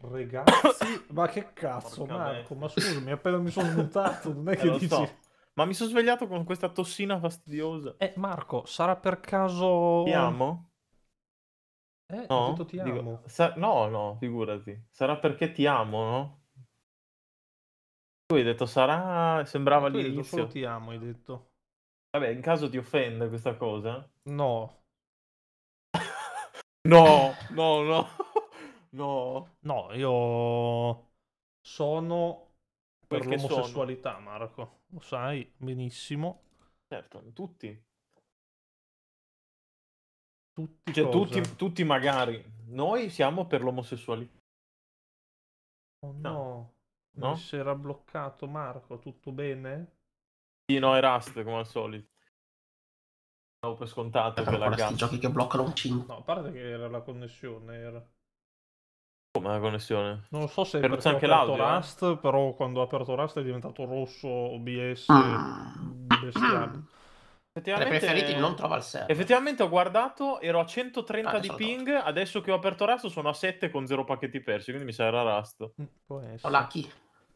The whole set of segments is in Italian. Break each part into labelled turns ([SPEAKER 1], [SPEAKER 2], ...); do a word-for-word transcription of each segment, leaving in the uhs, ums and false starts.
[SPEAKER 1] Ragazzi, ma che cazzo,
[SPEAKER 2] Porca
[SPEAKER 1] Marco?
[SPEAKER 2] bestia.
[SPEAKER 1] Ma scusami, appena mi sono mutato, non è
[SPEAKER 2] Eh,
[SPEAKER 1] che
[SPEAKER 2] lo
[SPEAKER 1] dici...
[SPEAKER 2] so. Ma mi sono svegliato con questa tossina fastidiosa.
[SPEAKER 1] Eh, Marco, sarà per caso...
[SPEAKER 2] Ti amo?
[SPEAKER 1] Eh, ho detto
[SPEAKER 2] No?
[SPEAKER 1] ti
[SPEAKER 2] Dico,
[SPEAKER 1] amo.
[SPEAKER 2] sa- no, no, figurati. Sarà perché ti amo, no? Tu hai detto sarà... Sembrava
[SPEAKER 1] Tu hai detto solo
[SPEAKER 2] l'inizio.
[SPEAKER 1] ti amo, hai detto.
[SPEAKER 2] Vabbè, in caso ti offende questa cosa?
[SPEAKER 1] No,
[SPEAKER 2] No, no, no. No.
[SPEAKER 1] no, io sono
[SPEAKER 2] Quel
[SPEAKER 1] per
[SPEAKER 2] che sono.
[SPEAKER 1] l'omosessualità, Marco. Lo sai benissimo.
[SPEAKER 2] Certo, tutti.
[SPEAKER 1] Tutti
[SPEAKER 2] Cioè, tutti,
[SPEAKER 1] cosa?
[SPEAKER 2] tutti magari. Noi siamo per l'omosessualità,
[SPEAKER 1] Oh no, mi
[SPEAKER 2] no?
[SPEAKER 1] si era bloccato, Marco, tutto bene?
[SPEAKER 2] Sì, no, è Rust, come al solito. Davo per scontato che
[SPEAKER 3] Ancora sti
[SPEAKER 2] laggasse.
[SPEAKER 3] giochi che bloccano un cinque.
[SPEAKER 1] No, a parte che era la connessione, era...
[SPEAKER 2] Come la connessione?
[SPEAKER 1] Non so se è
[SPEAKER 2] Perché c'è
[SPEAKER 1] perché ho
[SPEAKER 2] anche
[SPEAKER 1] aperto
[SPEAKER 2] l'audio, eh?
[SPEAKER 1] Rust, però quando ho aperto Rust è diventato rosso O B S bestiale.
[SPEAKER 3] Mm. Tra i preferiti non
[SPEAKER 2] Effettivamente...
[SPEAKER 3] trova il server.
[SPEAKER 2] Effettivamente ho guardato, ero a centotrenta
[SPEAKER 3] Ah,
[SPEAKER 2] di
[SPEAKER 3] adesso l'ho
[SPEAKER 2] ping, adesso che ho aperto Rust sono a sette con zero pacchetti persi, quindi mi sa era Rust.
[SPEAKER 1] Mm, Può
[SPEAKER 3] Oh,
[SPEAKER 1] essere.
[SPEAKER 3] Lucky.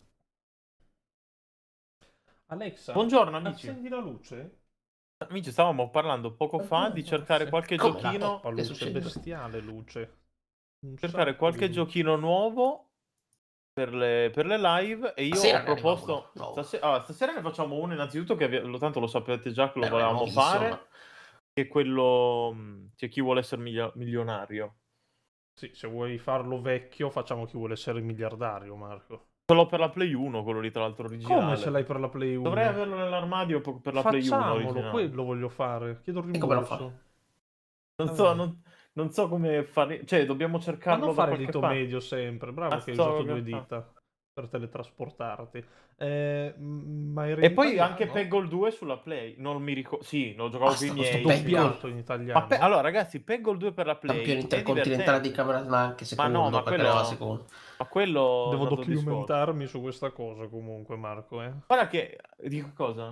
[SPEAKER 1] Alexa,
[SPEAKER 2] Buongiorno amici.
[SPEAKER 1] accendi la luce?
[SPEAKER 2] Amici, stavamo parlando poco fa di cercare qualche
[SPEAKER 3] Come la-
[SPEAKER 2] giochino...
[SPEAKER 1] Troppa
[SPEAKER 3] Che
[SPEAKER 1] luce,
[SPEAKER 3] succede?
[SPEAKER 1] bestiale luce. Un
[SPEAKER 2] cercare
[SPEAKER 1] sacco di
[SPEAKER 2] qualche
[SPEAKER 1] luce.
[SPEAKER 2] giochino nuovo per le, per le live e io
[SPEAKER 3] Stasera
[SPEAKER 2] ho
[SPEAKER 3] ne arriva
[SPEAKER 2] proposto
[SPEAKER 3] uno, nuovo.
[SPEAKER 2] stasera, allora, stasera ne facciamo uno innanzitutto che vi- lo tanto lo sapete già che lo
[SPEAKER 3] Beh, non è
[SPEAKER 2] volevamo
[SPEAKER 3] nuovissimo,
[SPEAKER 2] fare,
[SPEAKER 3] ma-
[SPEAKER 2] che è quello mh, che chi vuole essere milio- milionario.
[SPEAKER 1] Sì, se vuoi farlo vecchio, facciamo chi vuole essere miliardario, Marco.
[SPEAKER 2] Quello per la Play uno, quello lì tra l'altro
[SPEAKER 1] Come ce
[SPEAKER 2] originale.
[SPEAKER 1] l'hai per la Play uno?
[SPEAKER 2] Dovrei averlo nell'armadio po- per la Play uno
[SPEAKER 1] Facciamolo,
[SPEAKER 2] originale.
[SPEAKER 1] quello voglio fare. Chiedo il
[SPEAKER 3] E come lo fa?
[SPEAKER 1] rimborso.
[SPEAKER 2] Non so,
[SPEAKER 1] Vabbè.
[SPEAKER 2] non, non so come fare, cioè dobbiamo
[SPEAKER 1] Ma
[SPEAKER 2] cercarlo
[SPEAKER 1] non
[SPEAKER 2] da
[SPEAKER 1] fare il
[SPEAKER 2] qualche
[SPEAKER 1] dito
[SPEAKER 2] parte.
[SPEAKER 1] medio sempre. Bravo
[SPEAKER 2] Ma
[SPEAKER 1] che hai
[SPEAKER 2] sto
[SPEAKER 1] usato due
[SPEAKER 2] che fa?
[SPEAKER 1] dita per teletrasportarti. Eh, m- ma era
[SPEAKER 2] E
[SPEAKER 1] in
[SPEAKER 2] poi anche
[SPEAKER 1] italiano?
[SPEAKER 2] Peggle due sulla Play, non mi ricordo, sì, lo giocavo con i
[SPEAKER 3] Basta con sto
[SPEAKER 2] miei.
[SPEAKER 3] Peggle.
[SPEAKER 1] Doppiato in
[SPEAKER 2] Ma
[SPEAKER 1] italiano?
[SPEAKER 2] pe- allora ragazzi, Peggle due per la
[SPEAKER 3] Campione
[SPEAKER 2] Play è
[SPEAKER 3] intercontinentale di
[SPEAKER 2] divertente.
[SPEAKER 3] camera, ma anche
[SPEAKER 2] Ma no,
[SPEAKER 3] secondo,
[SPEAKER 2] ma
[SPEAKER 3] perché arriva
[SPEAKER 2] quello,
[SPEAKER 3] secondo.
[SPEAKER 2] ma quello è un
[SPEAKER 1] Devo
[SPEAKER 2] altro discorso.
[SPEAKER 1] documentarmi su questa cosa comunque, Marco, eh?
[SPEAKER 2] Guarda che, dico cosa?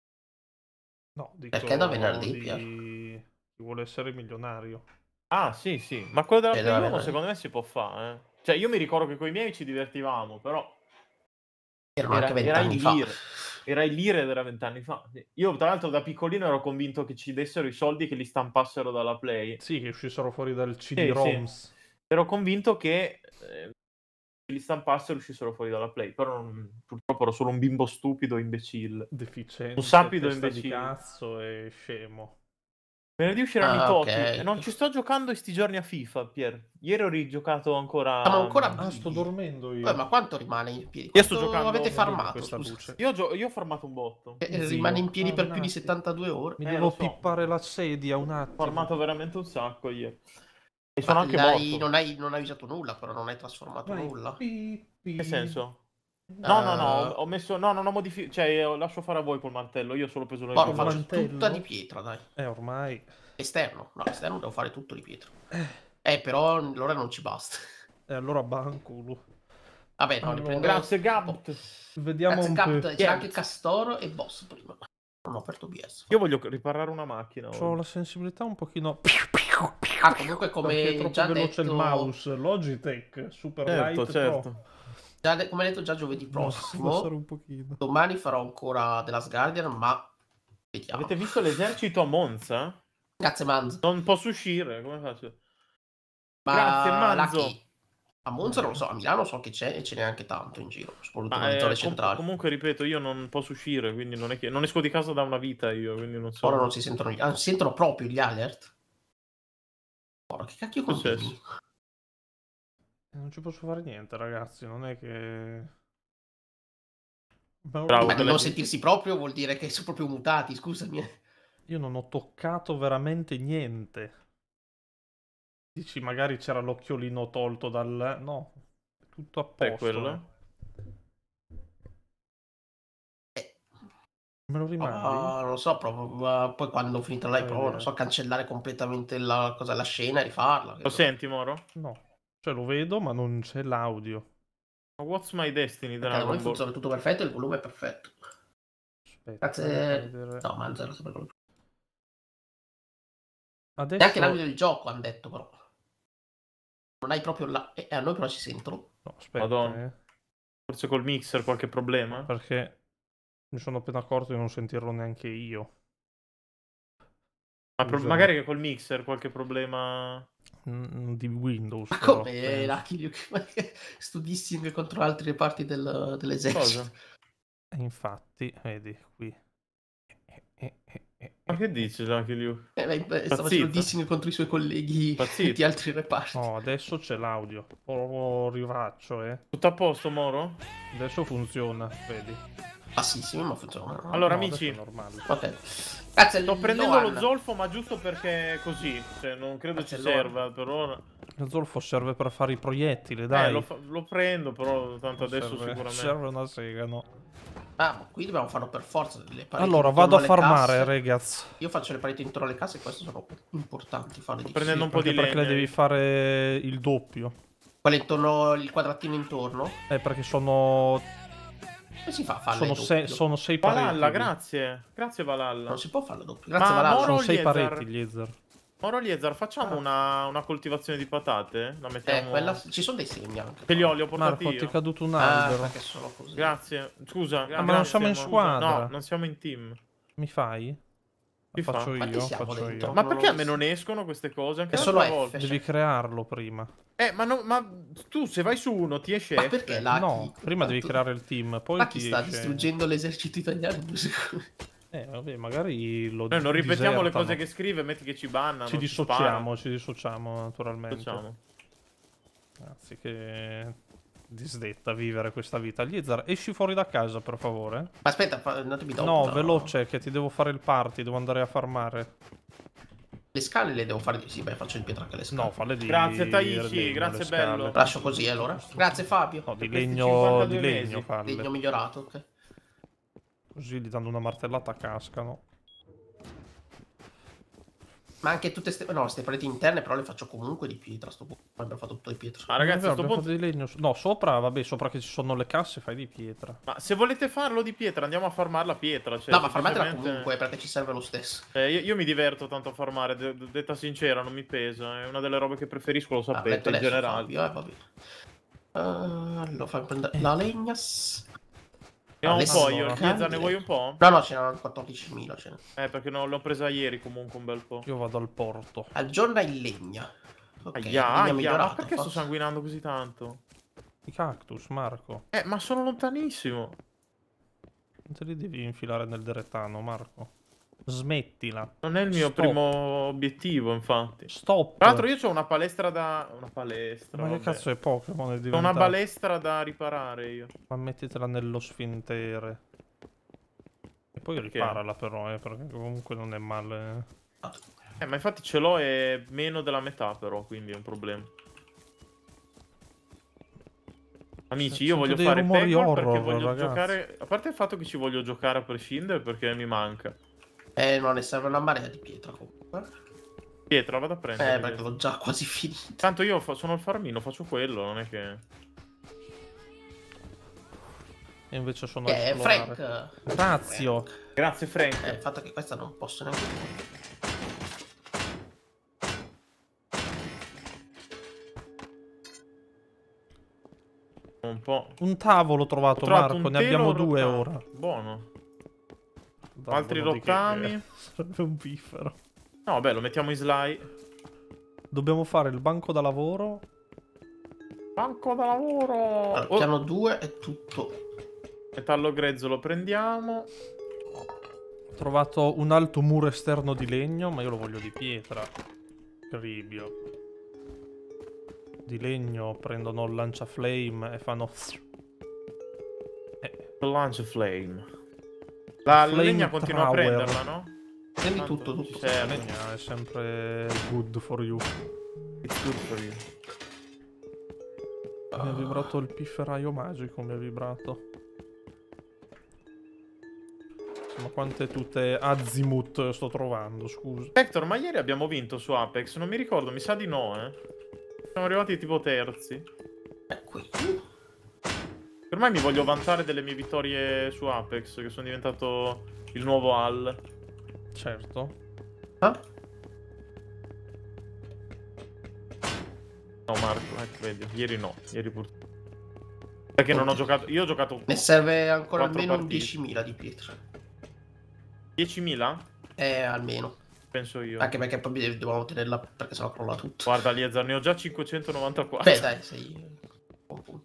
[SPEAKER 1] No, dico
[SPEAKER 3] Perché da venerdì,
[SPEAKER 1] di...
[SPEAKER 3] Pier?
[SPEAKER 1] chi vuole essere milionario.
[SPEAKER 2] Ah, sì, sì, ma quello della
[SPEAKER 3] Cioè,
[SPEAKER 2] Play
[SPEAKER 3] da
[SPEAKER 2] uno
[SPEAKER 3] venerdì.
[SPEAKER 2] secondo me si può fare, eh. Cioè, io mi ricordo che con i miei ci divertivamo, però
[SPEAKER 3] Erano anche
[SPEAKER 2] era, era
[SPEAKER 3] vent'anni
[SPEAKER 2] in
[SPEAKER 3] fa.
[SPEAKER 2] lire. Era in lire ed era vent'anni fa. Sì. Io, tra l'altro, da piccolino ero convinto che ci dessero i soldi che li stampassero dalla Play.
[SPEAKER 1] Sì, che uscissero fuori dal
[SPEAKER 2] Sì, sì.
[SPEAKER 1] C D-ROMs.
[SPEAKER 2] Ero convinto che eh, li stampassero e uscissero fuori dalla Play, però non- purtroppo ero solo un bimbo stupido e imbecille.
[SPEAKER 1] Deficiente,
[SPEAKER 2] Un sapido
[SPEAKER 1] testa di
[SPEAKER 2] imbecille.
[SPEAKER 1] cazzo e scemo.
[SPEAKER 2] Venerdì usciranno i
[SPEAKER 3] Ah,
[SPEAKER 2] Toti.
[SPEAKER 3] ok.
[SPEAKER 2] E non ci sto giocando in sti giorni a FIFA, Pier. Ieri ho rigiocato ancora.
[SPEAKER 3] Siamo ancora
[SPEAKER 1] Ah, sto
[SPEAKER 3] vivi.
[SPEAKER 1] dormendo io.
[SPEAKER 3] Beh, ma quanto rimane in piedi?
[SPEAKER 2] Io sto
[SPEAKER 3] Quanto
[SPEAKER 2] giocando-
[SPEAKER 3] avete
[SPEAKER 2] non
[SPEAKER 1] vedi
[SPEAKER 3] farmato?
[SPEAKER 1] questa
[SPEAKER 3] Scusa.
[SPEAKER 1] luce.
[SPEAKER 2] Io, gio- io ho formato un botto.
[SPEAKER 3] Eh,
[SPEAKER 1] Zio.
[SPEAKER 3] rimane in piedi
[SPEAKER 1] Ah,
[SPEAKER 3] per
[SPEAKER 1] un
[SPEAKER 3] più di
[SPEAKER 1] attimo.
[SPEAKER 3] settantadue ore?
[SPEAKER 1] Mi
[SPEAKER 2] Eh,
[SPEAKER 1] devo
[SPEAKER 2] lo so.
[SPEAKER 1] pippare la sedia un
[SPEAKER 2] Ho
[SPEAKER 1] attimo.
[SPEAKER 2] formato veramente un sacco ieri. E sono
[SPEAKER 3] Ma
[SPEAKER 2] anche
[SPEAKER 3] l'hai-
[SPEAKER 2] morto.
[SPEAKER 3] non, hai, non hai usato nulla, però non hai trasformato
[SPEAKER 1] Vai.
[SPEAKER 3] nulla.
[SPEAKER 1] Pi, pi.
[SPEAKER 2] Che senso? No, no, no, ho,
[SPEAKER 3] Eh,
[SPEAKER 2] ho messo. No, non ho modificato. Cioè, eh, lascio fare a voi col martello. Io ho solo preso le
[SPEAKER 3] Poi lo
[SPEAKER 1] Col
[SPEAKER 3] faccio
[SPEAKER 1] mantello?
[SPEAKER 3] tutta di pietra, dai.
[SPEAKER 1] Eh, ormai.
[SPEAKER 3] Esterno. No, esterno devo fare tutto di pietra. Eh, però allora non ci basta.
[SPEAKER 1] E allora banculo.
[SPEAKER 3] Vabbè, no,
[SPEAKER 1] Allora,
[SPEAKER 3] riprendo...
[SPEAKER 2] Grazie, Gabt.
[SPEAKER 1] Vediamo
[SPEAKER 3] Grazie,
[SPEAKER 1] un
[SPEAKER 3] Cap,
[SPEAKER 1] po'.
[SPEAKER 3] c'era anche Castoro e Boss prima. Non ho aperto B S.
[SPEAKER 2] Io voglio riparare una macchina.
[SPEAKER 1] Ho
[SPEAKER 2] oggi.
[SPEAKER 1] la sensibilità un pochino...
[SPEAKER 3] Ah, comunque
[SPEAKER 1] Perché
[SPEAKER 3] come
[SPEAKER 1] è troppo
[SPEAKER 3] già
[SPEAKER 1] veloce
[SPEAKER 3] detto...
[SPEAKER 1] il mouse. Logitech Super
[SPEAKER 2] Certo,
[SPEAKER 1] Light
[SPEAKER 2] certo.
[SPEAKER 1] Pro.
[SPEAKER 3] già de- come detto già giovedì
[SPEAKER 1] Devo
[SPEAKER 3] prossimo,
[SPEAKER 1] abbassare un pochino.
[SPEAKER 3] domani farò ancora The Last Guardian, ma vediamo.
[SPEAKER 2] Avete visto l'esercito a Monza?
[SPEAKER 3] Grazie Manzo.
[SPEAKER 2] Non posso uscire, come faccio?
[SPEAKER 3] Ma
[SPEAKER 2] Grazie, Manzo.
[SPEAKER 3] Lucky, a Monza non lo so, a Milano so che c'è e ce n'è anche tanto in giro, soprattutto
[SPEAKER 2] Ma,
[SPEAKER 3] nelle
[SPEAKER 2] eh,
[SPEAKER 3] zone
[SPEAKER 2] com-
[SPEAKER 3] centrali.
[SPEAKER 2] comunque, ripeto, io non posso uscire, quindi non è che... Non esco di casa da una vita io, quindi non so.
[SPEAKER 3] Ora non si sentono gli... ah, si sentono proprio gli alert. Ora, che cacchio
[SPEAKER 2] Che è
[SPEAKER 3] combini?
[SPEAKER 2] successo?
[SPEAKER 1] Non ci posso fare niente, ragazzi. Non è che... Ma
[SPEAKER 2] Bravo,
[SPEAKER 3] Ma
[SPEAKER 2] che
[SPEAKER 3] non
[SPEAKER 2] le-
[SPEAKER 3] sentirsi proprio vuol dire che sono proprio mutati, scusami.
[SPEAKER 1] io non ho toccato veramente niente. Dici, magari c'era l'occhiolino tolto dal... No, è tutto a posto.
[SPEAKER 2] È quello?
[SPEAKER 1] eh. Me lo rimandi?
[SPEAKER 3] Ah, non lo so, proprio, ma poi quando ho finito la live
[SPEAKER 1] Vai
[SPEAKER 3] provo,
[SPEAKER 1] a
[SPEAKER 3] non
[SPEAKER 1] vedere.
[SPEAKER 3] so, cancellare completamente la, cosa, la scena e rifarla.
[SPEAKER 2] Lo senti, Moro?
[SPEAKER 1] No. Cioè, lo vedo, ma non c'è l'audio.
[SPEAKER 2] Ma What's My Destiny,
[SPEAKER 3] Perché da
[SPEAKER 2] Dragon
[SPEAKER 3] noi
[SPEAKER 2] Ball?
[SPEAKER 3] funziona tutto perfetto e il volume è perfetto.
[SPEAKER 1] Aspetta, fammi
[SPEAKER 3] Grazie.
[SPEAKER 1] vedere.
[SPEAKER 3] No, ma zero sempre quello.
[SPEAKER 1] Adesso...
[SPEAKER 3] Neanche l'audio del gioco hanno detto, però. non hai proprio la... E a noi però ci sentono.
[SPEAKER 1] No, aspetta,
[SPEAKER 2] Madonna.
[SPEAKER 1] eh,
[SPEAKER 2] Forse col mixer qualche problema?
[SPEAKER 1] perché mi sono appena accorto di non sentirlo neanche io.
[SPEAKER 2] Ma pro-
[SPEAKER 1] Scusami.
[SPEAKER 2] magari che col mixer qualche problema...
[SPEAKER 1] Mm, di Windows.
[SPEAKER 3] Ma
[SPEAKER 1] però,
[SPEAKER 3] come
[SPEAKER 1] penso.
[SPEAKER 3] Lucky Luke? Stu dissing contro altre parti del- dell'esercito.
[SPEAKER 2] Cosa?
[SPEAKER 1] E infatti, vedi, qui. Eh, eh, eh, eh,
[SPEAKER 2] Ma che
[SPEAKER 1] eh.
[SPEAKER 2] dici, Lucky Luke?
[SPEAKER 3] Eh, beh, beh, sta
[SPEAKER 2] Impazzito.
[SPEAKER 3] facendo dissing contro i suoi colleghi
[SPEAKER 2] Impazzito.
[SPEAKER 3] di altri reparti.
[SPEAKER 1] Oh, adesso c'è l'audio. Lo rifaccio, eh.
[SPEAKER 2] Tutto a posto, Moro?
[SPEAKER 1] Adesso funziona, vedi.
[SPEAKER 3] Bassissimi, ma funziona.
[SPEAKER 2] Allora,
[SPEAKER 1] No,
[SPEAKER 2] amici,
[SPEAKER 1] adesso è normale.
[SPEAKER 3] Ok. Grazie,
[SPEAKER 2] sto prendendo
[SPEAKER 3] Lohan.
[SPEAKER 2] lo zolfo, ma giusto perché è così. Cioè, non credo
[SPEAKER 3] Grazie,
[SPEAKER 2] ci
[SPEAKER 3] Lohan.
[SPEAKER 2] serva per ora.
[SPEAKER 1] Il zolfo serve per fare i proiettili, dai.
[SPEAKER 2] Eh, lo, fa- lo prendo, però tanto adesso
[SPEAKER 1] serve,
[SPEAKER 2] sicuramente.
[SPEAKER 1] serve una sega, no.
[SPEAKER 3] Ah, ma qui dobbiamo farlo per forza. Le pareti
[SPEAKER 1] Allora,
[SPEAKER 3] intorno
[SPEAKER 1] vado a
[SPEAKER 3] alle
[SPEAKER 1] farmare,
[SPEAKER 3] casse.
[SPEAKER 1] ragazzi.
[SPEAKER 3] Io faccio le pareti intorno alle case e queste sono importanti farle di
[SPEAKER 2] prendendo un po'
[SPEAKER 1] Perché,
[SPEAKER 2] di
[SPEAKER 1] perché le
[SPEAKER 2] legna.
[SPEAKER 1] devi fare il doppio.
[SPEAKER 3] Quelle intorno, il quadratino intorno.
[SPEAKER 1] Eh, perché sono...
[SPEAKER 3] Come si fa a farle
[SPEAKER 1] Sono,
[SPEAKER 3] doppio?
[SPEAKER 1] sei, sono sei pareti.
[SPEAKER 2] Valhalla,
[SPEAKER 1] lì.
[SPEAKER 2] grazie. Grazie, Valhalla.
[SPEAKER 3] Non si può farle doppio. Grazie,
[SPEAKER 2] Ma
[SPEAKER 3] Valhalla.
[SPEAKER 2] Moro-
[SPEAKER 1] Sono sei
[SPEAKER 2] Liezar.
[SPEAKER 1] pareti, Liezar.
[SPEAKER 2] Moro Liezar, facciamo
[SPEAKER 3] Ah.
[SPEAKER 2] una, una coltivazione di patate? La mettiamo...
[SPEAKER 3] Eh, quella... Ci sono dei semi anche.
[SPEAKER 2] Che li ho, li ho portati
[SPEAKER 1] Marco, ti è
[SPEAKER 2] io.
[SPEAKER 1] caduto un
[SPEAKER 3] Ah,
[SPEAKER 1] albero.
[SPEAKER 3] perché sono così.
[SPEAKER 2] Grazie. Scusa.
[SPEAKER 1] ma non siamo in
[SPEAKER 2] Moro.
[SPEAKER 1] squadra.
[SPEAKER 2] No, non siamo in team.
[SPEAKER 1] Mi fai?
[SPEAKER 2] Chi
[SPEAKER 1] Lo faccio
[SPEAKER 2] fa?
[SPEAKER 3] Quanti
[SPEAKER 1] io,
[SPEAKER 3] siamo
[SPEAKER 1] faccio
[SPEAKER 3] dentro?
[SPEAKER 1] io.
[SPEAKER 2] Ma
[SPEAKER 3] Non
[SPEAKER 2] perché
[SPEAKER 3] l'ho
[SPEAKER 2] a me
[SPEAKER 3] visto.
[SPEAKER 2] non escono queste cose? Anche
[SPEAKER 3] È solo
[SPEAKER 2] l'altra
[SPEAKER 3] F.
[SPEAKER 2] volta.
[SPEAKER 1] Devi crearlo prima.
[SPEAKER 2] Eh, ma, no, ma tu se vai su uno ti esce
[SPEAKER 3] Ma
[SPEAKER 2] F.
[SPEAKER 3] perché la-
[SPEAKER 1] No,
[SPEAKER 3] chi-
[SPEAKER 1] prima devi
[SPEAKER 3] tanto-
[SPEAKER 1] creare il team, poi
[SPEAKER 3] Ma chi
[SPEAKER 1] ti
[SPEAKER 3] sta
[SPEAKER 1] esce-
[SPEAKER 3] distruggendo l'esercito italiano? in due secondi?
[SPEAKER 1] Eh, vabbè, magari lo
[SPEAKER 2] Noi non ripetiamo le
[SPEAKER 1] disertano.
[SPEAKER 2] cose che scrive, metti che ci bannano.
[SPEAKER 1] Ci dissociamo, ci dissociamo naturalmente.
[SPEAKER 2] Dissociamo.
[SPEAKER 1] Anzi che disdetta vivere questa vita. Liezar, esci fuori da casa, per favore.
[SPEAKER 3] Ma aspetta, fa- andatemi dopo.
[SPEAKER 1] No,
[SPEAKER 3] no.
[SPEAKER 1] veloce, che ti devo fare il party, devo andare a farmare.
[SPEAKER 3] Le scale le devo fare di... Sì, beh, faccio il pietra che le scale.
[SPEAKER 1] No, falle di
[SPEAKER 2] Grazie, Taishi,
[SPEAKER 1] legno,
[SPEAKER 2] grazie,
[SPEAKER 1] le scale.
[SPEAKER 2] bello.
[SPEAKER 3] Lascio così, allora. Grazie, Fabio.
[SPEAKER 1] No, di
[SPEAKER 2] questi
[SPEAKER 1] legno,
[SPEAKER 2] cinquantadue
[SPEAKER 1] di legno
[SPEAKER 2] mesi.
[SPEAKER 1] falle.
[SPEAKER 3] Legno migliorato, ok.
[SPEAKER 1] Così gli danno una martellata cascano.
[SPEAKER 3] Ma anche tutte ste... No, queste pareti interne però le faccio comunque di pietra. Sto punto. Abbiamo fatto tutto di pietra.
[SPEAKER 2] Ma ragazzi, a
[SPEAKER 1] Non è
[SPEAKER 2] sto
[SPEAKER 1] vero, abbiamo
[SPEAKER 2] punto...
[SPEAKER 1] fatto di legno. No, sopra, vabbè, sopra che ci sono le casse fai di pietra.
[SPEAKER 2] Ma se volete farlo di pietra, andiamo a farmarla a pietra. Cioè,
[SPEAKER 3] no, ma farmatela
[SPEAKER 2] semplicemente-
[SPEAKER 3] comunque perché ci serve lo stesso.
[SPEAKER 2] Eh, io, io mi diverto tanto a farmare, de- de- detta sincera, non mi pesa. È una delle robe che preferisco, lo
[SPEAKER 3] Ah,
[SPEAKER 2] sapete,
[SPEAKER 3] letto
[SPEAKER 2] in
[SPEAKER 3] adesso,
[SPEAKER 2] generale.
[SPEAKER 3] Fabio, eh, va bene. Uh, lo fai prendere la legna.
[SPEAKER 2] Ne ho un
[SPEAKER 3] Adesso-
[SPEAKER 2] po' io,
[SPEAKER 3] Candele.
[SPEAKER 2] Liezar, ne vuoi un po'?
[SPEAKER 3] No, no, ce n'erano quattordicimila. Ce n'è.
[SPEAKER 2] Eh, perché no, l'ho presa ieri comunque un bel po'.
[SPEAKER 1] Io vado al porto.
[SPEAKER 3] Aggiorna il legno. Ok,
[SPEAKER 2] Aia,
[SPEAKER 3] legno
[SPEAKER 2] aia,
[SPEAKER 3] migliorato,
[SPEAKER 2] perché sto
[SPEAKER 3] forza.
[SPEAKER 2] sanguinando così tanto?
[SPEAKER 1] I cactus, Marco.
[SPEAKER 2] Eh, ma sono lontanissimo.
[SPEAKER 1] Non te li devi infilare nel deretano, Marco. Smettila.
[SPEAKER 2] Non è il mio
[SPEAKER 1] Stop.
[SPEAKER 2] primo obiettivo, infatti.
[SPEAKER 1] Stop.
[SPEAKER 2] Tra l'altro io ho una palestra da... Una palestra,
[SPEAKER 1] Ma che
[SPEAKER 2] vabbè.
[SPEAKER 1] cazzo è Pokémon? È
[SPEAKER 2] Ho una
[SPEAKER 1] diventato?
[SPEAKER 2] balestra da riparare io.
[SPEAKER 1] Ma mettitela nello sfintere. E poi
[SPEAKER 2] Perché?
[SPEAKER 1] riparala però, eh, perché comunque non è male.
[SPEAKER 2] Eh, ma infatti ce l'ho e meno della metà però, quindi è un problema. Amici, io
[SPEAKER 1] Sento
[SPEAKER 2] voglio
[SPEAKER 1] dei
[SPEAKER 2] fare
[SPEAKER 1] rumori
[SPEAKER 2] paintball
[SPEAKER 1] horror,
[SPEAKER 2] perché voglio
[SPEAKER 1] ragazzi.
[SPEAKER 2] giocare... A parte il fatto che ci voglio giocare a prescindere perché mi manca.
[SPEAKER 3] Eh, no, ne serve una marea di pietra comunque.
[SPEAKER 2] Pietra, vado a prendere.
[SPEAKER 3] Eh, perché l'ho già quasi finito.
[SPEAKER 2] Tanto io fa- sono il farmino, faccio quello, non è che...
[SPEAKER 1] E invece sono
[SPEAKER 3] Eh,
[SPEAKER 1] a esplorare.
[SPEAKER 3] Frank.
[SPEAKER 1] Grazio.
[SPEAKER 2] Grazie Frank.
[SPEAKER 3] Eh, il fatto che questa non posso neanche...
[SPEAKER 2] Un po'.
[SPEAKER 1] Un tavolo trovato,
[SPEAKER 2] Ho trovato
[SPEAKER 1] Marco,
[SPEAKER 2] un
[SPEAKER 1] ne
[SPEAKER 2] telo
[SPEAKER 1] abbiamo due
[SPEAKER 2] rottato.
[SPEAKER 1] ora.
[SPEAKER 2] Buono.
[SPEAKER 1] Dai,
[SPEAKER 2] Altri
[SPEAKER 1] buono di che-
[SPEAKER 2] rottami.
[SPEAKER 1] Sarebbe un piffero.
[SPEAKER 2] No, vabbè, lo mettiamo in slide.
[SPEAKER 1] Dobbiamo fare il banco da lavoro.
[SPEAKER 2] Banco da lavoro.
[SPEAKER 3] Allora,
[SPEAKER 2] Oh,
[SPEAKER 3] piano due è tutto...
[SPEAKER 2] metallo grezzo lo prendiamo.
[SPEAKER 1] Ho trovato un alto muro esterno di legno, ma io lo voglio di pietra. Cribio. Di legno prendono il lanciaflame e fanno... Eh,
[SPEAKER 2] Launch flame. La, la
[SPEAKER 1] Flame
[SPEAKER 2] legna continua a
[SPEAKER 1] Tower.
[SPEAKER 2] prenderla, no?
[SPEAKER 3] Prendi
[SPEAKER 2] Tanto
[SPEAKER 3] tutto,
[SPEAKER 2] ci
[SPEAKER 3] tutto.
[SPEAKER 1] la
[SPEAKER 2] serve.
[SPEAKER 1] legna è sempre good for you.
[SPEAKER 2] It's good for you.
[SPEAKER 1] Mi ha vibrato il pifferaio magico, mi ha vibrato. Ma quante tutte Azimuth sto trovando, scusa.
[SPEAKER 2] Hector, ma ieri abbiamo vinto su Apex? Non mi ricordo, mi sa di no, eh. Siamo arrivati tipo terzi.
[SPEAKER 3] Eh, qui.
[SPEAKER 2] Ormai mi voglio vantare delle mie vittorie su Apex, che sono diventato il nuovo Al.
[SPEAKER 1] Certo.
[SPEAKER 3] Ah?
[SPEAKER 2] No, Marco, ecco, vedi, ieri no, ieri purtroppo. Perché non ho giocato, io ho giocato...
[SPEAKER 3] Ne serve ancora
[SPEAKER 2] quattro
[SPEAKER 3] almeno un
[SPEAKER 2] partite.
[SPEAKER 3] diecimila di pietre.
[SPEAKER 2] diecimila?
[SPEAKER 3] Eh, almeno.
[SPEAKER 2] Penso io.
[SPEAKER 3] Anche perché poi dobbiamo tenerla perché sennò crolla tutto.
[SPEAKER 2] Guarda, Liezar, ne ho già cinquecentonovantaquattro.
[SPEAKER 3] Beh, dai, sei... Buon punto.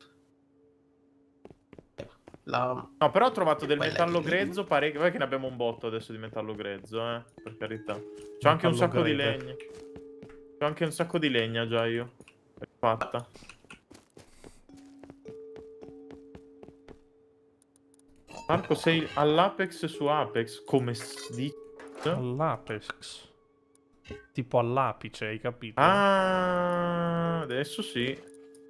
[SPEAKER 3] La...
[SPEAKER 2] No, però ho trovato del
[SPEAKER 3] Quella
[SPEAKER 2] metallo
[SPEAKER 3] di-
[SPEAKER 2] grezzo parecchio. Vai che ne abbiamo un botto adesso di metallo grezzo, eh. Per carità. C'ho anche un
[SPEAKER 1] Metallo
[SPEAKER 2] sacco di
[SPEAKER 1] greve.
[SPEAKER 2] legna. C'ho anche un sacco di legna già io. È fatta. Marco, sei all'Apex su Apex, come si dice?
[SPEAKER 1] All'Apex. Tipo all'apice, hai capito?
[SPEAKER 2] Ah, adesso sì.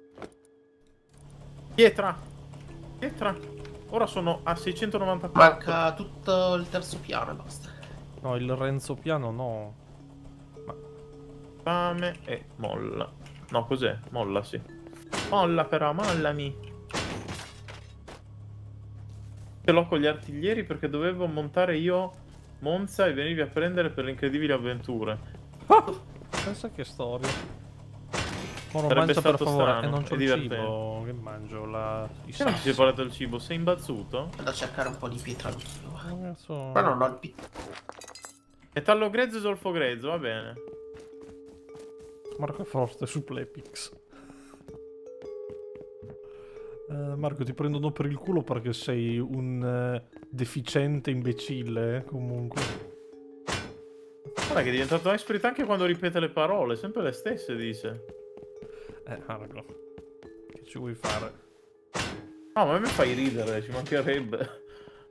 [SPEAKER 2] Pietra. Pietra. Ora sono a seicentonovantaquattro.
[SPEAKER 3] Manca tutto il terzo piano e basta.
[SPEAKER 1] No, il Renzo piano no.
[SPEAKER 2] Fame e molla. No, cos'è? Molla, sì. Molla però, mollami. Ce l'ho con gli artiglieri perché dovevo montare io Monza e venivi a prendere per le incredibili avventure.
[SPEAKER 1] Pensa che storia. Ma non
[SPEAKER 2] Sarebbe
[SPEAKER 1] mangia per
[SPEAKER 2] stato
[SPEAKER 1] favore.
[SPEAKER 2] strano
[SPEAKER 1] E non c'ho
[SPEAKER 2] e
[SPEAKER 1] il
[SPEAKER 2] divertente.
[SPEAKER 1] cibo. Che mangio? La... I
[SPEAKER 2] Che non ti sei
[SPEAKER 1] sassi.
[SPEAKER 2] portato il cibo? Sei imbazzuto?
[SPEAKER 3] Vado a cercare un po' di pietra anch'io.
[SPEAKER 1] Adesso...
[SPEAKER 3] Ma non ho il pit.
[SPEAKER 2] Metallo grezzo e zolfo grezzo, va bene.
[SPEAKER 1] Marco è forte su Playpix. Eh, Marco, ti prendono per il culo perché sei un eh, deficiente imbecille, eh, comunque.
[SPEAKER 2] Guarda che è diventato expert anche quando ripete le parole, sempre le stesse dice.
[SPEAKER 1] Eh, Marco, che ci vuoi fare?
[SPEAKER 2] No, ma a me fai ridere, ci mancherebbe.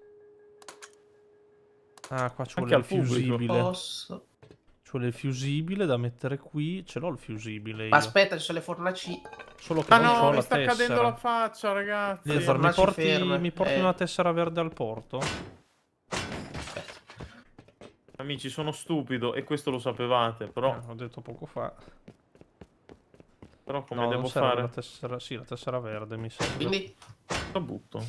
[SPEAKER 1] Ah, qua ci
[SPEAKER 2] Anche
[SPEAKER 1] vuole il
[SPEAKER 2] al pubblico.
[SPEAKER 1] fusibile.
[SPEAKER 3] Posso...
[SPEAKER 1] Ci vuole il fusibile da mettere qui. Ce l'ho il fusibile io.
[SPEAKER 3] Ma aspetta, ci sono le fornaci.
[SPEAKER 1] Solo che
[SPEAKER 2] Ah
[SPEAKER 1] non
[SPEAKER 2] no,
[SPEAKER 1] ho
[SPEAKER 2] mi
[SPEAKER 1] la
[SPEAKER 2] sta
[SPEAKER 1] tessera.
[SPEAKER 2] cadendo la faccia, ragazzi.
[SPEAKER 1] Liezar, mi
[SPEAKER 3] fornaci
[SPEAKER 1] porti,
[SPEAKER 3] ferme.
[SPEAKER 1] mi porti
[SPEAKER 3] Eh.
[SPEAKER 1] una tessera verde al porto?
[SPEAKER 3] Aspetta.
[SPEAKER 2] Amici, sono stupido e questo lo sapevate, però,
[SPEAKER 1] Eh, ho detto poco fa.
[SPEAKER 2] però come
[SPEAKER 1] No,
[SPEAKER 2] devo
[SPEAKER 1] non serve
[SPEAKER 2] fare?
[SPEAKER 1] la tessera. Sì, la tessera verde mi serve.
[SPEAKER 3] Quindi...
[SPEAKER 2] La butto.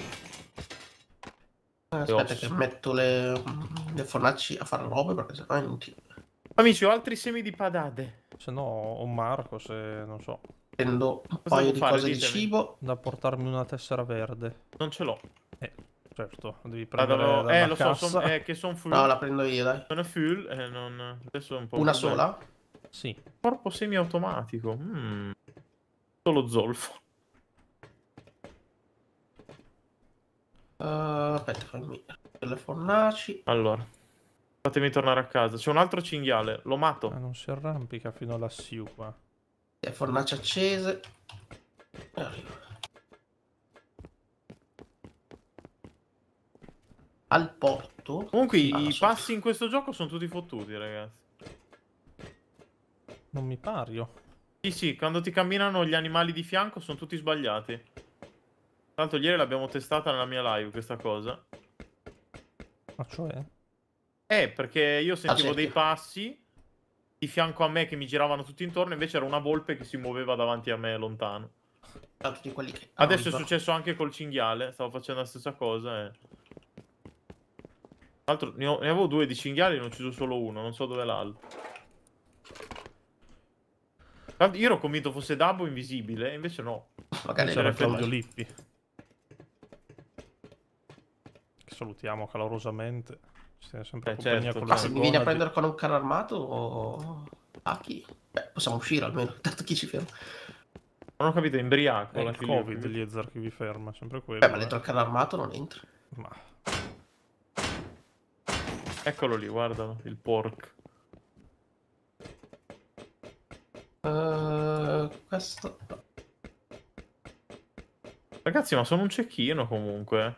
[SPEAKER 3] Aspetta
[SPEAKER 2] ossa.
[SPEAKER 3] che metto le, le fornaci a fare robe perché sennò è inutile.
[SPEAKER 2] Amici, ho altri semi di padade.
[SPEAKER 1] Se no, ho Marco, se non so.
[SPEAKER 3] Prendo un
[SPEAKER 2] Cosa
[SPEAKER 3] paio
[SPEAKER 2] devo
[SPEAKER 3] di
[SPEAKER 2] fare?
[SPEAKER 3] cose di
[SPEAKER 2] Ditemi.
[SPEAKER 3] cibo.
[SPEAKER 1] Da portarmi una tessera verde.
[SPEAKER 2] Non ce l'ho.
[SPEAKER 1] Eh, certo, devi
[SPEAKER 2] Ah,
[SPEAKER 1] prendere
[SPEAKER 2] dovevo-
[SPEAKER 1] dalla
[SPEAKER 2] Eh, lo so,
[SPEAKER 1] cassa.
[SPEAKER 2] son... eh, che sono full.
[SPEAKER 3] No, la prendo io, dai.
[SPEAKER 2] Sono full e non... Adesso è un po'
[SPEAKER 3] Una
[SPEAKER 2] un problema.
[SPEAKER 3] sola?
[SPEAKER 1] Sì.
[SPEAKER 2] Corpo semi-automatico. Mm. Solo zolfo.
[SPEAKER 3] Uh, aspetta, fammi le fornaci.
[SPEAKER 2] Allora. Fatemi tornare a casa. C'è un altro cinghiale. Lo mato.
[SPEAKER 1] Ma non si arrampica fino lassù qua.
[SPEAKER 3] Le fornaci accese. E arrivo. Al porto.
[SPEAKER 2] Comunque
[SPEAKER 3] Ah,
[SPEAKER 2] i
[SPEAKER 3] so-
[SPEAKER 2] passi in questo gioco sono tutti fottuti, ragazzi.
[SPEAKER 1] Non mi pario.
[SPEAKER 2] Sì, sì, quando ti camminano gli animali di fianco sono tutti sbagliati. Tra l'altro ieri l'abbiamo testata nella mia live questa cosa.
[SPEAKER 1] Ma cioè?
[SPEAKER 2] Eh, perché io sentivo
[SPEAKER 3] cerchio.
[SPEAKER 2] dei passi di fianco a me che mi giravano tutti intorno, invece era una volpe che si muoveva davanti a me lontano.
[SPEAKER 3] Ah, tutti quelli che...
[SPEAKER 2] Adesso è
[SPEAKER 3] arrivano.
[SPEAKER 2] successo anche col cinghiale, stavo facendo la stessa cosa e... Tra l'altro ne, ho- ne avevo due di cinghiali e ne ho ucciso solo uno, non so dove è l'altro. Tra l'altro io ero convinto fosse Dabo invisibile, invece no.
[SPEAKER 3] Magari
[SPEAKER 1] C'era
[SPEAKER 3] era
[SPEAKER 1] Claudio
[SPEAKER 3] quello.
[SPEAKER 1] Lippi. Che salutiamo calorosamente. Ci tiene sempre
[SPEAKER 2] Eh,
[SPEAKER 1] compagnia
[SPEAKER 2] certo,
[SPEAKER 1] con
[SPEAKER 3] Ma
[SPEAKER 1] le
[SPEAKER 3] se mi
[SPEAKER 1] gorgoni.
[SPEAKER 3] viene a prendere con un carro armato o... A chi? Beh, possiamo uscire almeno, tanto chi ci ferma.
[SPEAKER 2] Non ho capito, è imbriaco.
[SPEAKER 1] È
[SPEAKER 2] la
[SPEAKER 1] il
[SPEAKER 2] figlio-
[SPEAKER 1] Covid, Liezar, che vi ferma, sempre quello.
[SPEAKER 3] Beh, ma
[SPEAKER 1] eh.
[SPEAKER 3] dentro il carro armato non entra.
[SPEAKER 1] Ma
[SPEAKER 2] Eccolo lì, guardalo, il pork.
[SPEAKER 3] Uh, questo...
[SPEAKER 2] Ragazzi, ma sono un cecchino comunque.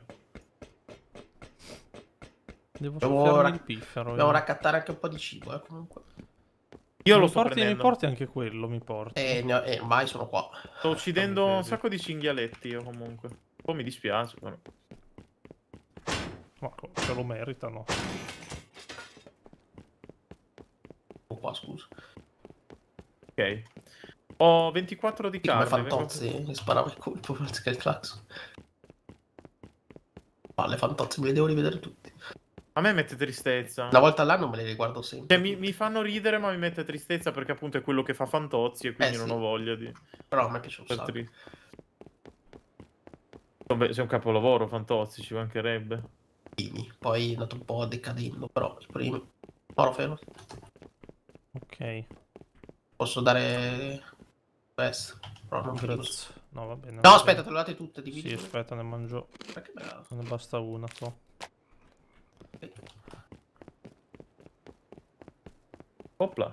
[SPEAKER 1] devo
[SPEAKER 3] Devo
[SPEAKER 1] soffiarmi
[SPEAKER 3] ra-
[SPEAKER 1] il piffero.
[SPEAKER 3] Dobbiamo
[SPEAKER 1] io.
[SPEAKER 3] raccattare anche un po' di cibo, eh, comunque.
[SPEAKER 2] Io
[SPEAKER 1] mi
[SPEAKER 2] lo sto
[SPEAKER 1] porti, mi
[SPEAKER 2] prendendo.
[SPEAKER 1] porti anche quello, mi porti.
[SPEAKER 3] E, ne ho- e ormai sono qua.
[SPEAKER 2] Sto uccidendo
[SPEAKER 1] Fammi
[SPEAKER 2] un
[SPEAKER 1] vedere.
[SPEAKER 2] sacco di cinghialetti io comunque. Un po' mi dispiace, però.
[SPEAKER 1] Ma se lo meritano.
[SPEAKER 3] Sono qua, scusa.
[SPEAKER 2] Ok. Ho ventiquattro di
[SPEAKER 3] Come
[SPEAKER 2] carne. vengo-
[SPEAKER 3] Fantozzi che sparava il colpo perché il clacson. Ah, le Fantozzi me le devo rivedere tutti.
[SPEAKER 2] A me mette tristezza.
[SPEAKER 3] Una volta all'anno me le riguardo sempre.
[SPEAKER 2] Cioè, mi, mi fanno ridere, ma mi mette tristezza perché appunto è quello che fa Fantozzi e quindi
[SPEAKER 3] Eh,
[SPEAKER 2] non
[SPEAKER 3] sì.
[SPEAKER 2] ho voglia di...
[SPEAKER 3] Però a me piace un
[SPEAKER 2] per
[SPEAKER 3] sacco.
[SPEAKER 2] tri- Vabbè, sei un capolavoro Fantozzi, ci mancherebbe.
[SPEAKER 3] Primi. Poi è andato un po' decadendo, però i primi. Oro fermo.
[SPEAKER 1] Ok.
[SPEAKER 3] Posso dare questo. Però non fi-
[SPEAKER 1] Grazie. No, va bene.
[SPEAKER 3] No,
[SPEAKER 1] va
[SPEAKER 3] aspetta,
[SPEAKER 1] bene.
[SPEAKER 3] te le date tutte, dividi.
[SPEAKER 1] Sì, aspetta, ne mangio.
[SPEAKER 3] Perché me la...
[SPEAKER 1] Ne basta una, so.
[SPEAKER 3] ok.
[SPEAKER 2] Opla.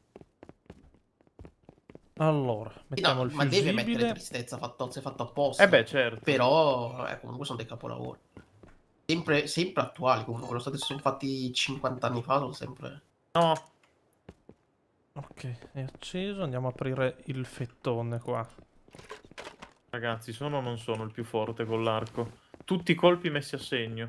[SPEAKER 1] Allora, mettiamo
[SPEAKER 3] No,
[SPEAKER 1] il
[SPEAKER 3] ma deve mettere
[SPEAKER 1] fusibile.
[SPEAKER 3] tristezza, Fantozzi è fatto apposta.
[SPEAKER 2] Eh beh, certo.
[SPEAKER 3] Però, eh, comunque sono dei capolavori. Sempre, sempre attuali, comunque, nonostante sono fatti cinquanta anni fa, sono sempre...
[SPEAKER 2] No,
[SPEAKER 1] Ok, è acceso. Andiamo a aprire il fettone qua.
[SPEAKER 2] ragazzi, sono o non sono il più forte con l'arco? Tutti i colpi messi a segno.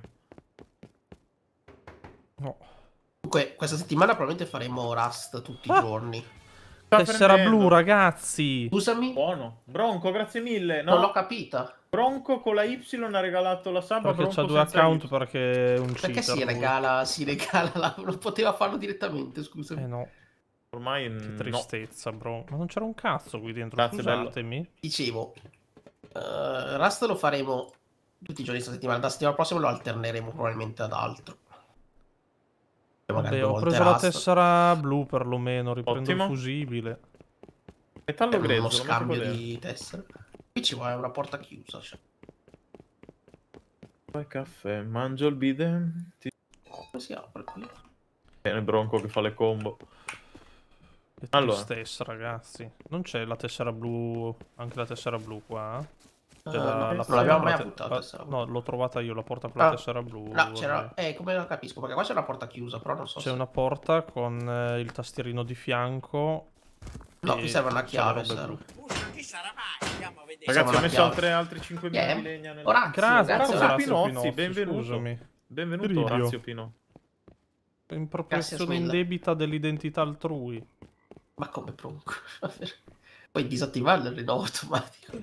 [SPEAKER 1] No.
[SPEAKER 3] Comunque, questa settimana probabilmente faremo Rust tutti
[SPEAKER 1] Ah!
[SPEAKER 3] i giorni.
[SPEAKER 2] Sta
[SPEAKER 1] Tessera
[SPEAKER 2] prendendo.
[SPEAKER 1] blu, ragazzi.
[SPEAKER 3] Scusami,
[SPEAKER 2] Buono. Bronco, grazie mille.
[SPEAKER 3] non l'ho
[SPEAKER 2] No,
[SPEAKER 3] capita.
[SPEAKER 2] Bronco con la Y ha regalato la sub a
[SPEAKER 1] Perché
[SPEAKER 2] Bronco
[SPEAKER 1] c'ha due
[SPEAKER 2] senza
[SPEAKER 1] account
[SPEAKER 2] Y.
[SPEAKER 1] perché è un
[SPEAKER 3] Perché
[SPEAKER 1] cheater.
[SPEAKER 3] si
[SPEAKER 1] lui.
[SPEAKER 3] regala, si regala la... Non poteva farlo direttamente, scusami.
[SPEAKER 1] Eh no,
[SPEAKER 2] Ormai
[SPEAKER 1] che
[SPEAKER 2] mm, no.
[SPEAKER 1] tristezza, bro. Ma non c'era un cazzo qui dentro,
[SPEAKER 2] Grazie, bello.
[SPEAKER 1] scusatemi.
[SPEAKER 3] Dicevo, uh, Rust lo faremo tutti i giorni questa settimana. La settimana prossima lo alterneremo probabilmente ad altro. Magari
[SPEAKER 1] Vabbè,
[SPEAKER 3] due
[SPEAKER 1] ho
[SPEAKER 3] volte
[SPEAKER 1] preso la
[SPEAKER 3] Rust.
[SPEAKER 1] tessera blu perlomeno, riprendo
[SPEAKER 2] Ottimo.
[SPEAKER 1] il fusibile.
[SPEAKER 2] Metallo
[SPEAKER 3] È
[SPEAKER 2] grezzo,
[SPEAKER 3] uno
[SPEAKER 2] lo metto
[SPEAKER 3] scambio
[SPEAKER 2] qua
[SPEAKER 3] di tessere. Qui ci vuole una porta chiusa. Cioè.
[SPEAKER 2] dentro. Caffè, mangio il bidet. Ti...
[SPEAKER 3] Come si apre qui?
[SPEAKER 2] Bene, Bronco che fa le combo.
[SPEAKER 1] Che
[SPEAKER 2] Allora.
[SPEAKER 1] tristezza, ragazzi. Non c'è la tessera blu, anche la tessera blu qua? C'è
[SPEAKER 3] Uh,
[SPEAKER 1] la,
[SPEAKER 3] no,
[SPEAKER 1] la
[SPEAKER 3] non
[SPEAKER 1] porta
[SPEAKER 3] l'abbiamo
[SPEAKER 1] con
[SPEAKER 3] mai
[SPEAKER 1] la te-
[SPEAKER 3] avuta la
[SPEAKER 1] la-
[SPEAKER 3] tessera blu.
[SPEAKER 1] No, l'ho trovata io, la porta con la
[SPEAKER 3] Ah.
[SPEAKER 1] tessera blu.
[SPEAKER 3] No, c'era...
[SPEAKER 1] vorrei.
[SPEAKER 3] Eh, come la capisco? Perché qua c'è una porta chiusa, però non so
[SPEAKER 1] C'è
[SPEAKER 3] se...
[SPEAKER 1] una porta con eh, il tastierino di fianco.
[SPEAKER 3] No,
[SPEAKER 1] e
[SPEAKER 3] mi serve una
[SPEAKER 1] c'è
[SPEAKER 3] chiave,
[SPEAKER 1] la roba
[SPEAKER 3] serve.
[SPEAKER 1] blu.
[SPEAKER 2] Ragazzi,
[SPEAKER 3] Siamo
[SPEAKER 2] ho
[SPEAKER 3] alla
[SPEAKER 2] messo
[SPEAKER 3] chiave.
[SPEAKER 2] altre, altri cinquemila
[SPEAKER 3] Eh,
[SPEAKER 2] di legna nel...
[SPEAKER 3] Orazio,
[SPEAKER 1] Grazie,
[SPEAKER 3] grazie,
[SPEAKER 1] grazie,
[SPEAKER 3] Orazio.
[SPEAKER 2] Pinozzi,
[SPEAKER 1] Pinozzi,
[SPEAKER 2] benvenuto.
[SPEAKER 1] scusami.
[SPEAKER 2] Benvenuto,
[SPEAKER 1] Ribio.
[SPEAKER 2] Orazio Pino.
[SPEAKER 1] Impropriazione
[SPEAKER 3] Grazie, Smilla.
[SPEAKER 1] indebita dell'identità altrui.
[SPEAKER 3] Ma come Bronco? Puoi disattivare il rinnovo automatico.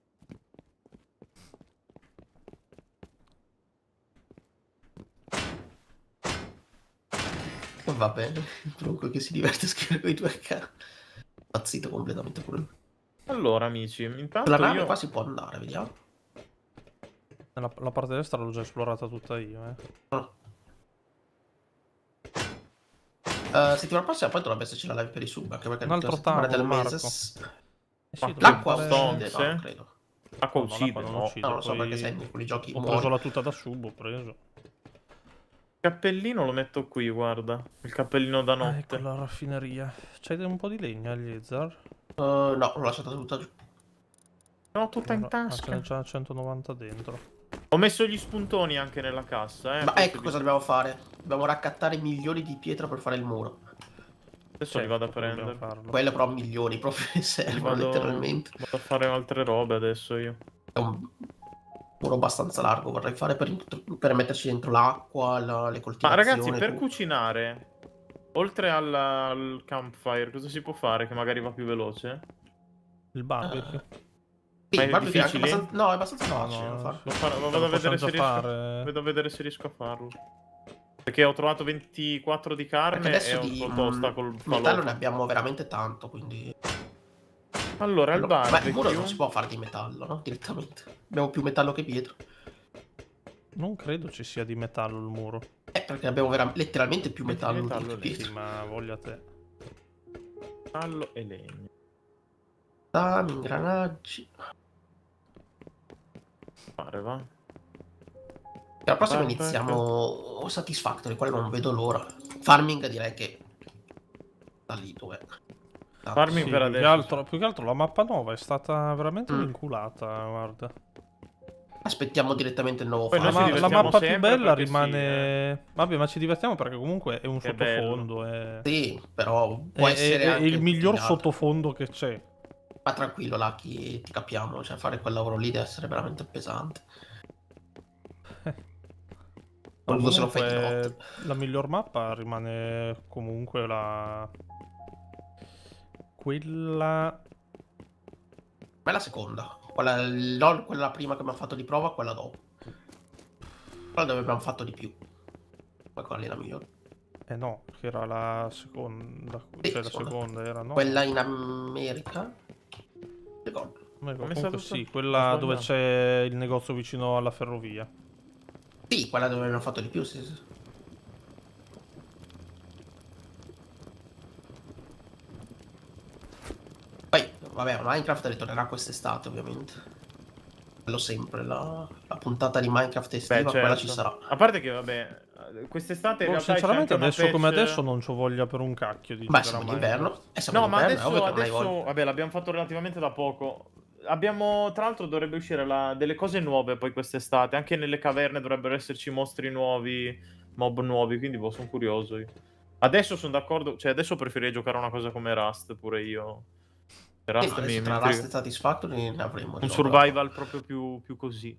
[SPEAKER 3] Va bene, Bronco che si diverte a scrivere con i due H. Pazzito completamente pure lui.
[SPEAKER 2] Allora, amici, intanto
[SPEAKER 3] La nave
[SPEAKER 2] io...
[SPEAKER 3] qua si può andare, vediamo.
[SPEAKER 1] La, la parte destra l'ho già esplorata tutta io, eh.
[SPEAKER 3] Ah. Uh, settimana prossima poi dovrebbe esserci la live per i sub, anche perché
[SPEAKER 1] Un
[SPEAKER 3] è
[SPEAKER 1] altro
[SPEAKER 3] l'ultima settimana del
[SPEAKER 1] tavolo,
[SPEAKER 3] mese.
[SPEAKER 1] Marco.
[SPEAKER 3] S-
[SPEAKER 1] Eh sì,
[SPEAKER 3] L'acqua
[SPEAKER 1] dobbiamo fare-
[SPEAKER 3] uccide? No, non credo.
[SPEAKER 2] Acqua
[SPEAKER 1] No, no,
[SPEAKER 2] uccide,
[SPEAKER 1] l'acqua non
[SPEAKER 2] no.
[SPEAKER 1] uccide.
[SPEAKER 3] No, non lo so
[SPEAKER 1] poi
[SPEAKER 3] perché sai, in quei giochi
[SPEAKER 1] Ho
[SPEAKER 3] muori.
[SPEAKER 1] preso la tuta da sub, ho preso.
[SPEAKER 2] Cappellino lo metto qui, guarda. Il cappellino da
[SPEAKER 1] Ah,
[SPEAKER 2] notte.
[SPEAKER 1] ecco la raffineria. C'hai un po' di legna, Eliezer?
[SPEAKER 3] Uh, no, l'ho lasciata tutta giù.
[SPEAKER 2] No, tutta in
[SPEAKER 1] Allora, ah, ce
[SPEAKER 2] tasca.
[SPEAKER 1] n'è già centonovanta dentro.
[SPEAKER 2] Ho messo gli spuntoni anche nella cassa, eh.
[SPEAKER 3] Ma
[SPEAKER 2] Poi
[SPEAKER 3] ecco
[SPEAKER 2] se
[SPEAKER 3] cosa
[SPEAKER 2] vi-
[SPEAKER 3] dobbiamo fare. Dobbiamo raccattare milioni di pietra per fare il muro.
[SPEAKER 2] Adesso li vado a
[SPEAKER 1] Certo, dobbiamo
[SPEAKER 2] prendere.
[SPEAKER 1] farlo.
[SPEAKER 3] Quello però milioni proprio ne servono
[SPEAKER 2] Vado...
[SPEAKER 3] letteralmente.
[SPEAKER 2] vado a fare altre robe adesso io.
[SPEAKER 3] È un muro abbastanza largo, vorrei fare per, per metterci dentro l'acqua, la- le
[SPEAKER 2] Ma
[SPEAKER 3] coltivazioni.
[SPEAKER 2] ragazzi, per
[SPEAKER 3] tutto.
[SPEAKER 2] cucinare, oltre alla- al campfire, cosa si può fare che magari va più veloce?
[SPEAKER 1] Il barbecue.
[SPEAKER 3] Sì,
[SPEAKER 2] Ma è
[SPEAKER 3] il barbecue è anche
[SPEAKER 2] difficile?
[SPEAKER 3] abbastanza... No, è abbastanza
[SPEAKER 1] No,
[SPEAKER 3] facile da
[SPEAKER 1] no,
[SPEAKER 3] fare.
[SPEAKER 2] Lo farò-
[SPEAKER 1] Ce
[SPEAKER 2] vado,
[SPEAKER 1] lo
[SPEAKER 2] a vedere se
[SPEAKER 1] possiamo già
[SPEAKER 2] riesco...
[SPEAKER 1] fare.
[SPEAKER 2] Vedo a vedere se riesco a farlo. Perché ho trovato ventiquattro di
[SPEAKER 3] Perché
[SPEAKER 2] carne e
[SPEAKER 3] adesso
[SPEAKER 2] ho
[SPEAKER 3] di
[SPEAKER 2] un po' tosta
[SPEAKER 3] mm,
[SPEAKER 2] col
[SPEAKER 3] metallo
[SPEAKER 2] falò.
[SPEAKER 3] ne abbiamo veramente tanto, quindi...
[SPEAKER 2] Allora, il
[SPEAKER 3] Ma il muro
[SPEAKER 2] barbecue...
[SPEAKER 3] non si può fare di metallo, no? Direttamente. Abbiamo più metallo che pietra.
[SPEAKER 1] Non credo ci sia di metallo il muro.
[SPEAKER 3] Eh, perché abbiamo vera- letteralmente più
[SPEAKER 2] Metti
[SPEAKER 3] metallo,
[SPEAKER 2] metallo
[SPEAKER 3] che
[SPEAKER 2] lì,
[SPEAKER 3] pietra.
[SPEAKER 1] Sì, ma voglia te.
[SPEAKER 2] Metallo e legno.
[SPEAKER 3] Tami, ingranaggi.
[SPEAKER 2] Pare, va.
[SPEAKER 3] La prossima
[SPEAKER 2] Perfetto.
[SPEAKER 3] iniziamo Satisfactory, quello non vedo l'ora. Farming direi che da lì dove. Da-
[SPEAKER 2] Farming
[SPEAKER 1] Sì,
[SPEAKER 2] per
[SPEAKER 1] più,
[SPEAKER 2] adesso.
[SPEAKER 1] che altro, più che altro la mappa nuova è stata veramente
[SPEAKER 3] Mm.
[SPEAKER 1] vinculata, guarda.
[SPEAKER 3] Aspettiamo direttamente il nuovo
[SPEAKER 2] Poi
[SPEAKER 1] La,
[SPEAKER 2] noi ci
[SPEAKER 3] farming.
[SPEAKER 1] ma- la
[SPEAKER 2] divertiamo
[SPEAKER 1] mappa più
[SPEAKER 2] sempre
[SPEAKER 1] bella
[SPEAKER 2] perché sì,
[SPEAKER 1] rimane... Vabbè, ma ci divertiamo perché comunque è un
[SPEAKER 2] È bello.
[SPEAKER 1] sottofondo. È...
[SPEAKER 3] Sì, però può
[SPEAKER 1] è-
[SPEAKER 3] essere
[SPEAKER 1] è- è
[SPEAKER 3] anche
[SPEAKER 1] il miglior
[SPEAKER 3] studiato.
[SPEAKER 1] sottofondo che c'è.
[SPEAKER 3] Ma tranquillo, Lucky, ti capiamo. Cioè, fare quel lavoro lì deve essere veramente pesante.
[SPEAKER 1] No,
[SPEAKER 3] Soprattutto se lo fai di
[SPEAKER 1] comunque,
[SPEAKER 3] notte.
[SPEAKER 1] la miglior mappa rimane comunque la... Quella...
[SPEAKER 3] Ma è la seconda. Quella, non quella prima che abbiamo fatto di prova, quella dopo. Quella dove abbiamo fatto di più. Ma qual è la migliore?
[SPEAKER 1] Eh no, che era la seconda.
[SPEAKER 3] Sì,
[SPEAKER 1] Cioè la
[SPEAKER 3] seconda.
[SPEAKER 1] seconda era, no?
[SPEAKER 3] Quella in America? Ricordo.
[SPEAKER 1] Ma
[SPEAKER 2] Come è
[SPEAKER 1] comunque
[SPEAKER 2] stato
[SPEAKER 1] sì,
[SPEAKER 2] fatto?
[SPEAKER 1] quella
[SPEAKER 2] Ho
[SPEAKER 1] dove
[SPEAKER 2] sbagliato.
[SPEAKER 1] c'è il negozio vicino alla ferrovia.
[SPEAKER 3] Sì, quella dove hanno fatto di più, sì, sì. Poi, vabbè, Minecraft ritornerà quest'estate, ovviamente. Quello sempre, la, la puntata di Minecraft estiva,
[SPEAKER 2] Beh,
[SPEAKER 3] quella ci
[SPEAKER 2] certo.
[SPEAKER 3] sarà.
[SPEAKER 2] A parte che, vabbè, quest'estate in
[SPEAKER 1] Boh,
[SPEAKER 2] realtà c'è
[SPEAKER 1] sinceramente
[SPEAKER 2] anche una
[SPEAKER 1] adesso come
[SPEAKER 2] patch...
[SPEAKER 1] adesso non c'ho voglia per un cacchio di
[SPEAKER 3] Beh,
[SPEAKER 1] giocare a
[SPEAKER 3] siamo
[SPEAKER 1] Minecraft.
[SPEAKER 3] d'inverno. E siamo
[SPEAKER 2] No, ma
[SPEAKER 3] d'inverno, è ovvio
[SPEAKER 2] adesso,
[SPEAKER 3] che non hai
[SPEAKER 2] adesso,
[SPEAKER 3] voglia.
[SPEAKER 2] vabbè, l'abbiamo fatto relativamente da poco. Abbiamo, tra l'altro, dovrebbe uscire la- delle cose nuove poi quest'estate. Anche nelle caverne dovrebbero esserci mostri nuovi, mob nuovi, quindi boh, sono curioso io. Adesso sono d'accordo, cioè adesso preferirei giocare a una cosa come Rust pure io.
[SPEAKER 3] Sì,
[SPEAKER 2] Rust
[SPEAKER 3] ma
[SPEAKER 2] mi,
[SPEAKER 3] adesso
[SPEAKER 2] mi
[SPEAKER 3] tra Rust
[SPEAKER 2] intriga.
[SPEAKER 3] e Satisfactory ne avremo di
[SPEAKER 2] Un
[SPEAKER 3] roba da fare.
[SPEAKER 2] survival proprio più, più così.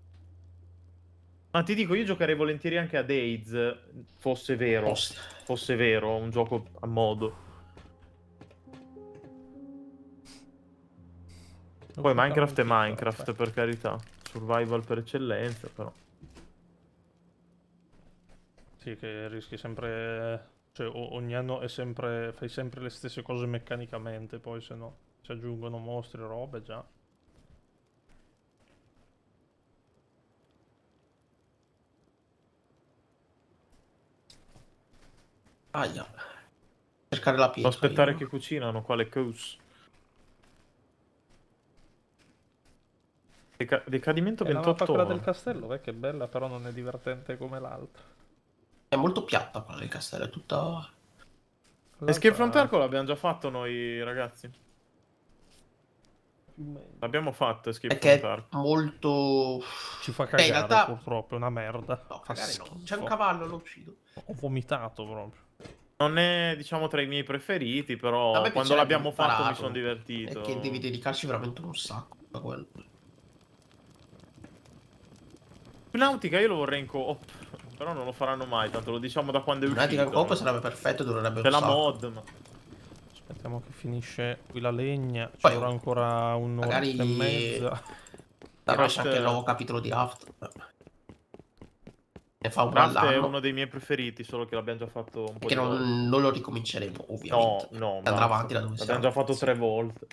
[SPEAKER 2] Ma ti dico, io giocherei volentieri anche a Days, fosse vero,
[SPEAKER 3] Posti.
[SPEAKER 2] fosse vero, un gioco a modo. Poi Minecraft è Minecraft, per carità. Survival per eccellenza, però.
[SPEAKER 1] Sì, che rischi sempre... Cioè, o- ogni anno è sempre... fai sempre le stesse cose meccanicamente, poi se no si aggiungono mostri, robe, già.
[SPEAKER 3] Aia. Cercare la
[SPEAKER 2] Devo
[SPEAKER 3] pietra
[SPEAKER 2] aspettare
[SPEAKER 3] io.
[SPEAKER 2] che cucinano, quale cous. Deca- decadimento
[SPEAKER 1] E la mappa
[SPEAKER 2] ventotto
[SPEAKER 1] quella del
[SPEAKER 2] ore.
[SPEAKER 1] castello, beh, che bella, però non è divertente come l'altra.
[SPEAKER 3] È molto piatta quella del castello, è tutta...
[SPEAKER 2] Escape from
[SPEAKER 1] L'altra...
[SPEAKER 2] Tarkov l'abbiamo già fatto noi, ragazzi.
[SPEAKER 1] più o meno.
[SPEAKER 2] L'abbiamo fatto Escape from
[SPEAKER 3] Perché è
[SPEAKER 2] Tarkov.
[SPEAKER 3] molto...
[SPEAKER 1] Ci fa
[SPEAKER 3] Beh, in
[SPEAKER 1] cagare,
[SPEAKER 3] realtà...
[SPEAKER 1] purtroppo, è una merda.
[SPEAKER 3] No,
[SPEAKER 1] Fa
[SPEAKER 3] cagare no. C'è un
[SPEAKER 1] schifo.
[SPEAKER 3] cavallo, lo uccido.
[SPEAKER 1] Ho vomitato proprio.
[SPEAKER 2] Non è, diciamo, tra i miei preferiti,
[SPEAKER 3] A
[SPEAKER 2] però
[SPEAKER 3] me
[SPEAKER 2] quando
[SPEAKER 3] piacerebbe
[SPEAKER 2] l'abbiamo fatto mi
[SPEAKER 3] impararlo.
[SPEAKER 2] sono
[SPEAKER 3] È
[SPEAKER 2] divertito.
[SPEAKER 3] che devi dedicarci veramente un sacco a quello.
[SPEAKER 2] Nautica io lo vorrei in coop, però non lo faranno mai, tanto lo diciamo da quando è
[SPEAKER 3] Lunatica in
[SPEAKER 2] uscito.
[SPEAKER 3] coop
[SPEAKER 2] no?
[SPEAKER 3] sarebbe perfetto, durerebbe
[SPEAKER 2] C'è
[SPEAKER 3] un
[SPEAKER 2] la
[SPEAKER 3] sacco.
[SPEAKER 2] mod, ma...
[SPEAKER 1] Aspettiamo che finisce qui la legna. Ci
[SPEAKER 3] Poi,
[SPEAKER 1] vorrà ancora un'ora
[SPEAKER 3] magari-
[SPEAKER 1] e mezza.
[SPEAKER 3] Però esce
[SPEAKER 2] Raft-
[SPEAKER 3] anche il nuovo capitolo di Raft. Ne fa uno
[SPEAKER 2] Raft è
[SPEAKER 3] all'anno.
[SPEAKER 2] uno dei miei preferiti, solo che l'abbiamo già fatto un po'
[SPEAKER 3] Che
[SPEAKER 2] di volte.
[SPEAKER 3] non, non lo ricominceremo,
[SPEAKER 2] No,
[SPEAKER 3] ovviamente.
[SPEAKER 2] no,
[SPEAKER 3] Andrà
[SPEAKER 2] basta.
[SPEAKER 3] avanti da dove
[SPEAKER 2] L'abbiamo
[SPEAKER 3] siamo.
[SPEAKER 2] già fatto tre volte.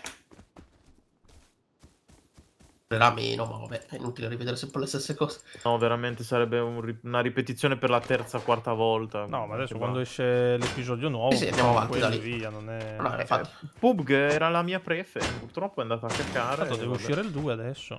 [SPEAKER 3] Durerà meno, ma vabbè, è inutile rivedere sempre le stesse cose.
[SPEAKER 2] No, veramente sarebbe un ri- una ripetizione per la terza, quarta volta.
[SPEAKER 1] No, ma adesso
[SPEAKER 2] Anche
[SPEAKER 1] quando
[SPEAKER 2] va.
[SPEAKER 1] esce l'episodio nuovo,
[SPEAKER 3] Sì, sì, andiamo
[SPEAKER 1] facciamo
[SPEAKER 3] avanti da
[SPEAKER 1] quello e
[SPEAKER 3] lì.
[SPEAKER 1] via, non è...
[SPEAKER 3] No, infatti.
[SPEAKER 2] P U B G era la mia prefe, purtroppo è andata a cacare.
[SPEAKER 1] Tanto
[SPEAKER 2] e
[SPEAKER 1] deve
[SPEAKER 2] vabbè.
[SPEAKER 1] uscire il due adesso.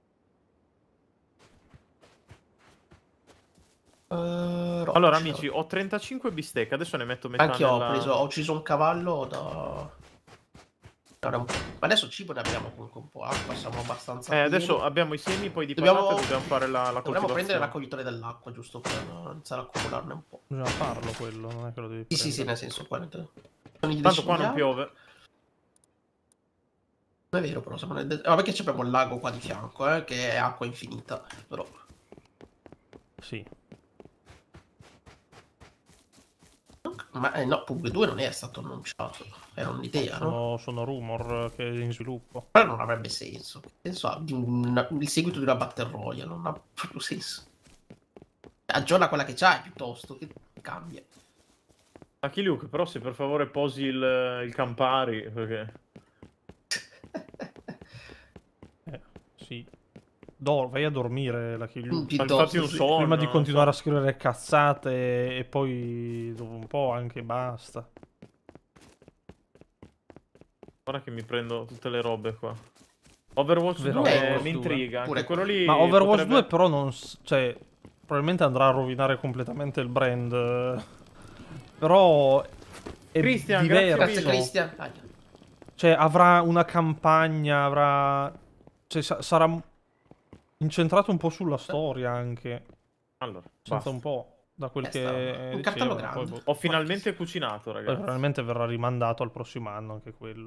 [SPEAKER 3] Uh,
[SPEAKER 2] Allora, amici, ho trentacinque bistecche, adesso ne metto metà
[SPEAKER 3] Anche io
[SPEAKER 2] nella...
[SPEAKER 3] ho preso, ho ucciso un cavallo da... Era un- Ma adesso cibo ne abbiamo comunque un po', acqua, siamo abbastanza
[SPEAKER 2] Eh,
[SPEAKER 3] pieni.
[SPEAKER 2] adesso abbiamo i semi, poi di
[SPEAKER 3] Dobbiamo-
[SPEAKER 2] patate dobbiamo fare la, la
[SPEAKER 3] Dovremmo
[SPEAKER 2] coltivazione.
[SPEAKER 3] prendere il raccoglitore dell'acqua, giusto per iniziare a accumularne un po'.
[SPEAKER 1] Bisogna farlo quello, non è che lo devi
[SPEAKER 3] Sì, sì, sì,
[SPEAKER 1] prendere.
[SPEAKER 3] nel senso, quello... Sono i
[SPEAKER 2] Tanto qua non
[SPEAKER 3] cinghiali.
[SPEAKER 2] piove.
[SPEAKER 3] Non è vero, però, siamo nel... de- Vabbè che abbiamo il lago qua di fianco, eh, che è acqua infinita, però...
[SPEAKER 1] Sì.
[SPEAKER 3] Ma eh, no, P U B G due non è stato annunciato, era un'idea, no?
[SPEAKER 1] Sono, sono rumor che è in sviluppo.
[SPEAKER 3] Però non avrebbe senso. Che senso ha di un- il seguito di una Battle Royale? Non ha proprio senso. Aggiorna quella che c'hai piuttosto, che cambia.
[SPEAKER 2] Lucky Luke, però se per favore posi il, il Campari, perché...
[SPEAKER 1] Eh, sì. Do, vai a dormire la Kill You.
[SPEAKER 2] Ma
[SPEAKER 3] Piuttosto,
[SPEAKER 2] infatti un
[SPEAKER 3] sì.
[SPEAKER 2] sonno.
[SPEAKER 1] Prima di
[SPEAKER 2] non
[SPEAKER 1] continuare a
[SPEAKER 2] so.
[SPEAKER 1] scrivere cazzate e poi dopo un po' anche basta.
[SPEAKER 2] Guarda che mi prendo tutte le robe qua. Overwatch
[SPEAKER 1] Vero,
[SPEAKER 2] due
[SPEAKER 1] Overwatch
[SPEAKER 2] mi
[SPEAKER 1] due.
[SPEAKER 2] intriga,
[SPEAKER 3] Pure
[SPEAKER 2] anche quello lì
[SPEAKER 1] Ma Overwatch
[SPEAKER 2] potrebbe...
[SPEAKER 1] due però non... s- cioè, probabilmente andrà a rovinare completamente il brand. eh, Però è
[SPEAKER 2] Christian, grazie
[SPEAKER 1] diverso.
[SPEAKER 3] Grazie
[SPEAKER 2] mille.
[SPEAKER 3] Christian. Ah,
[SPEAKER 1] Cioè, avrà una campagna, avrà... Cioè, sa- sarà m- incentrato un po' sulla storia anche.
[SPEAKER 2] Allora,
[SPEAKER 1] Senza
[SPEAKER 2] basta.
[SPEAKER 1] un po', da quel
[SPEAKER 3] Eh,
[SPEAKER 1] che
[SPEAKER 3] sta- un
[SPEAKER 1] dicevano,
[SPEAKER 3] cartello
[SPEAKER 1] poi
[SPEAKER 3] grande.
[SPEAKER 1] boh.
[SPEAKER 2] Ho finalmente cucinato,
[SPEAKER 1] Poi
[SPEAKER 2] ragazzi.
[SPEAKER 1] probabilmente verrà rimandato al prossimo anno anche quello.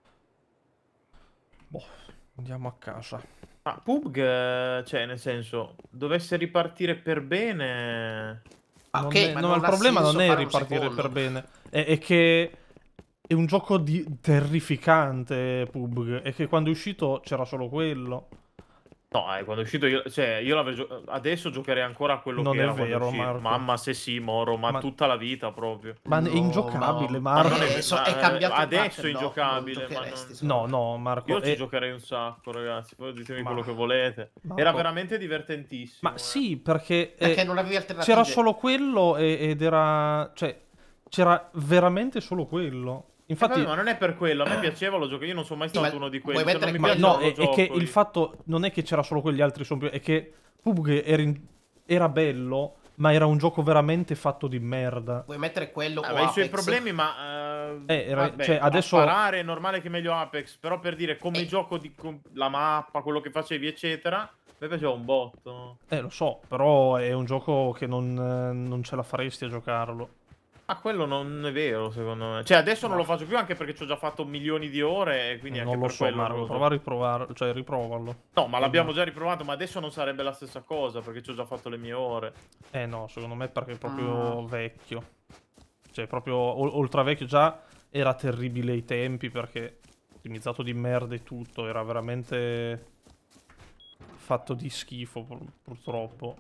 [SPEAKER 1] Boh, andiamo a casa.
[SPEAKER 2] Ma P U B G, eh, cioè, nel senso, dovesse ripartire per bene...
[SPEAKER 3] Ah,
[SPEAKER 1] Non
[SPEAKER 3] ok,
[SPEAKER 1] è-
[SPEAKER 3] ma
[SPEAKER 1] no,
[SPEAKER 3] non
[SPEAKER 1] il
[SPEAKER 3] ha
[SPEAKER 1] problema
[SPEAKER 3] senso
[SPEAKER 1] non è
[SPEAKER 3] fare un
[SPEAKER 1] ripartire
[SPEAKER 3] secondo.
[SPEAKER 1] per bene, è, è che è un gioco di terrificante P U B G, e che quando è uscito c'era solo quello.
[SPEAKER 2] No, eh, quando è uscito io, cioè, io l'avrei gio- adesso giocherei ancora a quello
[SPEAKER 1] Non
[SPEAKER 2] che
[SPEAKER 1] è
[SPEAKER 2] era quando
[SPEAKER 1] vero,
[SPEAKER 2] uscì.
[SPEAKER 1] Marco.
[SPEAKER 2] Mamma se sì, Moro, ma,
[SPEAKER 1] Ma-
[SPEAKER 2] tutta la vita proprio.
[SPEAKER 1] Ma è
[SPEAKER 3] No,
[SPEAKER 1] ingiocabile,
[SPEAKER 3] ma-
[SPEAKER 1] Marco.
[SPEAKER 2] Ma non è,
[SPEAKER 3] Eh, so-
[SPEAKER 2] ma,
[SPEAKER 3] è cambiato il
[SPEAKER 2] adesso
[SPEAKER 3] patch,
[SPEAKER 2] è
[SPEAKER 3] no,
[SPEAKER 2] ingiocabile,
[SPEAKER 3] non
[SPEAKER 2] ma
[SPEAKER 3] giocheresti,
[SPEAKER 2] non...
[SPEAKER 3] secondo
[SPEAKER 1] No,
[SPEAKER 3] me.
[SPEAKER 1] no, Marco.
[SPEAKER 2] Io ci
[SPEAKER 1] è-
[SPEAKER 2] giocherei un sacco, ragazzi. Poi ditemi
[SPEAKER 1] Ma-
[SPEAKER 2] quello che volete.
[SPEAKER 1] Marco-
[SPEAKER 2] Era veramente divertentissimo.
[SPEAKER 1] Ma
[SPEAKER 2] eh.
[SPEAKER 1] sì, perché, eh,
[SPEAKER 3] Perché non avevi alternative.
[SPEAKER 1] c'era solo quello e- ed era... Cioè, c'era veramente solo quello.
[SPEAKER 2] Eh,
[SPEAKER 1] Infatti...
[SPEAKER 2] vabbè, ma non è per quello, a me piaceva lo gioco, io non sono mai
[SPEAKER 3] Sì,
[SPEAKER 2] stato
[SPEAKER 3] ma
[SPEAKER 2] uno di
[SPEAKER 3] vuoi
[SPEAKER 2] quelli. Se
[SPEAKER 3] mettere
[SPEAKER 2] non mi
[SPEAKER 3] quello-
[SPEAKER 1] Ma
[SPEAKER 2] piace
[SPEAKER 1] no,
[SPEAKER 2] non lo
[SPEAKER 1] è, è che
[SPEAKER 2] gioco
[SPEAKER 1] il
[SPEAKER 2] io.
[SPEAKER 1] fatto non è che c'era solo quegli altri sono più... È che P U B G era, in- era bello, ma era un gioco veramente fatto di merda.
[SPEAKER 3] Vuoi mettere quello
[SPEAKER 2] Ah,
[SPEAKER 3] o
[SPEAKER 2] ma i suoi
[SPEAKER 3] Apex?
[SPEAKER 2] problemi, ma eh,
[SPEAKER 1] Eh, era-
[SPEAKER 2] vabbè,
[SPEAKER 1] cioè,
[SPEAKER 2] a
[SPEAKER 1] adesso-
[SPEAKER 2] sparare è normale che meglio Apex, però per dire come
[SPEAKER 3] Eh.
[SPEAKER 2] gioco di com- la mappa, quello che facevi, eccetera, a me piaceva un botto.
[SPEAKER 1] Eh, lo so, però è un gioco che non, eh, non ce la faresti a giocarlo.
[SPEAKER 2] Ah, quello non è vero, secondo me. Cioè, adesso non
[SPEAKER 3] No.
[SPEAKER 2] lo faccio più anche perché ci ho già fatto milioni di ore e quindi anche
[SPEAKER 1] non lo
[SPEAKER 2] per
[SPEAKER 1] so,
[SPEAKER 2] quello non
[SPEAKER 1] Marco,
[SPEAKER 2] lo
[SPEAKER 1] prova a riprovarlo, cioè riprovarlo.
[SPEAKER 2] No, ma l'abbiamo già riprovato, ma adesso non sarebbe la stessa cosa perché ci ho già fatto le mie ore.
[SPEAKER 1] Eh no, secondo me perché è proprio
[SPEAKER 3] Mm.
[SPEAKER 1] vecchio. Cioè, proprio o- oltre a vecchio già era terribile ai tempi perché ottimizzato di merda e tutto, era veramente fatto di schifo pur- purtroppo.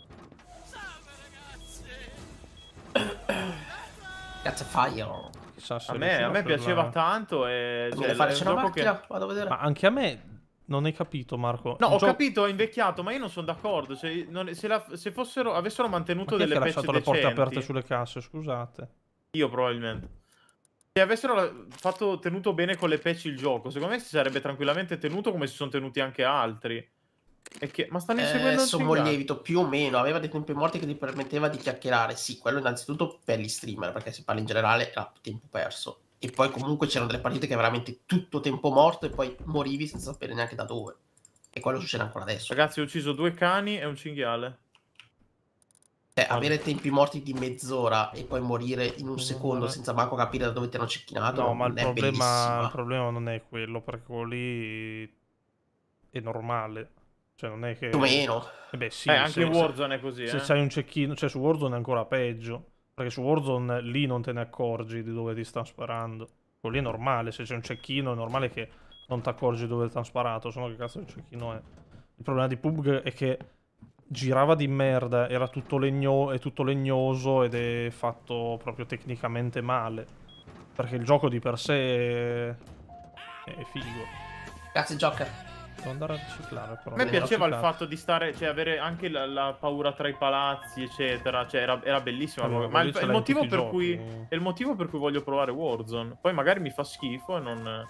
[SPEAKER 3] Cazzo, Fire.
[SPEAKER 1] Chissà se
[SPEAKER 2] A me,
[SPEAKER 1] riuscirò
[SPEAKER 2] a me
[SPEAKER 1] farla-
[SPEAKER 2] piaceva tanto e...
[SPEAKER 3] Fammi
[SPEAKER 2] Cioè,
[SPEAKER 3] fare
[SPEAKER 2] è un
[SPEAKER 3] c'è una
[SPEAKER 2] gioco che...
[SPEAKER 3] macchina, vado a vedere.
[SPEAKER 1] Ma anche a me non hai capito, Marco.
[SPEAKER 2] No,
[SPEAKER 1] Il
[SPEAKER 2] ho
[SPEAKER 1] gioco-
[SPEAKER 2] capito, è invecchiato, ma io non sono d'accordo. Cioè, non- se, la- se fossero, avessero
[SPEAKER 1] Ma
[SPEAKER 2] mantenuto
[SPEAKER 1] chi è che
[SPEAKER 2] delle
[SPEAKER 1] ha
[SPEAKER 2] patch
[SPEAKER 1] lasciato le porte
[SPEAKER 2] decenti,
[SPEAKER 1] aperte sulle casse, scusate.
[SPEAKER 2] io probabilmente. Se avessero la- fatto tenuto bene con le patch il gioco, secondo me si sarebbe tranquillamente tenuto come si sono tenuti anche altri. E che... Ma stanno inseguendo
[SPEAKER 3] Eh,
[SPEAKER 2] un
[SPEAKER 3] sommo
[SPEAKER 2] cinghiale.
[SPEAKER 3] lievito, più o meno, aveva dei tempi morti che ti permetteva di chiacchierare. Sì, quello innanzitutto per gli streamer, perché si parla in generale era tempo perso. E poi comunque c'erano delle partite che veramente tutto tempo morto e poi morivi senza sapere neanche da dove. E quello succede ancora adesso.
[SPEAKER 2] Ragazzi, ho ucciso due cani e un cinghiale.
[SPEAKER 3] Cioè, avere tempi morti di mezz'ora e poi morire in un secondo senza manco capire da dove ti hanno cecchinato
[SPEAKER 1] No, ma il
[SPEAKER 3] non è
[SPEAKER 1] problema,
[SPEAKER 3] bellissima.
[SPEAKER 1] il problema non è quello, perché quello lì è normale. Cioè, non è che...
[SPEAKER 3] Più o meno.
[SPEAKER 1] Eh beh, sì,
[SPEAKER 2] eh, anche
[SPEAKER 1] se,
[SPEAKER 2] in Warzone è così,
[SPEAKER 1] se
[SPEAKER 2] eh.
[SPEAKER 1] c'hai un cecchino... Cioè, su Warzone è ancora peggio. Perché su Warzone lì non te ne accorgi di dove ti stanno sparando. Quello lì è normale, se c'è un cecchino è normale che non ti accorgi dove ti hanno sparato, se no che cazzo di cecchino è. Il problema di P U B G è che girava di merda, era tutto, legno... è tutto legnoso ed è fatto proprio tecnicamente male. Perché il gioco di per sé è, è figo.
[SPEAKER 3] Grazie, Joker.
[SPEAKER 1] Devo andare a riciclare però.
[SPEAKER 2] A me
[SPEAKER 1] devo
[SPEAKER 2] piaceva il
[SPEAKER 1] riciclare.
[SPEAKER 2] fatto di stare, cioè avere anche la, la paura tra i palazzi, eccetera. Cioè, era, era bellissimo.
[SPEAKER 1] Vabbè,
[SPEAKER 2] ma
[SPEAKER 1] lì
[SPEAKER 2] il,
[SPEAKER 1] ce
[SPEAKER 2] il
[SPEAKER 1] l'hai in
[SPEAKER 2] motivo
[SPEAKER 1] tutti i
[SPEAKER 2] per cui
[SPEAKER 1] giochi.
[SPEAKER 2] è il motivo per cui voglio provare Warzone. Poi magari mi fa schifo e non.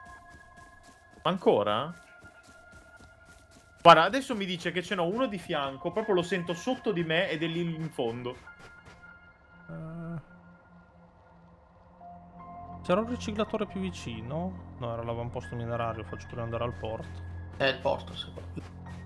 [SPEAKER 2] Ancora? Guarda, adesso mi dice che ce n'ho uno di fianco, proprio lo sento sotto di me ed è lì in fondo.
[SPEAKER 1] Eh, C'era un riciclatore più vicino? No, era l'avamposto minerario, faccio prima andare al porto.
[SPEAKER 3] È il porto, secondo me.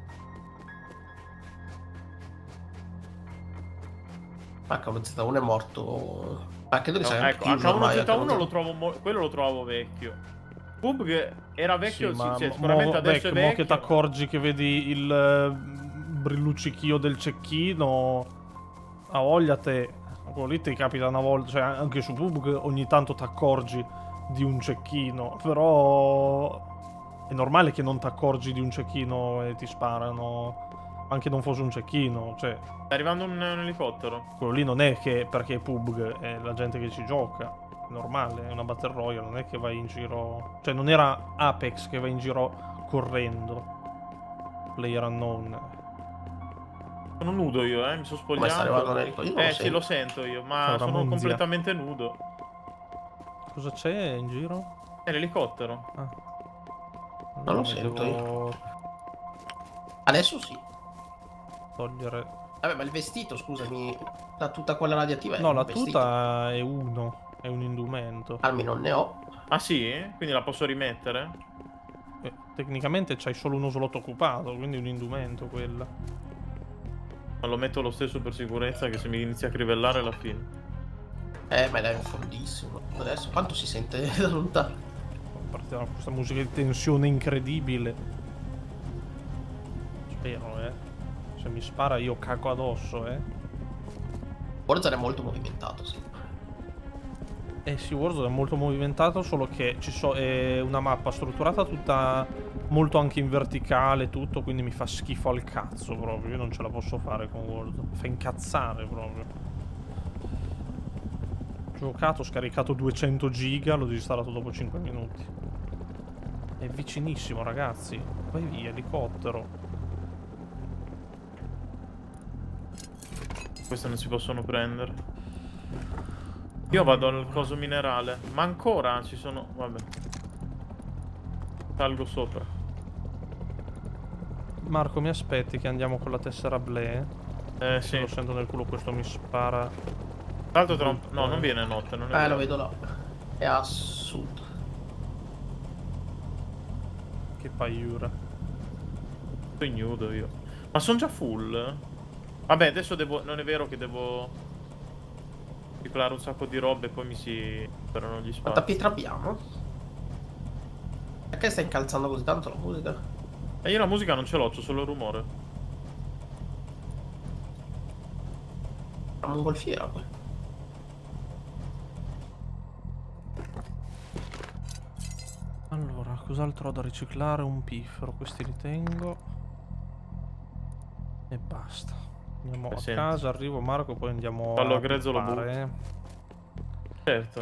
[SPEAKER 3] H uno Z uno è morto. Ah, credo che
[SPEAKER 2] No,
[SPEAKER 3] sia
[SPEAKER 2] ecco,
[SPEAKER 3] chiuso
[SPEAKER 2] H uno
[SPEAKER 3] ormai,
[SPEAKER 2] Z uno
[SPEAKER 3] H uno Z uno.
[SPEAKER 2] lo trovo mo- quello lo trovo vecchio. P U B G era vecchio,
[SPEAKER 1] Sì,
[SPEAKER 2] sì,
[SPEAKER 1] ma
[SPEAKER 2] cioè,
[SPEAKER 1] mo-
[SPEAKER 2] sicuramente adesso
[SPEAKER 1] vecchio,
[SPEAKER 2] è
[SPEAKER 1] mo
[SPEAKER 2] vecchio.
[SPEAKER 1] che ti accorgi che vedi il eh, brilluccichio del cecchino, a voglia te. Quello lì ti capita una volta, cioè anche su P U B G ogni tanto ti accorgi di un cecchino, però è normale che non ti accorgi di un cecchino e ti sparano, anche non fosse un cecchino, cioè
[SPEAKER 2] Sta arrivando un, un elicottero.
[SPEAKER 1] quello lì non è che perché è P U B G, è la gente che ci gioca, è normale, è una Battle Royale, non è che vai in giro, cioè non era Apex che va in giro correndo, Player Unknown.
[SPEAKER 2] Sono nudo io, eh, mi sono
[SPEAKER 3] Come sta
[SPEAKER 2] spogliato.
[SPEAKER 3] arrivando nel... Io non
[SPEAKER 2] Eh
[SPEAKER 3] lo
[SPEAKER 2] sì,
[SPEAKER 3] sento.
[SPEAKER 2] lo sento io, ma
[SPEAKER 1] Ciao,
[SPEAKER 2] sono
[SPEAKER 1] Ramonzia.
[SPEAKER 2] completamente nudo.
[SPEAKER 1] Cosa c'è in giro?
[SPEAKER 2] È l'elicottero.
[SPEAKER 1] Ah.
[SPEAKER 3] Non lo
[SPEAKER 1] mi
[SPEAKER 3] sento
[SPEAKER 1] devo
[SPEAKER 3] Adesso sì.
[SPEAKER 1] togliere.
[SPEAKER 3] Vabbè, ma il vestito, scusami, la tuta quella radiativa è
[SPEAKER 1] No,
[SPEAKER 3] un
[SPEAKER 1] la
[SPEAKER 3] vestito.
[SPEAKER 1] tuta è uno, è un indumento.
[SPEAKER 3] Armi non ne ho.
[SPEAKER 2] Ah sì? Quindi la posso rimettere?
[SPEAKER 1] Eh, tecnicamente c'hai solo uno slot occupato, quindi è un indumento quella.
[SPEAKER 2] Ma lo metto lo stesso per sicurezza che se mi inizia a crivellare alla fine.
[SPEAKER 3] Eh, ma è fondissimo. Adesso quanto si sente da lontano?
[SPEAKER 1] Parte da questa musica di tensione incredibile. Spero, eh. Se mi spara io cago addosso, eh.
[SPEAKER 3] Warzone è molto movimentato, sì.
[SPEAKER 1] Eh sì, Warzone è molto movimentato, solo che ci so, è una mappa strutturata tutta molto anche in verticale, tutto, quindi mi fa schifo al cazzo proprio. Io non ce la posso fare con Warzone. Mi fa incazzare proprio. Ho giocato, ho scaricato duecento giga, l'ho disinstallato dopo cinque minuti. È vicinissimo, ragazzi. Vai via, elicottero.
[SPEAKER 2] Queste non si possono prendere. Io vado al coso minerale. Ma ancora ci sono... Vabbè. Salgo sopra.
[SPEAKER 1] Marco, mi aspetti che andiamo con la tessera Ble?
[SPEAKER 2] Eh
[SPEAKER 1] Se
[SPEAKER 2] sì.
[SPEAKER 1] lo sento nel culo, questo mi spara.
[SPEAKER 2] Tra l'altro tra un... No, non viene notte, non è
[SPEAKER 3] Eh,
[SPEAKER 2] vero.
[SPEAKER 3] lo vedo là. È a sud.
[SPEAKER 1] Che paiura.
[SPEAKER 2] Sto ignudo io. Ma sono già full? Vabbè, adesso devo... Non è vero che devo... riciclare un sacco di robe e poi mi si... Sperano gli
[SPEAKER 3] Quanta
[SPEAKER 2] spazi.
[SPEAKER 3] pietra abbiamo? Perché stai incalzando così tanto la musica?
[SPEAKER 2] E io la musica non ce l'ho, c'ho solo il rumore.
[SPEAKER 3] La mongolfiera poi.
[SPEAKER 1] Allora, cos'altro ho da riciclare? Un piffero, questi li tengo. E basta. Andiamo
[SPEAKER 2] Eh,
[SPEAKER 1] a
[SPEAKER 2] senti.
[SPEAKER 1] casa, arrivo Marco, poi andiamo
[SPEAKER 2] Fallo
[SPEAKER 1] a
[SPEAKER 2] grezzo, lo
[SPEAKER 1] pippare, eh.
[SPEAKER 2] Certo.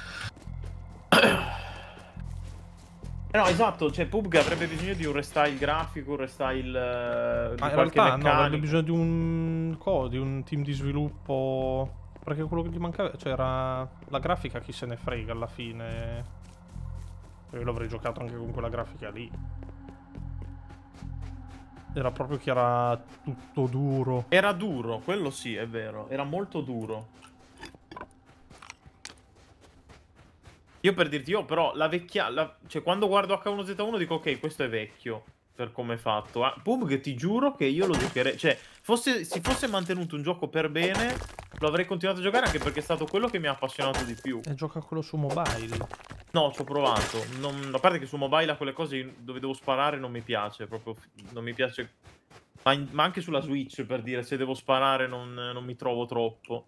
[SPEAKER 2] Eh no, esatto, cioè P U B G avrebbe bisogno di un restyle grafico, un restyle eh, di
[SPEAKER 1] Ma in
[SPEAKER 2] qualche
[SPEAKER 1] realtà no, avrebbe
[SPEAKER 2] meccanica.
[SPEAKER 1] bisogno di un... co, di un team di sviluppo... Perché quello che gli mancava... Cioè era... La grafica chi se ne frega alla fine. Io l'avrei giocato anche con quella grafica lì. Era proprio che era tutto duro.
[SPEAKER 2] Era duro, quello sì, è vero. Era molto duro. Io per dirti, io però la vecchia... la- Cioè quando guardo H uno Z uno dico ok, questo è vecchio. Per come è fatto. Ah, P U B G ti giuro che io lo giocherei... Cioè, fosse, si fosse mantenuto un gioco per bene, lo avrei continuato a giocare anche perché è stato quello che mi ha appassionato di più.
[SPEAKER 1] E gioca quello su mobile.
[SPEAKER 2] No, ci ho provato. Non- a parte che su mobile a quelle cose dove devo sparare non mi piace. Proprio non mi piace. Ma, in- ma anche sulla Switch, per dire, se devo sparare non, non mi trovo troppo.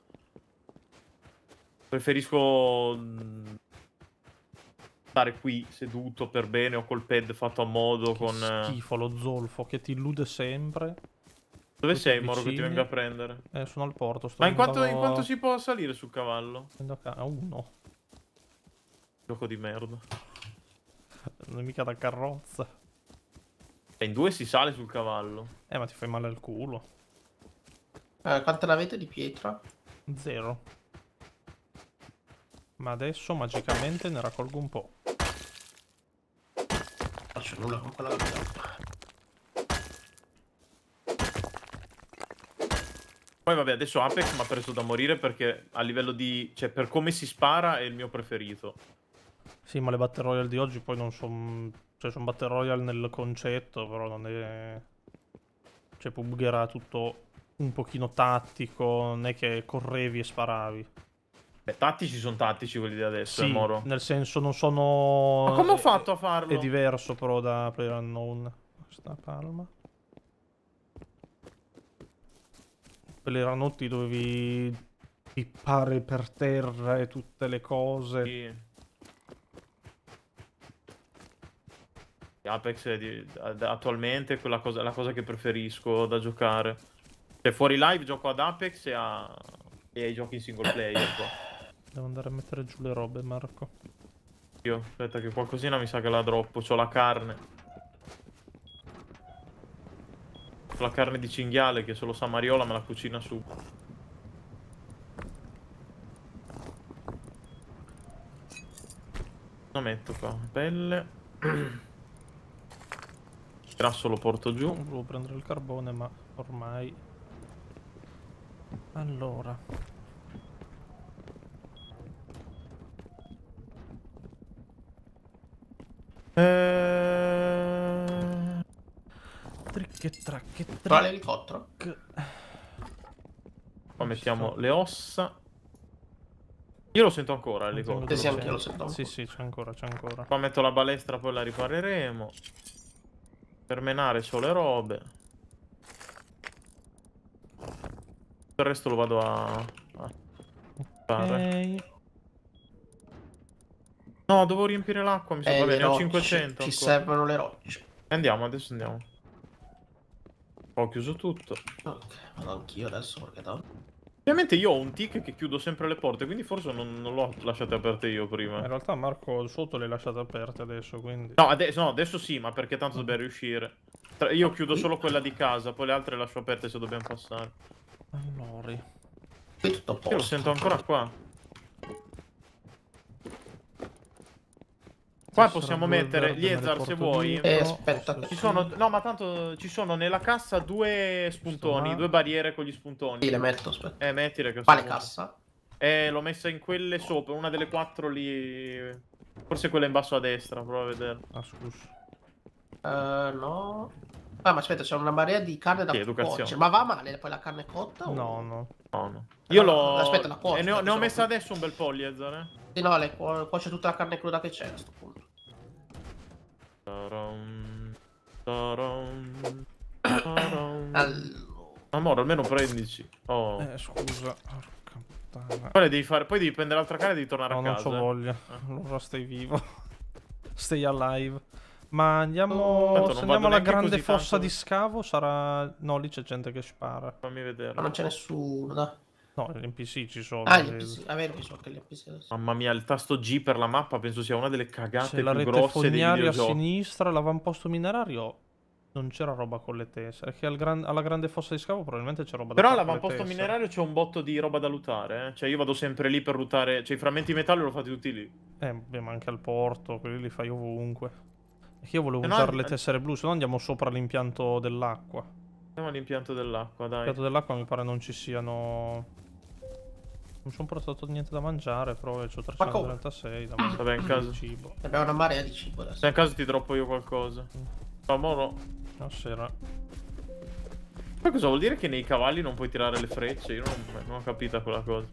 [SPEAKER 2] Preferisco mh, stare qui seduto per bene o col pad fatto a modo.
[SPEAKER 1] Che
[SPEAKER 2] Con eh,
[SPEAKER 1] schifo lo zolfo che ti illude sempre.
[SPEAKER 2] Dove
[SPEAKER 1] Poi ti
[SPEAKER 2] sei, Moro, che ti
[SPEAKER 1] avvicini.
[SPEAKER 2] venga a prendere?
[SPEAKER 1] Eh, sono al porto. Sto
[SPEAKER 2] Ma in quanto, in
[SPEAKER 1] andando-
[SPEAKER 2] quanto si può salire sul cavallo?
[SPEAKER 1] Prendo a ca- uno.
[SPEAKER 2] Gioco di merda.
[SPEAKER 1] Non è mica da carrozza.
[SPEAKER 2] E in due si sale sul cavallo.
[SPEAKER 1] Eh, ma ti fai male al culo.
[SPEAKER 3] Eh, quante ne avete di pietra?
[SPEAKER 1] Zero. Ma adesso magicamente ne raccolgo un po'.
[SPEAKER 3] Non faccio nulla con quella vita.
[SPEAKER 2] Poi vabbè, adesso Apex mi ha preso da morire perché a livello di... Cioè, per come si spara è il mio preferito.
[SPEAKER 1] Sì, ma le Battle Royale di oggi poi non sono... Cioè, sono Battle Royale nel concetto, però non è... Cioè, P U B G era tutto un pochino tattico, non è che correvi e sparavi.
[SPEAKER 2] Beh, tattici sono tattici quelli di adesso, eh,
[SPEAKER 1] Sì,
[SPEAKER 2] Moro.
[SPEAKER 1] nel senso non sono...
[SPEAKER 2] Ma come ho
[SPEAKER 1] è-
[SPEAKER 2] fatto a farlo?
[SPEAKER 1] È diverso però da PlayerUnknown. Questa palma. PlayerUnknown ti dovevi pippare per terra e tutte le cose.
[SPEAKER 2] Sì. Apex è di- attualmente è quella cosa, la cosa che preferisco da giocare. Cioè, fuori live gioco ad Apex e, a... e ai giochi in single player qua.
[SPEAKER 1] Devo andare a mettere giù le robe, Marco.
[SPEAKER 2] Io, aspetta che qualcosina mi sa che la droppo. C'ho la carne. C'ho la carne di cinghiale che solo Samariola me la cucina su. La metto qua. Pelle. Grasso lo porto giù.
[SPEAKER 1] Non volevo prendere il carbone, ma ormai... Allora...
[SPEAKER 2] Eh...
[SPEAKER 1] Tricche tracche
[SPEAKER 3] Tra
[SPEAKER 1] tracche.
[SPEAKER 3] l'elicottero?
[SPEAKER 2] Qua mettiamo le ossa. Io lo sento ancora l'elicottero.
[SPEAKER 3] Sì, sì, anche io lo sento
[SPEAKER 1] Sì,
[SPEAKER 3] ancora.
[SPEAKER 1] sì, c'è ancora, c'è ancora.
[SPEAKER 2] Qua metto la balestra, poi la ripareremo. Per menare c'ho le robe. Il resto lo vado a... a fare.
[SPEAKER 1] Ok.
[SPEAKER 2] No, devo riempire l'acqua, mi sa.
[SPEAKER 3] Eh,
[SPEAKER 2] Vabbè,
[SPEAKER 3] le
[SPEAKER 2] ne ho
[SPEAKER 3] rocce,
[SPEAKER 2] cinquecento
[SPEAKER 3] ci
[SPEAKER 2] ancora.
[SPEAKER 3] servono le rocce.
[SPEAKER 2] Andiamo, adesso andiamo. Ho chiuso tutto.
[SPEAKER 3] Ok, vado anch'io adesso perché tanto...
[SPEAKER 2] Ovviamente io ho un tic che chiudo sempre le porte, quindi forse non, non l'ho lasciate aperte io prima.
[SPEAKER 1] In realtà Marco sotto le hai lasciate aperte adesso, quindi...
[SPEAKER 2] No, adesso, no, adesso sì, ma perché tanto dobbiamo riuscire. Tra- io
[SPEAKER 3] No,
[SPEAKER 2] chiudo
[SPEAKER 3] qui-
[SPEAKER 2] solo quella di casa, poi le altre le lascio aperte se dobbiamo passare.
[SPEAKER 1] Allora...
[SPEAKER 3] Qui tutto a
[SPEAKER 2] Io lo
[SPEAKER 3] posto.
[SPEAKER 2] sento ancora qua. Qua possiamo mettere gli Ezar se vuoi.
[SPEAKER 3] Eh, aspetta,
[SPEAKER 2] Ci sono, no, ma tanto ci sono nella cassa due spuntoni,
[SPEAKER 1] là.
[SPEAKER 2] due barriere con gli spuntoni.
[SPEAKER 3] Sì, le metto, aspetta.
[SPEAKER 2] Eh, mettile che
[SPEAKER 3] Quale
[SPEAKER 2] sono-
[SPEAKER 3] cassa?
[SPEAKER 2] Eh, l'ho messa in quelle sopra, una delle quattro lì. Forse quella in basso a destra, prova a vedere.
[SPEAKER 1] Ah, scusa.
[SPEAKER 3] Uh, no. Ah, ma aspetta, c'è una marea di carne da
[SPEAKER 2] Sì, educazione.
[SPEAKER 3] cuocere. Ma va male poi la carne cotta? O...
[SPEAKER 1] No, no.
[SPEAKER 2] No, no. Io
[SPEAKER 3] No,
[SPEAKER 2] l'ho.
[SPEAKER 3] aspetta, la cuocio,
[SPEAKER 2] E ne ho, ne ho
[SPEAKER 3] sono
[SPEAKER 2] messa
[SPEAKER 3] qui.
[SPEAKER 2] adesso un bel po' gli Ezar, eh.
[SPEAKER 3] Sì, no, le cu- cuoce tutta la carne cruda che c'è a questo punto.
[SPEAKER 2] Taram, taram, taram.
[SPEAKER 3] Allora...
[SPEAKER 2] Amore, almeno prendici. Oh.
[SPEAKER 1] Eh, scusa. Porca puttana.
[SPEAKER 2] Poi, le devi fare... Poi devi prendere l'altra carne e devi tornare
[SPEAKER 1] No,
[SPEAKER 2] a
[SPEAKER 1] non
[SPEAKER 2] casa.
[SPEAKER 1] c'ho
[SPEAKER 2] eh.
[SPEAKER 1] voglia. Allora stai vivo. Stay alive. Ma andiamo...
[SPEAKER 2] Tanto non
[SPEAKER 1] se
[SPEAKER 2] vado
[SPEAKER 1] andiamo alla
[SPEAKER 2] neanche
[SPEAKER 1] grande
[SPEAKER 2] così
[SPEAKER 1] fossa
[SPEAKER 2] tanto.
[SPEAKER 1] di scavo sarà... No, lì c'è gente che spara.
[SPEAKER 2] Fammi vedere.
[SPEAKER 3] Ma non c'è nessuno, dai.
[SPEAKER 1] No, gli N P C ci sono.
[SPEAKER 3] Ah, gli
[SPEAKER 1] vedo.
[SPEAKER 3] N P C. Ah, vero che so che gli N P C adesso.
[SPEAKER 2] Mamma mia, il tasto G per la mappa penso sia una delle cagate
[SPEAKER 1] C'è la
[SPEAKER 2] più
[SPEAKER 1] rete
[SPEAKER 2] grosse dei
[SPEAKER 1] fognaria a
[SPEAKER 2] videogiochi.
[SPEAKER 1] sinistra, l'avamposto minerario. Non c'era roba con le tessere. Che al gran- alla grande fossa di scavo probabilmente c'è roba da
[SPEAKER 2] Però
[SPEAKER 1] fare con le
[SPEAKER 2] all'avamposto
[SPEAKER 1] tessere.
[SPEAKER 2] minerario c'è un botto di roba da lootare, eh. Cioè io vado sempre lì per lootare. Cioè i frammenti di metallo li ho fatti tutti lì.
[SPEAKER 1] Eh, beh, ma anche al porto, quelli li fai ovunque. E che io volevo
[SPEAKER 2] Se no,
[SPEAKER 1] usare
[SPEAKER 2] and-
[SPEAKER 1] le tessere blu, se no andiamo sopra l'impianto dell'acqua.
[SPEAKER 2] Andiamo all'impianto dell'acqua, dai.
[SPEAKER 1] L'impianto dell'acqua mi pare non ci siano... Non sono portato niente da mangiare, però ho trecentotrentasei da mangiare.
[SPEAKER 2] Vabbè, in caso.
[SPEAKER 1] Cibo.
[SPEAKER 3] Abbiamo una marea di cibo adesso.
[SPEAKER 2] Se in caso ti droppo io qualcosa. No, mo no.
[SPEAKER 1] No, sera.
[SPEAKER 2] Poi cosa vuol dire che nei cavalli non puoi tirare le frecce? Io non, non ho capito quella cosa.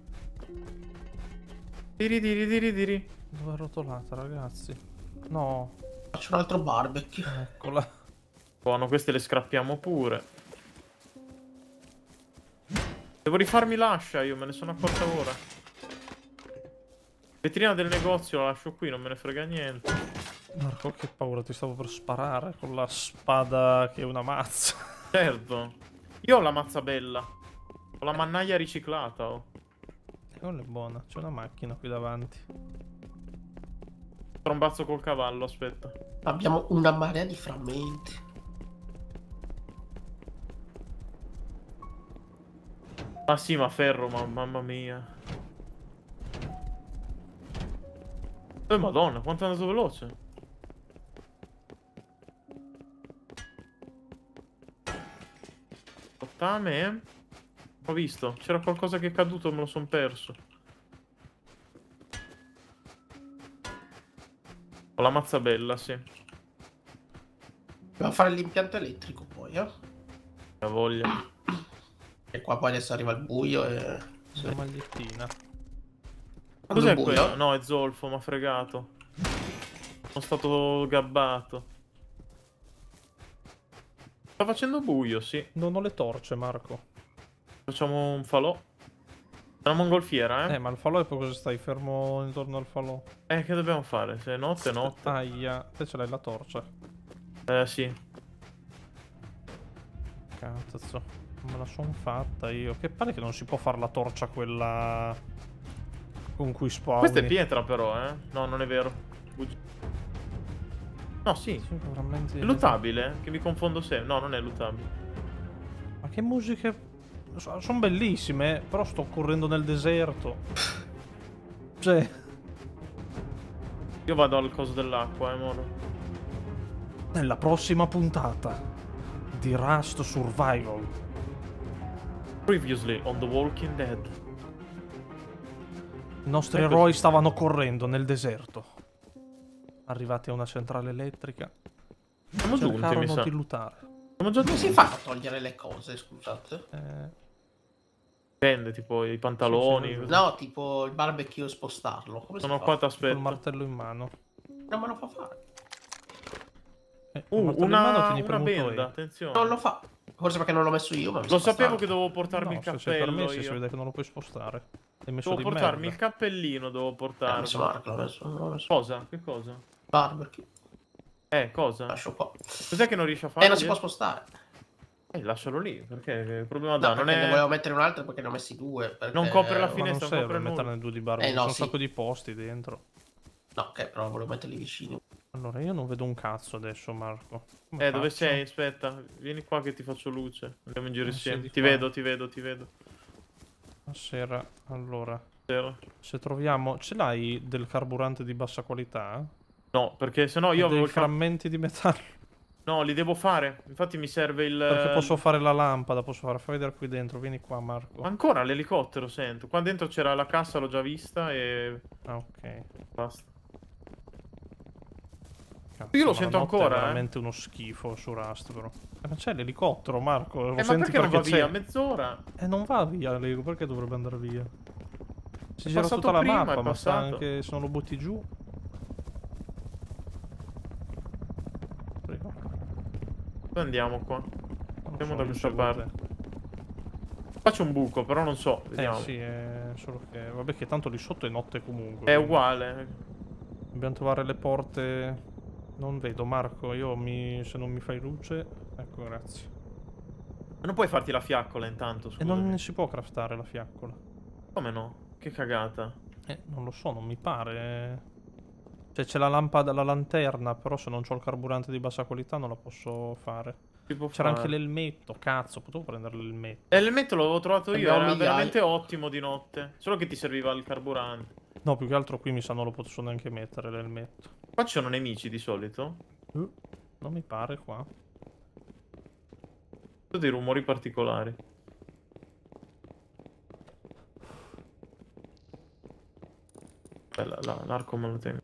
[SPEAKER 2] Diri diri diri diri.
[SPEAKER 1] Dove è rotolata, ragazzi? No,
[SPEAKER 3] Faccio un altro barbecue.
[SPEAKER 1] eccola.
[SPEAKER 2] Buono, queste le scrappiamo pure. Devo rifarmi l'ascia, io me ne sono accorta ora. Vetrina del negozio la lascio qui, non me ne frega niente.
[SPEAKER 1] Marco, che paura, ti stavo per sparare con la spada che è una mazza.
[SPEAKER 2] Certo. Io ho la mazza bella. Ho la mannaia riciclata, oh.
[SPEAKER 1] Quella è buona, c'è una macchina qui davanti.
[SPEAKER 2] Trombazzo col cavallo, aspetta.
[SPEAKER 3] Abbiamo una marea di frammenti.
[SPEAKER 2] Ma sì, ma ferro, ma mamma mia. Eh, madonna, quanto è andato veloce. Ottame, eh? Ho visto, c'era qualcosa che è caduto, me lo son perso. Ho la mazza bella, sì.
[SPEAKER 3] Dobbiamo fare l'impianto elettrico poi, eh.
[SPEAKER 2] La voglia.
[SPEAKER 3] E qua poi adesso arriva il buio e...
[SPEAKER 1] C'è una magliettina.
[SPEAKER 3] Quando
[SPEAKER 2] Cos'è
[SPEAKER 3] è buio?
[SPEAKER 2] quello? No, è zolfo, mi ha fregato. Sono stato gabbato. Sta facendo buio, sì.
[SPEAKER 1] Non ho le torce, Marco.
[SPEAKER 2] Facciamo un falò. È una mongolfiera, eh?
[SPEAKER 1] Eh, ma il falò è poi cosa stai fermo intorno al falò?
[SPEAKER 2] Eh, che dobbiamo fare? Se è notte, è notte.
[SPEAKER 1] Aia, te ce l'hai la torcia.
[SPEAKER 2] Eh, sì.
[SPEAKER 1] Cazzo, non me la son fatta io. Che pare che non si può fare la torcia quella con cui spawni.
[SPEAKER 2] Questa è pietra, però, eh? No, non è vero. Buggi- No, sì.
[SPEAKER 1] Sì, veramente-
[SPEAKER 2] È lootabile, che mi confondo sempre. No, non è lootabile.
[SPEAKER 1] Ma che musiche... Sono bellissime, però sto correndo nel deserto. Cioè...
[SPEAKER 2] Io vado al coso dell'acqua, eh, moro.
[SPEAKER 1] Nella prossima puntata di Rust Survival.
[SPEAKER 2] Previously on The Walking Dead.
[SPEAKER 1] I nostri
[SPEAKER 2] Ecco.
[SPEAKER 1] eroi stavano correndo nel deserto. Arrivati a una centrale elettrica,
[SPEAKER 2] Siamo giunti, mi
[SPEAKER 1] cercarono
[SPEAKER 2] sa.
[SPEAKER 1] di lootare.
[SPEAKER 2] Siamo già
[SPEAKER 3] Come
[SPEAKER 2] giunti.
[SPEAKER 3] si fa a togliere le cose, scusate?
[SPEAKER 1] Eh,
[SPEAKER 2] Dipende, tipo i pantaloni.
[SPEAKER 1] Sì, sì, sì.
[SPEAKER 3] No, tipo il barbecue spostarlo. Come
[SPEAKER 2] Sono
[SPEAKER 3] si
[SPEAKER 2] qua,
[SPEAKER 3] fa?
[SPEAKER 2] ti
[SPEAKER 1] col
[SPEAKER 2] aspetto.
[SPEAKER 1] martello in mano.
[SPEAKER 3] Non me lo fa fare.
[SPEAKER 1] Eh, col
[SPEAKER 2] Uh,
[SPEAKER 1] martello in mano
[SPEAKER 2] una,
[SPEAKER 1] tieni
[SPEAKER 2] una
[SPEAKER 1] premuto
[SPEAKER 2] benda,
[SPEAKER 1] E.
[SPEAKER 2] attenzione.
[SPEAKER 3] Non lo fa. Forse perché non l'ho messo io, ma mi
[SPEAKER 2] Lo
[SPEAKER 3] sta
[SPEAKER 2] sapevo
[SPEAKER 3] bastando.
[SPEAKER 2] che dovevo portarmi
[SPEAKER 1] No,
[SPEAKER 2] il
[SPEAKER 1] se sei
[SPEAKER 2] cappello
[SPEAKER 1] permesso
[SPEAKER 2] io.
[SPEAKER 1] si vede che non lo puoi spostare. Hai messo
[SPEAKER 2] Devo
[SPEAKER 1] di
[SPEAKER 2] portarmi
[SPEAKER 1] merda.
[SPEAKER 2] il cappellino, devo
[SPEAKER 3] Eh, ho
[SPEAKER 2] portarmi.
[SPEAKER 3] messo Marco, l'ho messo, l'ho messo.
[SPEAKER 2] Cosa? Che cosa?
[SPEAKER 3] Barbecue.
[SPEAKER 2] Eh, cosa?
[SPEAKER 3] Lascio qua.
[SPEAKER 2] Cos'è che non riesci a fare?
[SPEAKER 3] Eh, non si può spostare.
[SPEAKER 2] Eh, lascialo lì, perché che problema
[SPEAKER 3] No,
[SPEAKER 2] dà? Non
[SPEAKER 3] perché ne
[SPEAKER 2] è...
[SPEAKER 3] volevo mettere un altro perché ne ho messi due. Perché...
[SPEAKER 2] Non copre la
[SPEAKER 1] Ma
[SPEAKER 2] finestra,
[SPEAKER 1] non
[SPEAKER 2] non
[SPEAKER 1] serve
[SPEAKER 2] copre nulla.
[SPEAKER 1] metterne due di barbecue,
[SPEAKER 3] Eh, no,
[SPEAKER 1] ci sono
[SPEAKER 3] sì.
[SPEAKER 1] un sacco di posti dentro.
[SPEAKER 3] No, ok, però volevo metterli vicini.
[SPEAKER 1] Allora, io non vedo un cazzo adesso, Marco. Come
[SPEAKER 2] Eh, dove
[SPEAKER 1] faccio?
[SPEAKER 2] sei? Aspetta, vieni qua che ti faccio luce. Andiamo in giro
[SPEAKER 1] Eh, sì,
[SPEAKER 2] insieme.
[SPEAKER 1] di
[SPEAKER 2] Ti
[SPEAKER 1] qua.
[SPEAKER 2] vedo, ti vedo, ti vedo.
[SPEAKER 1] Buonasera. Allora,
[SPEAKER 2] Zero.
[SPEAKER 1] se troviamo... Ce l'hai del carburante di bassa qualità?
[SPEAKER 2] No, perché sennò
[SPEAKER 1] E
[SPEAKER 2] io
[SPEAKER 1] dei
[SPEAKER 2] avevo il cam-
[SPEAKER 1] frammenti di metallo?
[SPEAKER 2] No, li devo fare. Infatti mi serve il...
[SPEAKER 1] Perché posso fare la lampada, posso fare... Fai vedere qui dentro, vieni qua, Marco.
[SPEAKER 2] Ancora l'elicottero, sento. Qua dentro c'era la cassa, l'ho già vista e...
[SPEAKER 1] Ah, ok.
[SPEAKER 2] Basta.
[SPEAKER 1] Cazzo,
[SPEAKER 2] Io lo
[SPEAKER 1] ma
[SPEAKER 2] sento
[SPEAKER 1] la notte
[SPEAKER 2] ancora,
[SPEAKER 1] È
[SPEAKER 2] eh.
[SPEAKER 1] veramente uno schifo su Rust, però. Eh, ma c'è l'elicottero, Marco. Lo
[SPEAKER 2] Eh, ma
[SPEAKER 1] senti
[SPEAKER 2] perché non va
[SPEAKER 1] c'è.
[SPEAKER 2] via? Mezz'ora?
[SPEAKER 1] Eh, non va via, Lego. Perché dovrebbe andare via? Si
[SPEAKER 2] È
[SPEAKER 1] gira
[SPEAKER 2] passato
[SPEAKER 1] tutta la
[SPEAKER 2] prima,
[SPEAKER 1] mappa,
[SPEAKER 2] è
[SPEAKER 1] ma sta
[SPEAKER 2] passato.
[SPEAKER 1] anche se non lo butti giù. Prego.
[SPEAKER 2] Dove andiamo qua?
[SPEAKER 1] Non
[SPEAKER 2] Andiamo
[SPEAKER 1] so,
[SPEAKER 2] da
[SPEAKER 1] io
[SPEAKER 2] questa
[SPEAKER 1] seguo
[SPEAKER 2] parte.
[SPEAKER 1] te.
[SPEAKER 2] Faccio un buco, però non so.
[SPEAKER 1] Eh
[SPEAKER 2] Vediamo.
[SPEAKER 1] sì, è solo che... Vabbè che tanto lì sotto è notte comunque.
[SPEAKER 2] È
[SPEAKER 1] quindi
[SPEAKER 2] uguale.
[SPEAKER 1] Dobbiamo trovare le porte... Non vedo, Marco. Io mi... Se non mi fai luce... Ecco, grazie.
[SPEAKER 2] Ma non puoi farti la fiaccola intanto, scusa.
[SPEAKER 1] E non si può craftare la fiaccola.
[SPEAKER 2] Come no? Che cagata.
[SPEAKER 1] Eh, non lo so, non mi pare. Cioè c'è la lampada, la lanterna, però se non ho il carburante di bassa qualità non la posso fare.
[SPEAKER 2] Si può
[SPEAKER 1] C'era
[SPEAKER 2] fare.
[SPEAKER 1] anche l'elmetto, cazzo, potevo prendere l'elmetto.
[SPEAKER 2] E l'elmetto l'avevo trovato io,
[SPEAKER 3] Abbiamo
[SPEAKER 2] era
[SPEAKER 3] migliaia.
[SPEAKER 2] veramente ottimo di notte. Solo che ti serviva il carburante.
[SPEAKER 1] No, più che altro qui mi sa non lo posso neanche mettere l'elmetto.
[SPEAKER 2] Qua ci sono nemici di solito.
[SPEAKER 1] Uh, non mi pare qua.
[SPEAKER 2] Sono dei rumori particolari. Bella, la- l'arco me lo tengo.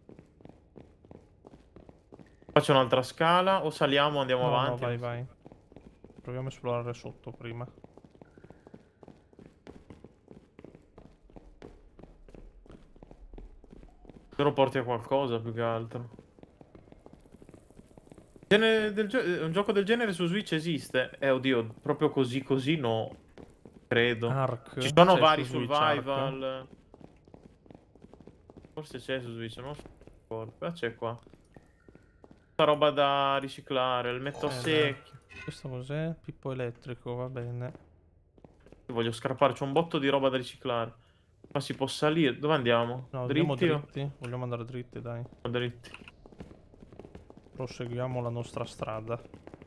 [SPEAKER 2] Qua c'è un'altra scala. O saliamo, andiamo
[SPEAKER 1] No, no,
[SPEAKER 2] avanti.
[SPEAKER 1] vai, vai. Proviamo a esplorare sotto prima.
[SPEAKER 2] Spero porti a qualcosa più che altro. Genere del gio- un gioco del genere su Switch esiste? Eh, oddio, proprio così così no. Credo.
[SPEAKER 1] Ark.
[SPEAKER 2] Ci sono
[SPEAKER 1] C'è
[SPEAKER 2] vari
[SPEAKER 1] su Switch Ark?
[SPEAKER 2] survival. Forse c'è su Switch, non so. Però c'è qua. Questa roba da riciclare, il metto a
[SPEAKER 1] Eh,
[SPEAKER 2] secchio.
[SPEAKER 1] Questo cos'è? Pippo elettrico, va bene.
[SPEAKER 2] Io voglio scarpare, c'è un botto di roba da riciclare. Ma si può salire? Dove andiamo?
[SPEAKER 1] No,
[SPEAKER 2] dritti
[SPEAKER 1] andiamo
[SPEAKER 2] o-
[SPEAKER 1] dritti. Vogliamo andare dritti, dai.
[SPEAKER 2] o dritti?
[SPEAKER 1] Proseguiamo la nostra strada.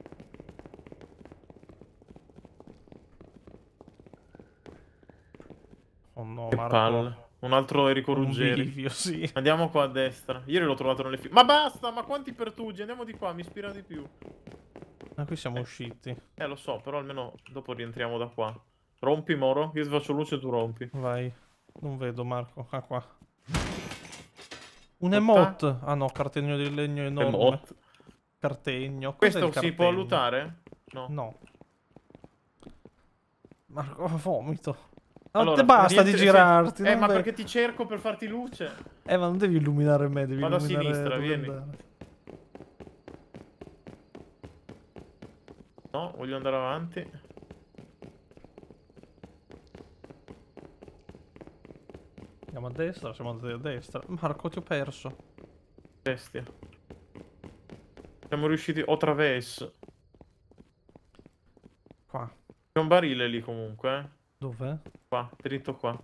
[SPEAKER 1] Oh no,
[SPEAKER 2] Che
[SPEAKER 1] Marco.
[SPEAKER 2] palle. Un altro Enrico
[SPEAKER 1] Un
[SPEAKER 2] Ruggeri.
[SPEAKER 1] bivio, sì.
[SPEAKER 2] Andiamo qua a destra. Ieri l'ho trovato nelle film. Ma basta, ma quanti pertugi? Andiamo di qua, mi ispira di più.
[SPEAKER 1] Ma qui siamo usciti.
[SPEAKER 2] Eh, lo so, però almeno dopo rientriamo da qua. Rompi, Moro. Io ti faccio luce e tu rompi.
[SPEAKER 1] Vai. Non vedo, Marco. Ah, qua. Un
[SPEAKER 2] Botta?
[SPEAKER 1] emote. Ah no, cartegno di legno enorme.
[SPEAKER 2] Emote.
[SPEAKER 1] Cartegno. Cos'è
[SPEAKER 2] Questo
[SPEAKER 1] il
[SPEAKER 2] si può
[SPEAKER 1] cartegno?
[SPEAKER 2] lootare? No.
[SPEAKER 1] No. Marco, vomito. Ma
[SPEAKER 2] Allora,
[SPEAKER 1] te basta di
[SPEAKER 2] rientri-
[SPEAKER 1] girarti.
[SPEAKER 2] Eh,
[SPEAKER 1] non
[SPEAKER 2] ma
[SPEAKER 1] ve-
[SPEAKER 2] perché ti cerco per farti luce?
[SPEAKER 1] Eh, ma non devi illuminare me, devi
[SPEAKER 2] Vado a
[SPEAKER 1] illuminare
[SPEAKER 2] sinistra,
[SPEAKER 1] dove
[SPEAKER 2] vieni.
[SPEAKER 1] andare.
[SPEAKER 2] No, voglio andare avanti.
[SPEAKER 1] Andiamo a destra, siamo andati a destra. Marco, ti ho perso.
[SPEAKER 2] Bestia. Siamo riusciti... O traverso.
[SPEAKER 1] Qua.
[SPEAKER 2] C'è un barile lì comunque, eh.
[SPEAKER 1] Dove?
[SPEAKER 2] Qua, dritto qua.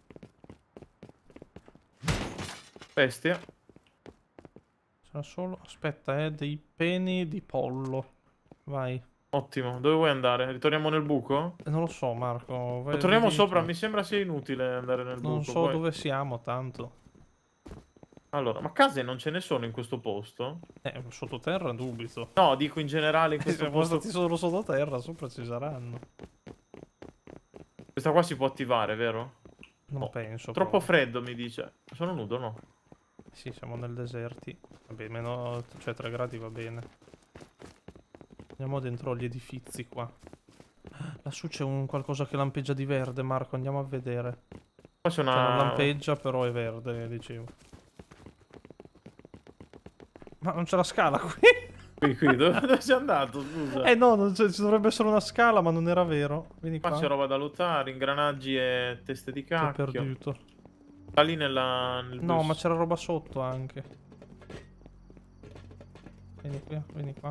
[SPEAKER 2] Bestia.
[SPEAKER 1] C'era solo... Aspetta, eh, dei peni di pollo. Vai.
[SPEAKER 2] Ottimo. Dove vuoi andare? Ritorniamo nel buco?
[SPEAKER 1] Eh, non lo so, Marco. Vai,
[SPEAKER 2] Torniamo
[SPEAKER 1] vedi
[SPEAKER 2] sopra,
[SPEAKER 1] tu.
[SPEAKER 2] mi sembra sia inutile andare nel buco.
[SPEAKER 1] Non so
[SPEAKER 2] poi-
[SPEAKER 1] dove siamo, tanto.
[SPEAKER 2] Allora, ma case non ce ne sono in questo posto?
[SPEAKER 1] Eh, sottoterra dubito.
[SPEAKER 2] No, dico in generale in
[SPEAKER 1] Se
[SPEAKER 2] questo
[SPEAKER 1] siamo
[SPEAKER 2] posto.
[SPEAKER 1] stati solo sottoterra, sopra ci saranno.
[SPEAKER 2] Questa qua si può attivare, vero?
[SPEAKER 1] Non
[SPEAKER 2] No,
[SPEAKER 1] penso.
[SPEAKER 2] Troppo
[SPEAKER 1] proprio.
[SPEAKER 2] freddo, mi dice. Sono nudo, no?
[SPEAKER 1] Sì, siamo nel deserti. Vabbè, meno... cioè tre gradi va bene. Andiamo dentro gli edifici qua. Lassù c'è un qualcosa che lampeggia di verde, Marco, andiamo a vedere.
[SPEAKER 2] Qua c'è
[SPEAKER 1] Cioè non
[SPEAKER 2] una...
[SPEAKER 1] lampeggia, però è verde, dicevo. Ma non c'è la scala qui?
[SPEAKER 2] Qui, qui, dove, dove sei andato? Scusa.
[SPEAKER 1] Eh no, non c'è- ci dovrebbe essere una scala, ma non era vero. Vieni
[SPEAKER 2] Qua
[SPEAKER 1] qua.
[SPEAKER 2] c'è roba da lottare, ingranaggi e teste di
[SPEAKER 1] Ti ho
[SPEAKER 2] cacchio.
[SPEAKER 1] perduto.
[SPEAKER 2] Sta lì nella, nel
[SPEAKER 1] No,
[SPEAKER 2] bus.
[SPEAKER 1] ma c'era roba sotto anche. Vieni qui, vieni qua.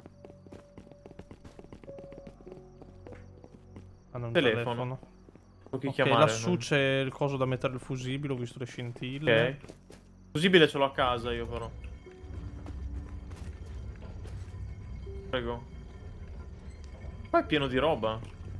[SPEAKER 1] Ah, non
[SPEAKER 2] Telefono.
[SPEAKER 1] telefono.
[SPEAKER 2] Puoi chi
[SPEAKER 1] Ok,
[SPEAKER 2] chiamare?
[SPEAKER 1] lassù
[SPEAKER 2] non-
[SPEAKER 1] c'è il coso da mettere il fusibile, ho visto le scintille.
[SPEAKER 2] Ok. Fusibile ce l'ho a casa io però. Prego. Qua è pieno di roba.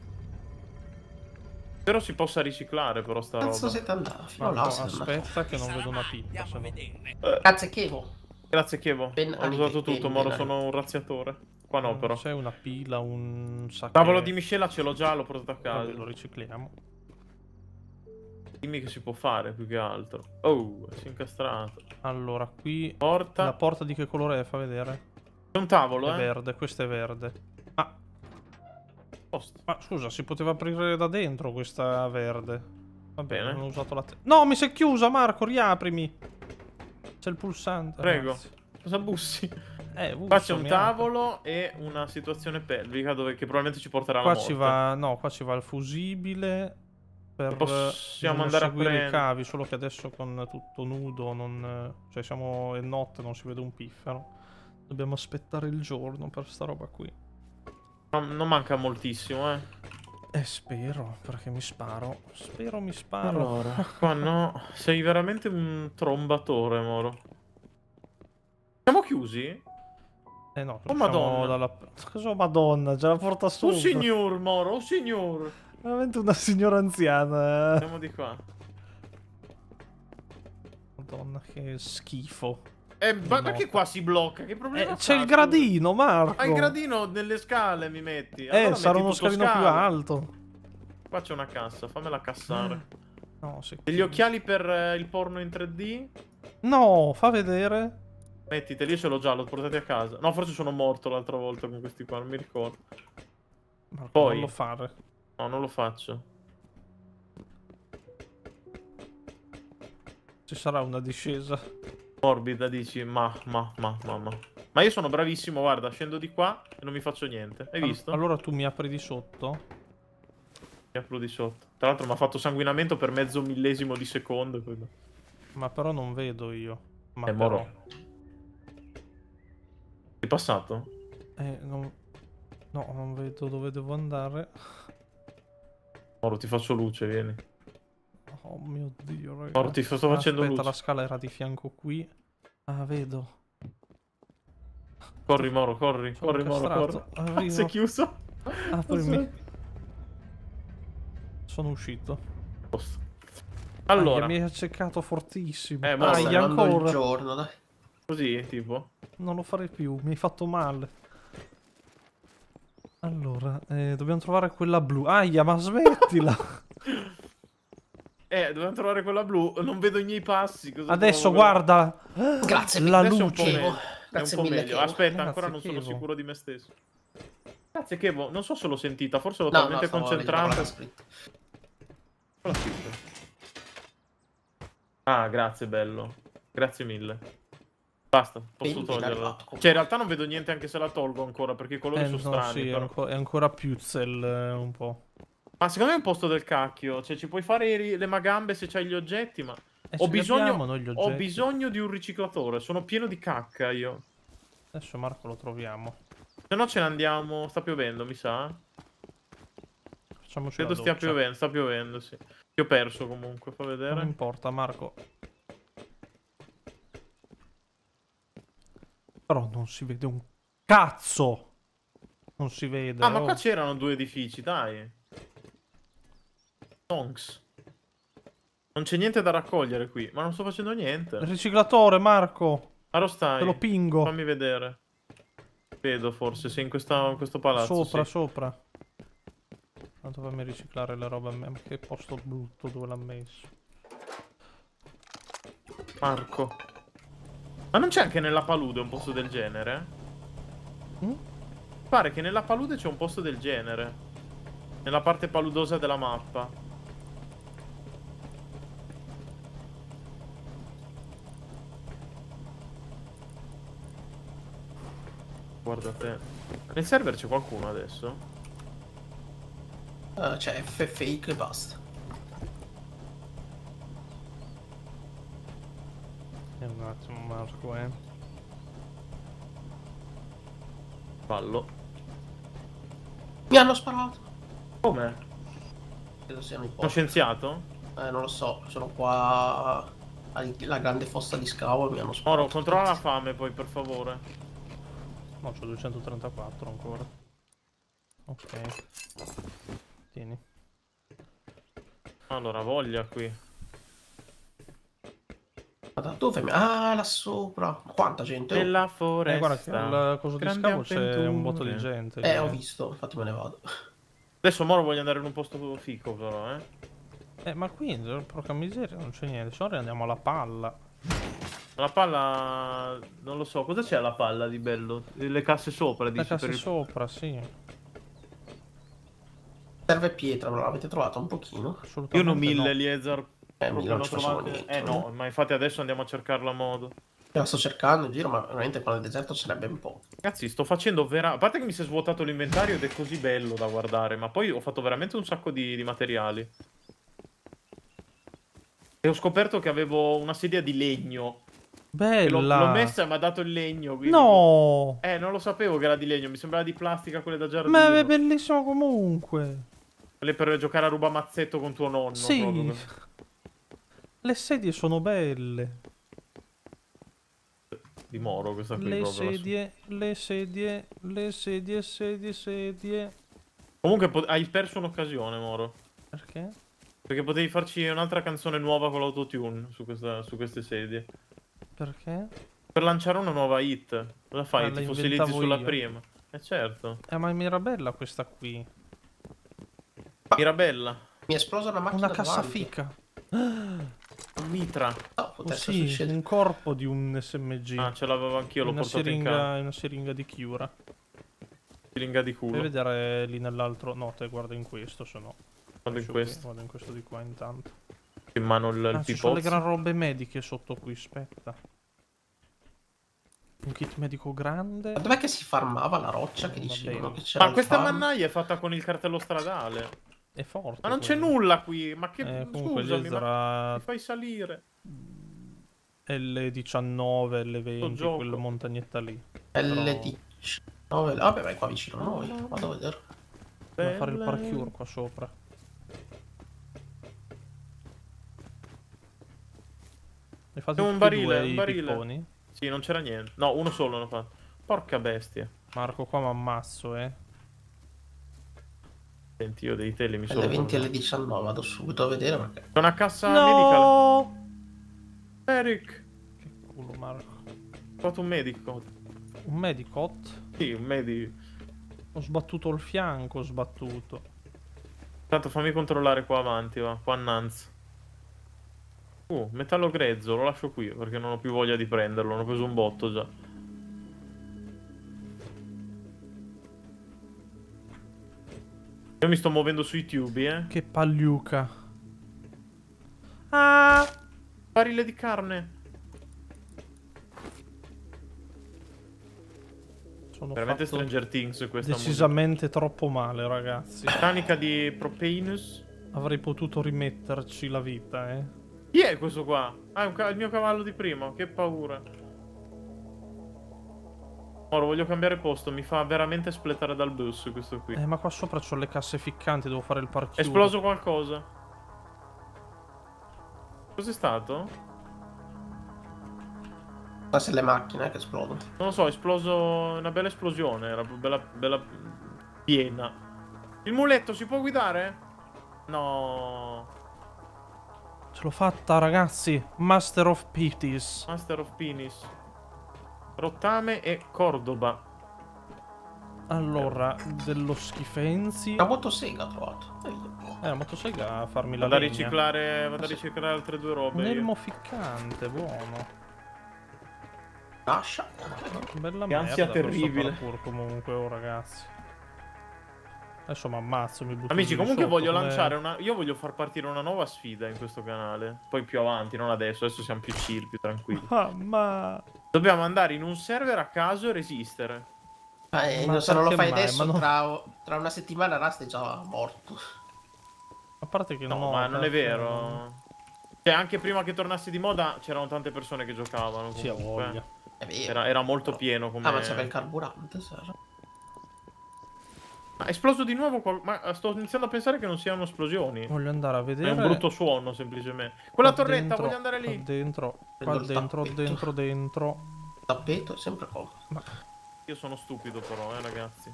[SPEAKER 2] Spero si possa riciclare però sta
[SPEAKER 3] Cazzo
[SPEAKER 2] roba.
[SPEAKER 3] siete andati? Fino
[SPEAKER 1] Marco,
[SPEAKER 3] là sei andato.
[SPEAKER 1] aspetta che non vedo una pippa. se no.
[SPEAKER 3] Grazie Kevo.
[SPEAKER 2] Grazie Kevo.
[SPEAKER 3] Ben
[SPEAKER 2] Ho usato
[SPEAKER 3] anche,
[SPEAKER 2] tutto,
[SPEAKER 3] ben,
[SPEAKER 2] Moro,
[SPEAKER 3] ben
[SPEAKER 2] sono un razziatore. Qua no
[SPEAKER 1] Non
[SPEAKER 2] però.
[SPEAKER 1] c'è una pila, un sacco.
[SPEAKER 2] Tavolo di miscela ce l'ho già, l'ho portato a casa.
[SPEAKER 1] Lo ricicliamo.
[SPEAKER 2] Dimmi che si può fare più che altro. Oh, si è incastrato.
[SPEAKER 1] Allora, qui
[SPEAKER 2] Porta.
[SPEAKER 1] la porta di che colore è? Fa vedere.
[SPEAKER 2] C'è un tavolo,
[SPEAKER 1] È
[SPEAKER 2] eh.
[SPEAKER 1] verde, questo è verde. Ah,
[SPEAKER 2] Posto.
[SPEAKER 1] ma scusa, si poteva aprire da dentro questa verde. Va bene,
[SPEAKER 2] Bene.
[SPEAKER 1] non ho usato la te... No, mi si è chiusa, Marco, riaprimi. C'è il pulsante.
[SPEAKER 2] Prego.
[SPEAKER 1] Grazie.
[SPEAKER 2] Cosa bussi?
[SPEAKER 1] Eh,
[SPEAKER 2] Qua c'è
[SPEAKER 1] uso,
[SPEAKER 2] un
[SPEAKER 1] mi
[SPEAKER 2] tavolo e una situazione pelvica dove, che probabilmente ci porterà alla
[SPEAKER 1] Qua
[SPEAKER 2] morte.
[SPEAKER 1] ci va, no, qua ci va il fusibile per
[SPEAKER 2] Possiamo
[SPEAKER 1] bisogna
[SPEAKER 2] andare a
[SPEAKER 1] seguire i
[SPEAKER 2] prendere.
[SPEAKER 1] cavi, solo che adesso con tutto nudo non, cioè siamo è notte, non si vede un piffero. Dobbiamo aspettare il giorno per sta roba qui.
[SPEAKER 2] No, non manca moltissimo, eh.
[SPEAKER 1] Eh, spero, perché mi sparo. Spero mi sparo.
[SPEAKER 2] Allora, qua no. Sei veramente un trombatore, Moro. Siamo chiusi?
[SPEAKER 1] Eh no,
[SPEAKER 2] Oh,
[SPEAKER 1] usciamo
[SPEAKER 2] Madonna.
[SPEAKER 1] dalla... Cosa madonna, già la porta
[SPEAKER 2] Oh
[SPEAKER 1] sotto.
[SPEAKER 2] signor, Moro, oh signor.
[SPEAKER 1] Veramente una signora anziana. eh.
[SPEAKER 2] Siamo di qua.
[SPEAKER 1] Madonna, che schifo.
[SPEAKER 2] Eh, ma
[SPEAKER 1] No.
[SPEAKER 2] perché qua si blocca? Che problema
[SPEAKER 1] Eh,
[SPEAKER 2] fa,
[SPEAKER 1] c'è il
[SPEAKER 2] scusa?
[SPEAKER 1] gradino, Marco.
[SPEAKER 2] Ah, il gradino nelle scale mi metti.
[SPEAKER 1] Eh,
[SPEAKER 2] Allora
[SPEAKER 1] sarà
[SPEAKER 2] metti
[SPEAKER 1] uno
[SPEAKER 2] tutto
[SPEAKER 1] scalino più
[SPEAKER 2] scala.
[SPEAKER 1] alto.
[SPEAKER 2] Qua c'è una cassa, fammela cassare.
[SPEAKER 1] No, sì.
[SPEAKER 2] Degli occhiali per eh, il porno in tre D?
[SPEAKER 1] No, fa vedere.
[SPEAKER 2] Mettiteli, io ce l'ho già, l'ho portati a casa. No, forse sono morto l'altra volta con questi qua, non mi ricordo.
[SPEAKER 1] Marco,
[SPEAKER 2] Poi.
[SPEAKER 1] non lo fare.
[SPEAKER 2] No, non lo faccio.
[SPEAKER 1] Ci sarà una discesa.
[SPEAKER 2] Morbida, dici, ma, ma, ma, ma, ma. Ma io sono bravissimo, guarda, scendo di qua e non mi faccio niente. Hai
[SPEAKER 1] All-
[SPEAKER 2] visto?
[SPEAKER 1] Allora tu mi apri di sotto.
[SPEAKER 2] Mi apro di sotto. Tra l'altro mi ha fatto sanguinamento per mezzo millesimo di secondo. Quello.
[SPEAKER 1] Ma però non vedo io. Ma
[SPEAKER 2] Eh,
[SPEAKER 1] però...
[SPEAKER 2] Moro. Sei passato?
[SPEAKER 1] Eh, non... No, non vedo dove devo andare.
[SPEAKER 2] Moro, ti faccio luce, vieni.
[SPEAKER 1] Oh mio Dio, raga.
[SPEAKER 2] Moro, ti sto facendo
[SPEAKER 1] Aspetta,
[SPEAKER 2] luce.
[SPEAKER 1] la scala era di fianco qui. Ah, vedo.
[SPEAKER 2] Corri, Moro, corri,
[SPEAKER 1] Sono
[SPEAKER 2] corri, Moro, corri.
[SPEAKER 1] incastrato.
[SPEAKER 2] Ah,
[SPEAKER 1] Arrivo.
[SPEAKER 2] si è chiuso?
[SPEAKER 1] Aprimi. Sono uscito.
[SPEAKER 2] Posto.
[SPEAKER 1] Allora.
[SPEAKER 2] Allora,
[SPEAKER 1] mi ha cercato fortissimo.
[SPEAKER 2] Eh, ma
[SPEAKER 3] Sta
[SPEAKER 1] Aia,
[SPEAKER 3] arrivando il
[SPEAKER 1] ancora.
[SPEAKER 3] giorno, dai.
[SPEAKER 2] così, tipo.
[SPEAKER 1] Non lo farei più, mi hai fatto male. Allora, eh, dobbiamo trovare quella blu. Aia, ma smettila.
[SPEAKER 2] Eh, dobbiamo trovare quella blu. Non vedo i miei passi. Cosa
[SPEAKER 1] Adesso
[SPEAKER 2] trovo?
[SPEAKER 1] guarda.
[SPEAKER 3] Grazie
[SPEAKER 1] La
[SPEAKER 2] Adesso è un po'
[SPEAKER 1] luce.
[SPEAKER 2] meglio. È
[SPEAKER 3] Grazie
[SPEAKER 2] un po'
[SPEAKER 3] mille,
[SPEAKER 2] meglio.
[SPEAKER 3] Kevo.
[SPEAKER 2] Aspetta,
[SPEAKER 1] Grazie,
[SPEAKER 2] ancora non sono
[SPEAKER 1] Kevo.
[SPEAKER 2] sicuro di me stesso. Grazie, Kevo. Non so se l'ho sentita, forse l'ho
[SPEAKER 3] No, no,
[SPEAKER 2] talmente
[SPEAKER 3] stavo
[SPEAKER 2] concentrato.
[SPEAKER 3] leggendo scritto.
[SPEAKER 2] Cosa ha scritto? Ah, grazie, bello. Grazie mille. Basta, posso
[SPEAKER 3] Ben- ben
[SPEAKER 2] toglierla.
[SPEAKER 3] arrivato, comunque.
[SPEAKER 2] Cioè, in realtà non vedo niente anche se la tolgo ancora, perché i colori
[SPEAKER 1] Eh,
[SPEAKER 2] sono
[SPEAKER 1] no,
[SPEAKER 2] strani.
[SPEAKER 1] sì, è,
[SPEAKER 2] però.
[SPEAKER 1] anco- è ancora puzzel eh, un po'.
[SPEAKER 2] Ma secondo me è un posto del cacchio. Cioè, ci puoi fare i- le magambe se c'hai gli oggetti, ma...
[SPEAKER 1] Eh,
[SPEAKER 2] Ho
[SPEAKER 1] ce li
[SPEAKER 2] bisogno,
[SPEAKER 1] abbiamo noi gli
[SPEAKER 2] ho
[SPEAKER 1] oggetti.
[SPEAKER 2] bisogno di un riciclatore. Sono pieno di cacca io.
[SPEAKER 1] Adesso Marco lo troviamo.
[SPEAKER 2] Se no ce ne andiamo. Sta piovendo, mi sa.
[SPEAKER 1] Facciamoci
[SPEAKER 2] Credo
[SPEAKER 1] la
[SPEAKER 2] stia
[SPEAKER 1] doccia.
[SPEAKER 2] piovendo. Sta piovendo, sì. Ti ho perso comunque. Fa
[SPEAKER 1] Non
[SPEAKER 2] vedere.
[SPEAKER 1] importa, Marco. Però non si vede un cazzo. Non si vede.
[SPEAKER 2] Ah, ma
[SPEAKER 1] oh.
[SPEAKER 2] qua c'erano due edifici, dai. Tonks. Non c'è niente da raccogliere qui. Ma non sto facendo
[SPEAKER 1] Il
[SPEAKER 2] niente.
[SPEAKER 1] riciclatore, Marco.
[SPEAKER 2] Allora stai.
[SPEAKER 1] Te lo pingo.
[SPEAKER 2] Fammi vedere. Vedo forse. Sei in, questa, in questo palazzo.
[SPEAKER 1] Sopra,
[SPEAKER 2] sì.
[SPEAKER 1] sopra. Tanto fammi riciclare le robe a me. Ma che posto brutto dove l'ha messo.
[SPEAKER 2] Marco. Ma non c'è anche nella palude un posto del genere?
[SPEAKER 1] Mm?
[SPEAKER 2] Pare che nella palude c'è un posto del genere. Nella parte paludosa della mappa. Guarda te. Nel server c'è qualcuno adesso?
[SPEAKER 3] Uh, c'è F fake e basta.
[SPEAKER 1] E un attimo, Marco, eh.
[SPEAKER 2] Fallo.
[SPEAKER 3] Mi hanno sparato.
[SPEAKER 2] Come?
[SPEAKER 3] Credo siano i
[SPEAKER 2] Uno
[SPEAKER 3] porci.
[SPEAKER 2] scienziato?
[SPEAKER 3] Eh, non lo so, sono qua alla grande fossa di scavo e mi hanno sparato.
[SPEAKER 2] Moro, controlla la fame poi, per favore.
[SPEAKER 1] No, c'ho duecentotrentaquattro ancora. Ok. Tieni.
[SPEAKER 2] Allora, voglia qui.
[SPEAKER 3] Ma da dove mi... Ah, là sopra. Quanta gente? Oh.
[SPEAKER 2] Nella foresta.
[SPEAKER 1] Eh, guarda che al coso di
[SPEAKER 2] grandi
[SPEAKER 1] scavo c'è
[SPEAKER 2] avventure.
[SPEAKER 1] un botto di gente.
[SPEAKER 3] Eh,
[SPEAKER 1] lì,
[SPEAKER 3] ho visto, infatti me ne vado.
[SPEAKER 2] Adesso Moro voglio andare in un posto fico però, eh.
[SPEAKER 1] Eh, ma qui, porca miseria, non c'è niente. Se no andiamo alla palla.
[SPEAKER 2] La palla... non lo so, cosa c'è alla palla di bello? Le casse sopra,
[SPEAKER 1] La
[SPEAKER 2] dici,
[SPEAKER 1] casa
[SPEAKER 2] per il...
[SPEAKER 1] sopra, sì.
[SPEAKER 3] Serve pietra, non l'avete trovato un pochino?
[SPEAKER 2] Io
[SPEAKER 1] Assolutamente
[SPEAKER 2] non mille,
[SPEAKER 1] no.
[SPEAKER 2] Eliezer.
[SPEAKER 3] Eh,
[SPEAKER 2] Proprio
[SPEAKER 3] mille non
[SPEAKER 2] l'ho
[SPEAKER 3] ci facciamo
[SPEAKER 2] trovate-
[SPEAKER 3] niente.
[SPEAKER 2] Eh no, ma infatti adesso andiamo a cercarla a modo.
[SPEAKER 3] La sto cercando in giro, ma veramente qua nel deserto ce n'è ben poco.
[SPEAKER 2] Ragazzi, sto facendo vera... A parte che mi si è svuotato l'inventario ed è così bello da guardare, ma poi ho fatto veramente un sacco di, di materiali. E ho scoperto che avevo una sedia di legno. E L'ho
[SPEAKER 1] Bella.
[SPEAKER 2] l'ho messa e mi ha dato il legno. Quindi...
[SPEAKER 1] No.
[SPEAKER 2] Eh, non lo sapevo che era di legno, mi sembrava di plastica quelle da giardino.
[SPEAKER 1] Ma è bellissimo comunque.
[SPEAKER 2] Quelle per giocare a rubamazzetto con tuo nonno.
[SPEAKER 1] Sì.
[SPEAKER 2] proprio.
[SPEAKER 1] Le sedie sono belle.
[SPEAKER 2] Di Moro questa qui
[SPEAKER 1] Le
[SPEAKER 2] proprio. la sua.
[SPEAKER 1] sedie, le sedie, le sedie, sedie, sedie.
[SPEAKER 2] Comunque po- hai perso un'occasione, Moro.
[SPEAKER 1] Perché?
[SPEAKER 2] Perché potevi farci un'altra canzone nuova con l'autotune su, questa- su queste sedie.
[SPEAKER 1] Perché?
[SPEAKER 2] Per lanciare una nuova hit. Cosa fai?
[SPEAKER 1] Ah, la
[SPEAKER 2] Ti fossilizzi
[SPEAKER 1] inventavo
[SPEAKER 2] sulla
[SPEAKER 1] io.
[SPEAKER 2] prima. Eh certo.
[SPEAKER 1] Eh, ma Mirabella questa qui.
[SPEAKER 2] Mirabella.
[SPEAKER 3] Mi è esplosa una macchina
[SPEAKER 1] Una cassa
[SPEAKER 3] davanti.
[SPEAKER 1] fica.
[SPEAKER 2] Un mitra.
[SPEAKER 3] No,
[SPEAKER 1] Oh,
[SPEAKER 3] potesse
[SPEAKER 1] sì,
[SPEAKER 3] succedere.
[SPEAKER 1] un corpo di un S M G.
[SPEAKER 2] Ah, ce l'avevo anch'io, l'ho
[SPEAKER 1] una
[SPEAKER 2] portato in casa.
[SPEAKER 1] siringa, una siringa di Cura.
[SPEAKER 2] Siringa di
[SPEAKER 1] Fai
[SPEAKER 2] culo.
[SPEAKER 1] vedere lì nell'altro. No, te guarda in questo, se no.
[SPEAKER 2] Guarda in
[SPEAKER 1] Lascio
[SPEAKER 2] questo.
[SPEAKER 1] qui, Guarda in questo di qua intanto.
[SPEAKER 2] In mano il, il
[SPEAKER 1] Ah, ci sono le
[SPEAKER 2] pipozzo.
[SPEAKER 1] gran robe mediche sotto qui, aspetta. Un kit medico grande.
[SPEAKER 3] Ma dov'è che si farmava la roccia che
[SPEAKER 1] Va
[SPEAKER 3] dicevano
[SPEAKER 1] bene.
[SPEAKER 3] che c'era
[SPEAKER 2] Ma
[SPEAKER 3] il
[SPEAKER 2] questa
[SPEAKER 3] farm?
[SPEAKER 2] mannaia è fatta con il cartello stradale.
[SPEAKER 1] È forte.
[SPEAKER 2] Ma non c'è
[SPEAKER 1] quello.
[SPEAKER 2] nulla qui. Ma che...
[SPEAKER 1] Eh, comunque
[SPEAKER 2] Scusami,
[SPEAKER 1] gli
[SPEAKER 2] ma
[SPEAKER 1] sarà
[SPEAKER 2] mi fai salire.
[SPEAKER 1] L diciannove, L venti,
[SPEAKER 2] gioco.
[SPEAKER 1] quella montagnetta lì.
[SPEAKER 3] L diciannove. Vabbè, ma è qua vicino a noi. Vado a vedere.
[SPEAKER 1] Devo fare il
[SPEAKER 2] Belle-
[SPEAKER 1] parkour qua sopra. Hai fatto
[SPEAKER 2] Un
[SPEAKER 1] tutti e
[SPEAKER 2] barile,
[SPEAKER 1] due
[SPEAKER 2] un
[SPEAKER 1] i
[SPEAKER 2] barile.
[SPEAKER 1] pipponi?
[SPEAKER 2] Sì, non c'era niente. No, uno solo hanno fatto. Porca bestia.
[SPEAKER 1] Marco, qua mi ammazzo, eh.
[SPEAKER 2] Senti, io dei teli mi sono...
[SPEAKER 3] L venti e L diciannove. Vado subito a vedere perché.
[SPEAKER 2] C'è una cassa medica.
[SPEAKER 1] No!
[SPEAKER 2] Eric,
[SPEAKER 1] Che culo, Marco.
[SPEAKER 2] ho fatto un medico.
[SPEAKER 1] Un medicot?
[SPEAKER 2] Sì, un medico.
[SPEAKER 1] Ho sbattuto il fianco, ho sbattuto.
[SPEAKER 2] Tanto fammi controllare qua avanti, va. Qua annanzi. Uh, metallo grezzo, lo lascio qui perché non ho più voglia di prenderlo. Ne ho preso un botto già. Io mi sto muovendo sui tubi, eh.
[SPEAKER 1] Che pagliuca. Ah!
[SPEAKER 2] Barile di carne.
[SPEAKER 1] Sono
[SPEAKER 2] Veramente
[SPEAKER 1] fatto
[SPEAKER 2] Stranger Things questa musica.
[SPEAKER 1] decisamente troppo male, ragazzi.
[SPEAKER 2] Meccanica di Propainus.
[SPEAKER 1] Avrei potuto rimetterci la vita, eh.
[SPEAKER 2] Chi è questo qua? Ah, è un ca- il mio cavallo di prima. Che paura. Ora voglio cambiare posto. Mi fa veramente splettare dal bus questo qui.
[SPEAKER 1] Eh, ma qua sopra c'ho le casse ficcanti, devo fare il
[SPEAKER 2] È
[SPEAKER 1] parkour.
[SPEAKER 2] esploso qualcosa. Cos'è stato?
[SPEAKER 3] Ma se le macchine che esplodono.
[SPEAKER 2] Non lo so, è esploso una bella esplosione. Era bella, bella piena. Il muletto si può guidare? No.
[SPEAKER 1] Ce l'ho fatta, ragazzi. Master of Pities.
[SPEAKER 2] Master of Penis. Rottame e Cordoba.
[SPEAKER 1] Allora, dello schifenzi.
[SPEAKER 3] Una motosega ho trovato.
[SPEAKER 1] Eh, la motosega a farmi la
[SPEAKER 2] Vado a
[SPEAKER 1] legna.
[SPEAKER 2] riciclare, vado a riciclare altre due robe.
[SPEAKER 1] Un
[SPEAKER 2] io.
[SPEAKER 1] elmo ficcante, buono.
[SPEAKER 3] Lascia.
[SPEAKER 1] Bella
[SPEAKER 2] Che ansia
[SPEAKER 1] merda
[SPEAKER 2] terribile.
[SPEAKER 1] questo parkour comunque, oh ragazzi. Adesso mi ammazzo, mi butto
[SPEAKER 2] Amici,
[SPEAKER 1] giù di
[SPEAKER 2] comunque
[SPEAKER 1] sotto,
[SPEAKER 2] voglio
[SPEAKER 1] come-
[SPEAKER 2] lanciare una... Io voglio far partire una nuova sfida in questo canale. Poi più avanti, non adesso. Adesso siamo più chill, più tranquilli.
[SPEAKER 1] Ah, ma...
[SPEAKER 2] Dobbiamo andare in un server a caso e resistere.
[SPEAKER 3] Ma, eh,
[SPEAKER 1] Ma
[SPEAKER 3] se non lo
[SPEAKER 1] perché
[SPEAKER 3] fai
[SPEAKER 1] mai?
[SPEAKER 3] adesso,
[SPEAKER 1] Ma no-
[SPEAKER 3] tra, tra una settimana Rust è già morto.
[SPEAKER 1] A parte che
[SPEAKER 2] No,
[SPEAKER 1] no,
[SPEAKER 2] ma non è
[SPEAKER 1] perché-
[SPEAKER 2] vero. Cioè, anche prima che tornassi di moda c'erano tante persone che giocavano.
[SPEAKER 1] Sì, ha
[SPEAKER 2] Comunque.
[SPEAKER 1] voglia.
[SPEAKER 3] È vero.
[SPEAKER 2] Era, era molto pieno come...
[SPEAKER 3] Ah, ma c'aveva il carburante, Sara.
[SPEAKER 2] Ma è esploso di nuovo qual- Ma sto iniziando a pensare che non siano esplosioni.
[SPEAKER 1] Voglio andare a vedere...
[SPEAKER 2] È un brutto suono, semplicemente. Quella
[SPEAKER 1] qua
[SPEAKER 2] torretta,
[SPEAKER 1] dentro,
[SPEAKER 2] voglio andare lì.
[SPEAKER 1] Qua dentro,
[SPEAKER 3] Prendo
[SPEAKER 1] qua
[SPEAKER 3] il
[SPEAKER 1] dentro,
[SPEAKER 3] tappeto.
[SPEAKER 1] dentro, dentro.
[SPEAKER 3] Il tappeto è sempre comodo.
[SPEAKER 1] Ma
[SPEAKER 2] Io sono stupido però, eh, ragazzi.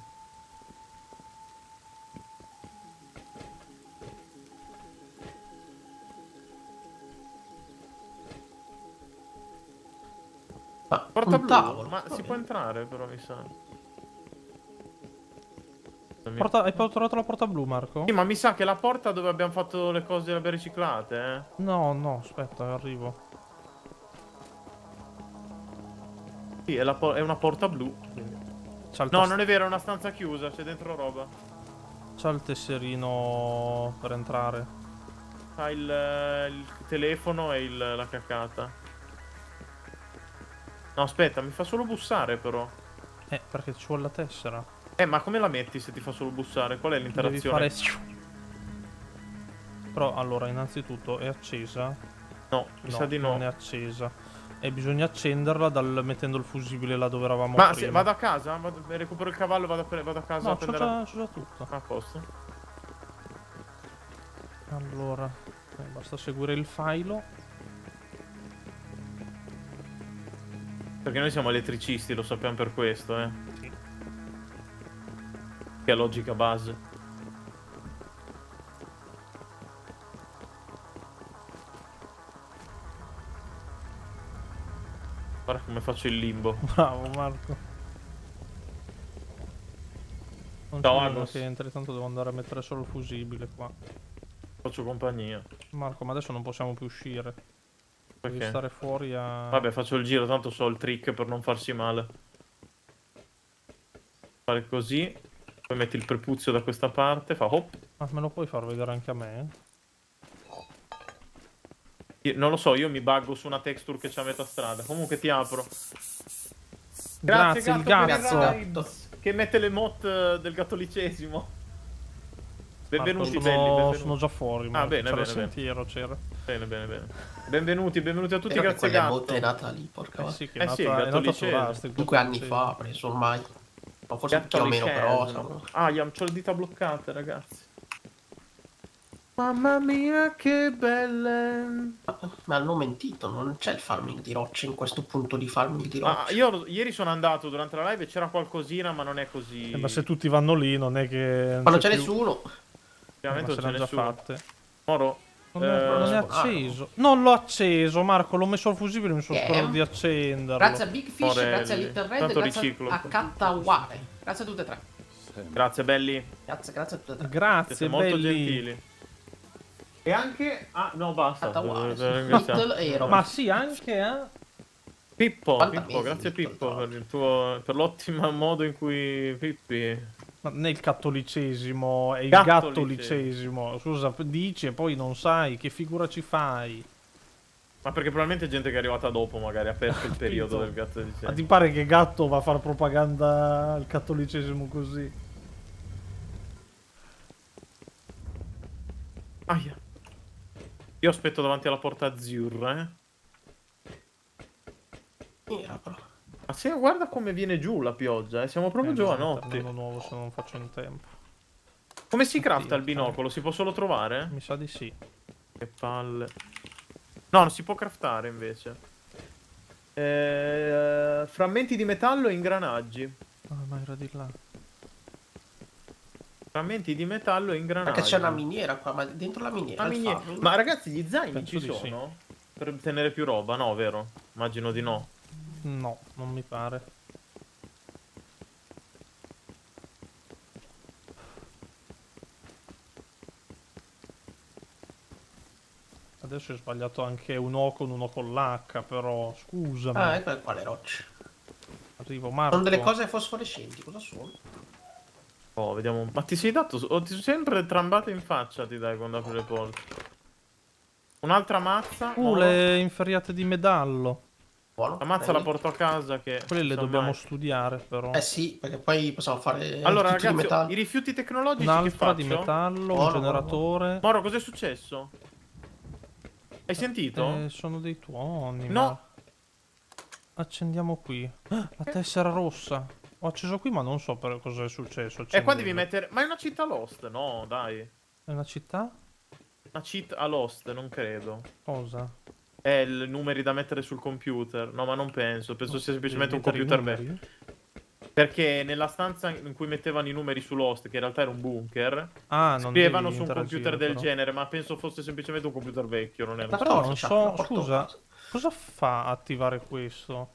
[SPEAKER 3] Ma
[SPEAKER 2] Porta
[SPEAKER 3] un
[SPEAKER 2] blu,
[SPEAKER 3] tavolo.
[SPEAKER 2] ma
[SPEAKER 3] va
[SPEAKER 2] si
[SPEAKER 3] bene.
[SPEAKER 2] può entrare però, mi sa.
[SPEAKER 1] porta... hai trovato la porta blu, Marco?
[SPEAKER 2] Sì, ma mi sa che la porta dove abbiamo fatto le cose le abbiamo riciclate, eh.
[SPEAKER 1] No, no, aspetta, arrivo.
[SPEAKER 2] Sì, è, la po- è una porta blu. quindi-
[SPEAKER 1] C'ha il,
[SPEAKER 2] No,
[SPEAKER 1] tas-
[SPEAKER 2] non è vero, è una stanza chiusa, c'è dentro roba.
[SPEAKER 1] c'ha il tesserino per entrare.
[SPEAKER 2] Ha il, eh, il telefono e il- la caccata. No, aspetta, mi fa solo bussare però.
[SPEAKER 1] Eh, perché ci vuole la tessera.
[SPEAKER 2] Eh, ma come la metti se ti fa solo bussare? Qual è
[SPEAKER 1] Devi
[SPEAKER 2] l'interazione?
[SPEAKER 1] fare... Però, allora, innanzitutto, è accesa?
[SPEAKER 2] No, mi sa di no.
[SPEAKER 1] non è accesa. E bisogna accenderla dal... mettendo il fusibile là dove eravamo
[SPEAKER 2] Ma
[SPEAKER 1] prima.
[SPEAKER 2] se vado a casa? Vado- recupero il cavallo, vado a, pre- vado a casa
[SPEAKER 1] No,
[SPEAKER 2] a
[SPEAKER 1] c'ho
[SPEAKER 2] prendere la...
[SPEAKER 1] già, c'ho già tutto.
[SPEAKER 2] Ah, a posto.
[SPEAKER 1] Allora, eh, basta seguire il filo.
[SPEAKER 2] Perché noi siamo elettricisti, lo sappiamo per questo, eh.
[SPEAKER 1] Sì.
[SPEAKER 2] Che è logica base. Guarda come faccio il limbo.
[SPEAKER 1] Bravo, Marco. Non
[SPEAKER 2] Ciao,
[SPEAKER 1] c'è nulla
[SPEAKER 2] Agos.
[SPEAKER 1] che entri, tanto devo andare a mettere solo il fusibile qua.
[SPEAKER 2] Faccio compagnia.
[SPEAKER 1] Marco, ma adesso non possiamo più uscire. Devi
[SPEAKER 2] Perché?
[SPEAKER 1] stare fuori a...
[SPEAKER 2] Vabbè, faccio il giro, tanto so il trick per non farsi male. Fare così. Poi metti il prepuzio da questa parte, fa hop.
[SPEAKER 1] Ma me lo puoi far vedere anche a me?
[SPEAKER 2] Io- non lo so, io mi buggo su una texture che c'è a metà strada. Comunque ti apro.
[SPEAKER 1] Grazie, il
[SPEAKER 2] gatto, per
[SPEAKER 1] gatto.
[SPEAKER 2] raids, che mette le mod eh, del gattolicesimo. Benvenuti,
[SPEAKER 1] Marco,
[SPEAKER 2] belli,
[SPEAKER 1] sono,
[SPEAKER 2] benvenuti.
[SPEAKER 1] sono già fuori,
[SPEAKER 2] Ah,
[SPEAKER 1] ma
[SPEAKER 2] bene,
[SPEAKER 1] c'era il
[SPEAKER 2] bene, bene.
[SPEAKER 1] sentiero, c'era.
[SPEAKER 2] Bene, bene, bene. Benvenuti, benvenuti a tutti,
[SPEAKER 3] Spero che
[SPEAKER 2] grazie
[SPEAKER 3] quella
[SPEAKER 2] gatto.
[SPEAKER 3] botte è nata lì, porca
[SPEAKER 1] Eh
[SPEAKER 3] vacca.
[SPEAKER 1] sì, che
[SPEAKER 2] Eh
[SPEAKER 1] è nata,
[SPEAKER 2] sì, il
[SPEAKER 1] è nata su
[SPEAKER 2] gattolicese.
[SPEAKER 1] Rust. il
[SPEAKER 3] Cinque anni
[SPEAKER 1] gattolicese.
[SPEAKER 3] fa, perché sono ormai... Ma forse un
[SPEAKER 2] Gatto
[SPEAKER 3] po' meno, però...
[SPEAKER 2] licesimo.
[SPEAKER 3] siamo-
[SPEAKER 2] Ah, io c'ho le dita bloccate, ragazzi. Mamma mia, che belle.
[SPEAKER 3] Ma, ma hanno mentito, non c'è il farming di rocce in questo punto di farming di
[SPEAKER 2] Ah,
[SPEAKER 3] rocce.
[SPEAKER 2] io ieri sono andato durante la live e c'era qualcosina, ma non è così.
[SPEAKER 1] Eh, ma se tutti vanno lì, non è che...
[SPEAKER 3] Ma non c'è
[SPEAKER 1] più-
[SPEAKER 3] nessuno.
[SPEAKER 1] Eh, ma
[SPEAKER 2] Ovviamente
[SPEAKER 1] se
[SPEAKER 2] non
[SPEAKER 1] l'hanno
[SPEAKER 2] c'è
[SPEAKER 1] già
[SPEAKER 2] nessuno.
[SPEAKER 1] fatte.
[SPEAKER 2] Moro.
[SPEAKER 1] Non è,
[SPEAKER 2] Eh,
[SPEAKER 1] non è
[SPEAKER 3] ah,
[SPEAKER 1] acceso. Non l'ho acceso, Marco. L'ho messo al fusibile e mi sono
[SPEAKER 3] Che?
[SPEAKER 1] scordato di accenderlo.
[SPEAKER 3] Grazie a Big Fish,
[SPEAKER 2] Morelli.
[SPEAKER 3] grazie a Little Red,
[SPEAKER 2] Tanto
[SPEAKER 3] grazie
[SPEAKER 2] riciclo.
[SPEAKER 3] a Kattaware. Grazie a tutte e tre.
[SPEAKER 2] Grazie, belli.
[SPEAKER 3] Grazie, grazie a tutte e tre.
[SPEAKER 1] Grazie,
[SPEAKER 2] Siete molto
[SPEAKER 1] belli.
[SPEAKER 2] gentili. E anche... Ah, no, basta.
[SPEAKER 3] Kattaware.
[SPEAKER 2] Eh, ringraziamo.
[SPEAKER 3] Little Hero.
[SPEAKER 1] Ma sì, anche a...
[SPEAKER 2] Pippo,
[SPEAKER 3] Quanta
[SPEAKER 2] Pippo,
[SPEAKER 3] mesi
[SPEAKER 2] grazie
[SPEAKER 3] di
[SPEAKER 2] Pippo
[SPEAKER 3] controllo.
[SPEAKER 2] per il tuo... per l'ottimo modo in cui... Pippi...
[SPEAKER 1] Ma non è il cattolicesimo, è il
[SPEAKER 2] Gattolicesimo.
[SPEAKER 1] gattolicesimo. Scusa, dici e poi non sai, che figura ci fai?
[SPEAKER 2] Ma perché probabilmente gente che è arrivata dopo magari ha perso il periodo del gatto di
[SPEAKER 1] Ma ti pare che Gatto va a fare propaganda al cattolicesimo così?
[SPEAKER 2] Aia. Io aspetto davanti alla porta azzurra, eh.
[SPEAKER 3] Era però.
[SPEAKER 2] Ma se guarda come viene giù la pioggia, eh. Siamo proprio
[SPEAKER 1] Eh,
[SPEAKER 2] giovanotti.
[SPEAKER 1] uno nuovo se non faccio in tempo.
[SPEAKER 2] Come si crafta il
[SPEAKER 1] Oddio,
[SPEAKER 2] binocolo? Si può solo trovare?
[SPEAKER 1] Mi sa di sì.
[SPEAKER 2] Che palle. No, non si può craftare invece. Eh, frammenti di metallo e ingranaggi.
[SPEAKER 1] Ah, ma era di là.
[SPEAKER 2] Frammenti di metallo e ingranaggi.
[SPEAKER 3] Perché c'è una miniera qua, ma dentro la miniera.
[SPEAKER 2] Una
[SPEAKER 3] il
[SPEAKER 2] miniera.
[SPEAKER 3] farming.
[SPEAKER 2] Ma ragazzi, gli zaini
[SPEAKER 1] Penso
[SPEAKER 2] ci
[SPEAKER 1] di sì.
[SPEAKER 2] sono? Per tenere più roba? No, vero? Immagino di no.
[SPEAKER 1] No, non mi pare. Adesso hai sbagliato anche un O con uno con l'H, però scusami.
[SPEAKER 3] Ah, ecco qua le rocce.
[SPEAKER 1] Arrivo, Marco.
[SPEAKER 3] Sono delle cose fosforescenti, cosa sono?
[SPEAKER 2] Oh, vediamo. Ma ti sei dato... O ti sei sempre trambate in faccia, ti dai, quando apri le porte. Un'altra mazza.
[SPEAKER 1] Uh,
[SPEAKER 2] no.
[SPEAKER 1] le inferriate di medallo.
[SPEAKER 3] Buono.
[SPEAKER 2] Ammazza,
[SPEAKER 3] prendi.
[SPEAKER 2] la porto a casa che...
[SPEAKER 1] Quelle le
[SPEAKER 2] sa
[SPEAKER 1] dobbiamo
[SPEAKER 2] mai.
[SPEAKER 1] studiare però.
[SPEAKER 3] Eh sì, perché poi possiamo fare
[SPEAKER 2] Allora
[SPEAKER 3] tutti di
[SPEAKER 2] ragazzi,
[SPEAKER 3] metallo.
[SPEAKER 2] i rifiuti tecnologici che
[SPEAKER 1] Un'altra di
[SPEAKER 2] faccio?
[SPEAKER 1] metallo, un
[SPEAKER 3] Buono,
[SPEAKER 1] generatore.
[SPEAKER 2] Moro, cos'è successo? Hai sentito?
[SPEAKER 1] Eh, sono dei tuoni.
[SPEAKER 2] No.
[SPEAKER 1] ma- Accendiamo qui. Ah, la tessera rossa. Ho acceso qui ma non so per cosa è successo.
[SPEAKER 2] E qua devi
[SPEAKER 1] accendendo.
[SPEAKER 2] mettere... Ma è una città Lost? No, dai.
[SPEAKER 1] È una città?
[SPEAKER 2] Una cheat a Lost, non credo.
[SPEAKER 1] Cosa?
[SPEAKER 2] È i numeri da mettere sul computer. No, ma non penso. Penso sia semplicemente un
[SPEAKER 1] Devi mettere i
[SPEAKER 2] computer
[SPEAKER 1] numeri?
[SPEAKER 2] vecchio. Perché nella stanza in cui mettevano i numeri su Lost, che in realtà era un bunker,
[SPEAKER 1] Ah, non
[SPEAKER 2] scrivevano
[SPEAKER 1] devi
[SPEAKER 2] su un computer
[SPEAKER 1] interagire,
[SPEAKER 2] del
[SPEAKER 1] però.
[SPEAKER 2] genere, ma penso fosse semplicemente un computer vecchio, non era
[SPEAKER 3] La
[SPEAKER 2] un...
[SPEAKER 1] Però non
[SPEAKER 3] torcia,
[SPEAKER 1] so,
[SPEAKER 3] la porto a
[SPEAKER 1] scusa,
[SPEAKER 3] casa.
[SPEAKER 1] cosa fa attivare questo?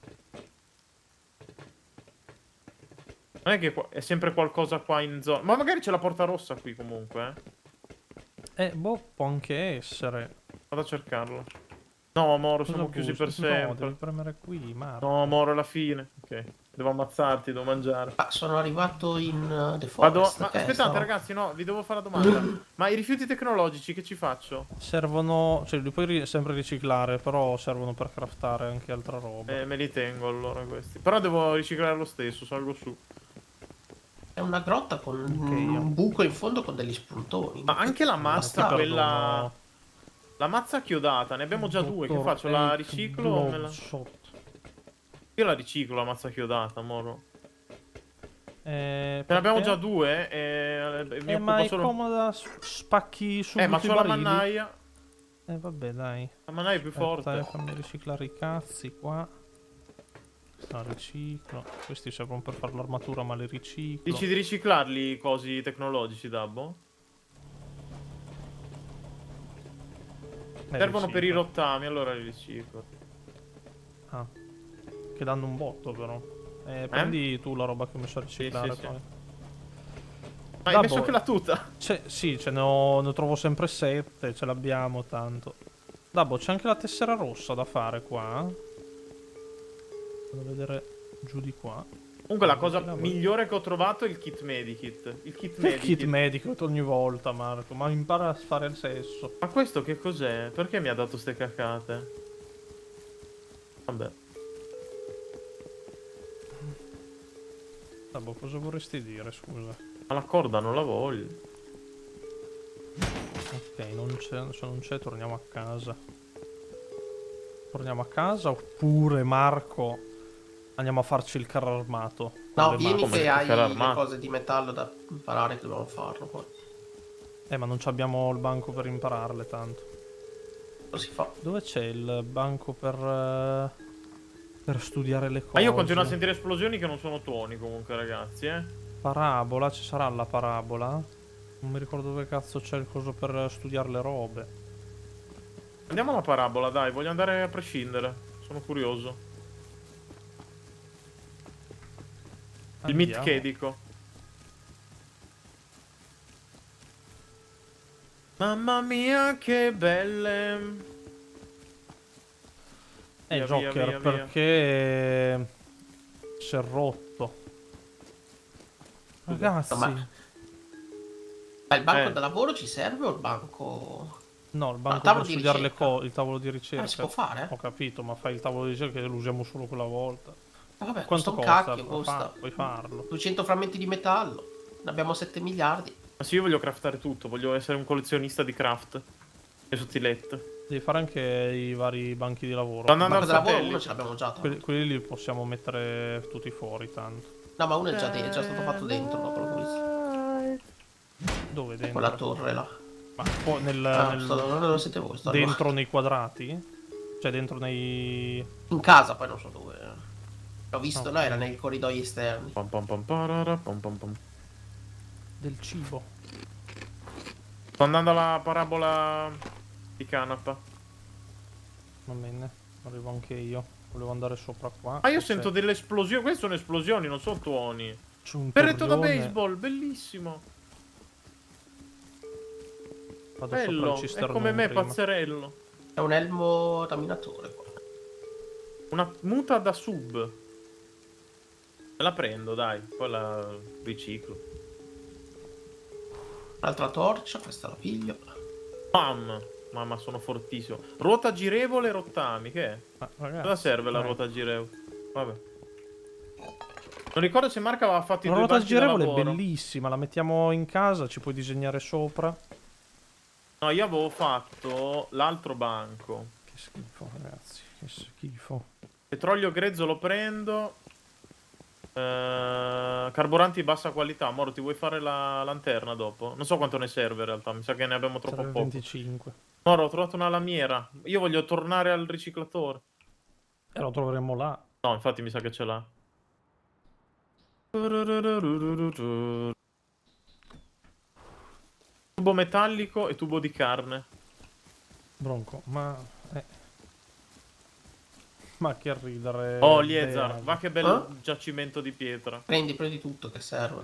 [SPEAKER 2] Non è che qua- è sempre qualcosa qua in zona... Ma magari c'è la porta rossa qui comunque, eh.
[SPEAKER 1] Eh, boh, può anche essere.
[SPEAKER 2] Vado a cercarlo. No, Moro,
[SPEAKER 1] Cosa
[SPEAKER 2] siamo chiusi
[SPEAKER 1] bussi?
[SPEAKER 2] per
[SPEAKER 1] No,
[SPEAKER 2] sempre.
[SPEAKER 1] devi premere qui, Marco.
[SPEAKER 2] No, Moro, alla fine. Ok. Devo ammazzarti, devo mangiare.
[SPEAKER 3] Ah, sono arrivato in uh, The
[SPEAKER 2] Vado...
[SPEAKER 3] Forest.
[SPEAKER 2] Ma
[SPEAKER 3] che è
[SPEAKER 2] aspettate,
[SPEAKER 3] sta-
[SPEAKER 2] ragazzi, no, vi devo fare la domanda. Ma i rifiuti tecnologici che ci faccio?
[SPEAKER 1] Servono, cioè li puoi ri- sempre riciclare, però servono per craftare anche altra roba.
[SPEAKER 2] Eh, me li tengo allora questi. Però devo riciclare lo stesso, salgo su.
[SPEAKER 3] È una grotta con
[SPEAKER 1] io.
[SPEAKER 3] un buco in fondo con degli spuntoni.
[SPEAKER 2] Ma anche la mazza,
[SPEAKER 3] Basta.
[SPEAKER 2] quella... La mazza chiodata, ne abbiamo già due. Che
[SPEAKER 1] Dottor
[SPEAKER 2] faccio? La
[SPEAKER 1] Eight
[SPEAKER 2] riciclo o me la...
[SPEAKER 1] Bloodshot.
[SPEAKER 2] Io la riciclo la mazza chiodata, Moro.
[SPEAKER 1] Eh,
[SPEAKER 2] Ce ne abbiamo
[SPEAKER 1] perché?
[SPEAKER 2] già due. E... mi
[SPEAKER 1] Eh, ma
[SPEAKER 2] occupo
[SPEAKER 1] è
[SPEAKER 2] solo...
[SPEAKER 1] comoda, s- spacchi subito
[SPEAKER 2] Eh, ma
[SPEAKER 1] i
[SPEAKER 2] c'ho la
[SPEAKER 1] barili.
[SPEAKER 2] mannaia.
[SPEAKER 1] Eh, vabbè, dai.
[SPEAKER 2] La mannaia è più
[SPEAKER 1] Aspetta,
[SPEAKER 2] forte.
[SPEAKER 1] eh, fammi riciclare i cazzi qua. Questa la riciclo. Questi servono per fare l'armatura, ma li riciclo.
[SPEAKER 2] Dici di riciclarli i cosi tecnologici, Dabbo?
[SPEAKER 1] Eh,
[SPEAKER 2] Servono per i
[SPEAKER 1] riciclo.
[SPEAKER 2] rottami, allora li riciclo.
[SPEAKER 1] Ah. Che danno un botto, però. Eh, prendi tu la roba che ho messo a riciclare.
[SPEAKER 2] sì, sì.
[SPEAKER 1] poi.
[SPEAKER 2] Ma hai
[SPEAKER 1] Dabbo,
[SPEAKER 2] messo anche la tuta?
[SPEAKER 1] c'è- sì, ce ne, ho, ne trovo sempre sette, ce l'abbiamo tanto. Dabbo, c'è anche la tessera rossa da fare qua. Vado a vedere giù di qua.
[SPEAKER 2] Comunque la cosa
[SPEAKER 1] Lavoro.
[SPEAKER 2] migliore che ho trovato è il kit medikit. Il kit
[SPEAKER 1] Che
[SPEAKER 2] medikit.
[SPEAKER 1] kit medico ogni volta, Marco? Ma impara a fare il sesso.
[SPEAKER 2] Ma questo che cos'è? Perché mi ha dato ste cacate? Vabbè.
[SPEAKER 1] Dabbo, cosa vorresti dire, scusa?
[SPEAKER 2] Ma la corda non la voglio.
[SPEAKER 1] Ok, non c'è, se non c'è torniamo a casa. Torniamo a casa oppure, Marco, andiamo a farci il carro armato.
[SPEAKER 3] No,
[SPEAKER 1] Con le
[SPEAKER 3] vieni
[SPEAKER 1] mani.
[SPEAKER 2] come
[SPEAKER 3] che hai
[SPEAKER 2] carro
[SPEAKER 3] le
[SPEAKER 2] armato.
[SPEAKER 3] cose di metallo da imparare che dobbiamo farlo poi.
[SPEAKER 1] Eh, ma non abbiamo il banco per impararle tanto.
[SPEAKER 3] Lo si fa.
[SPEAKER 1] Dove c'è il banco per, eh, per studiare le cose?
[SPEAKER 2] Ma io continuo a sentire esplosioni che non sono tuoni comunque, ragazzi, eh.
[SPEAKER 1] Parabola, ci sarà la parabola? Non mi ricordo dove cazzo c'è il coso per studiare le robe.
[SPEAKER 2] Andiamo alla parabola, dai, voglio andare a prescindere. Sono curioso. Il
[SPEAKER 1] Andiamo.
[SPEAKER 2] mitchedico. Mamma mia, che belle.
[SPEAKER 1] Eh,
[SPEAKER 2] Via,
[SPEAKER 1] Joker,
[SPEAKER 2] via, via, via.
[SPEAKER 1] perché si è rotto. Ragazzi,
[SPEAKER 3] Ma- Ma il banco
[SPEAKER 2] Eh.
[SPEAKER 3] da lavoro ci serve o il banco...
[SPEAKER 1] no, il banco
[SPEAKER 3] tavolo
[SPEAKER 1] per
[SPEAKER 3] di
[SPEAKER 1] studiare le
[SPEAKER 3] ricerca.
[SPEAKER 1] cose, il tavolo di ricerca.
[SPEAKER 3] Ah, si può fare?
[SPEAKER 1] Ho capito, ma fai il tavolo di ricerca che lo usiamo solo quella volta.
[SPEAKER 3] Ma vabbè,
[SPEAKER 1] Quanto
[SPEAKER 3] costa un
[SPEAKER 1] costa?
[SPEAKER 3] cacchio,
[SPEAKER 1] Fa-
[SPEAKER 3] costa
[SPEAKER 1] puoi farlo.
[SPEAKER 3] duecento frammenti di metallo. Ne abbiamo sette miliardi.
[SPEAKER 2] Ma sì, io voglio craftare tutto, voglio essere un collezionista di craft. E sottilette.
[SPEAKER 1] Devi fare anche i vari banchi di lavoro.
[SPEAKER 2] Sto
[SPEAKER 3] Il
[SPEAKER 2] andando
[SPEAKER 3] banco
[SPEAKER 2] al
[SPEAKER 3] da lavoro
[SPEAKER 2] satellite.
[SPEAKER 3] uno ce l'abbiamo già. tanto.
[SPEAKER 1] Quelli, quelli li possiamo mettere tutti fuori, tanto.
[SPEAKER 3] No, ma uno è già, de- è già stato fatto dentro dopo lo visto.
[SPEAKER 1] Dove dentro?
[SPEAKER 3] Quella torre là.
[SPEAKER 1] Ma po- nel,
[SPEAKER 3] Ah,
[SPEAKER 1] nel-
[SPEAKER 3] sto- non lo siete voi, sto
[SPEAKER 1] dentro
[SPEAKER 3] arrivando.
[SPEAKER 1] nei quadrati? Cioè dentro nei...
[SPEAKER 3] In casa, poi non so dove. L'ho visto,
[SPEAKER 1] Ok.
[SPEAKER 3] no, era nei corridoi esterni.
[SPEAKER 2] Pam pam pam parara, pam pam pam.
[SPEAKER 1] del cibo.
[SPEAKER 2] Sto andando alla parabola di canapa.
[SPEAKER 1] Va bene, arrivo anche io. Volevo andare sopra qua.
[SPEAKER 2] Ah, io
[SPEAKER 1] C'è-
[SPEAKER 2] sento delle esplosioni. Queste sono esplosioni, non sono tuoni.
[SPEAKER 1] c'è un
[SPEAKER 2] Berretto da
[SPEAKER 1] torrione.
[SPEAKER 2] baseball, bellissimo.
[SPEAKER 1] Vado
[SPEAKER 2] Bello,
[SPEAKER 1] sopra il
[SPEAKER 2] è
[SPEAKER 1] cisternone
[SPEAKER 2] come me,
[SPEAKER 1] prima.
[SPEAKER 2] pazzerello.
[SPEAKER 3] È un elmo da minatore qua.
[SPEAKER 2] Una muta da sub. Me la prendo, dai. Poi la riciclo.
[SPEAKER 3] Un'altra torcia, questa la piglio.
[SPEAKER 2] Pam. Mamma, sono fortissimo. Ruota girevole rottami, che è?
[SPEAKER 1] Ma, ragazzi,
[SPEAKER 2] Cosa serve la
[SPEAKER 1] dai.
[SPEAKER 2] ruota girevole? Vabbè. Non ricordo se Marco aveva fatto i
[SPEAKER 1] La
[SPEAKER 2] due
[SPEAKER 1] ruota
[SPEAKER 2] banchi da
[SPEAKER 1] girevole è
[SPEAKER 2] lavoro.
[SPEAKER 1] bellissima, la mettiamo in casa, ci puoi disegnare sopra.
[SPEAKER 2] No, io avevo fatto l'altro banco.
[SPEAKER 1] Che schifo, ragazzi, che schifo.
[SPEAKER 2] Petrolio grezzo lo prendo. Eh, carburanti di bassa qualità. Moro, ti vuoi fare la lanterna dopo? Non so quanto ne serve in realtà, mi sa che ne abbiamo troppo
[SPEAKER 1] Serve
[SPEAKER 2] poco.
[SPEAKER 1] venticinque.
[SPEAKER 2] Moro, ho trovato una lamiera. Io voglio tornare al riciclatore.
[SPEAKER 1] E lo troveremo là.
[SPEAKER 2] No, infatti mi sa che ce l'ha. Tubo metallico e tubo di carne.
[SPEAKER 1] Bronco, ma... Eh. Ma che ridere.
[SPEAKER 2] Oh, Liezar,
[SPEAKER 1] Bene.
[SPEAKER 2] va che bello
[SPEAKER 3] Eh?
[SPEAKER 2] giacimento di pietra.
[SPEAKER 3] Prendi, prendi tutto che serve.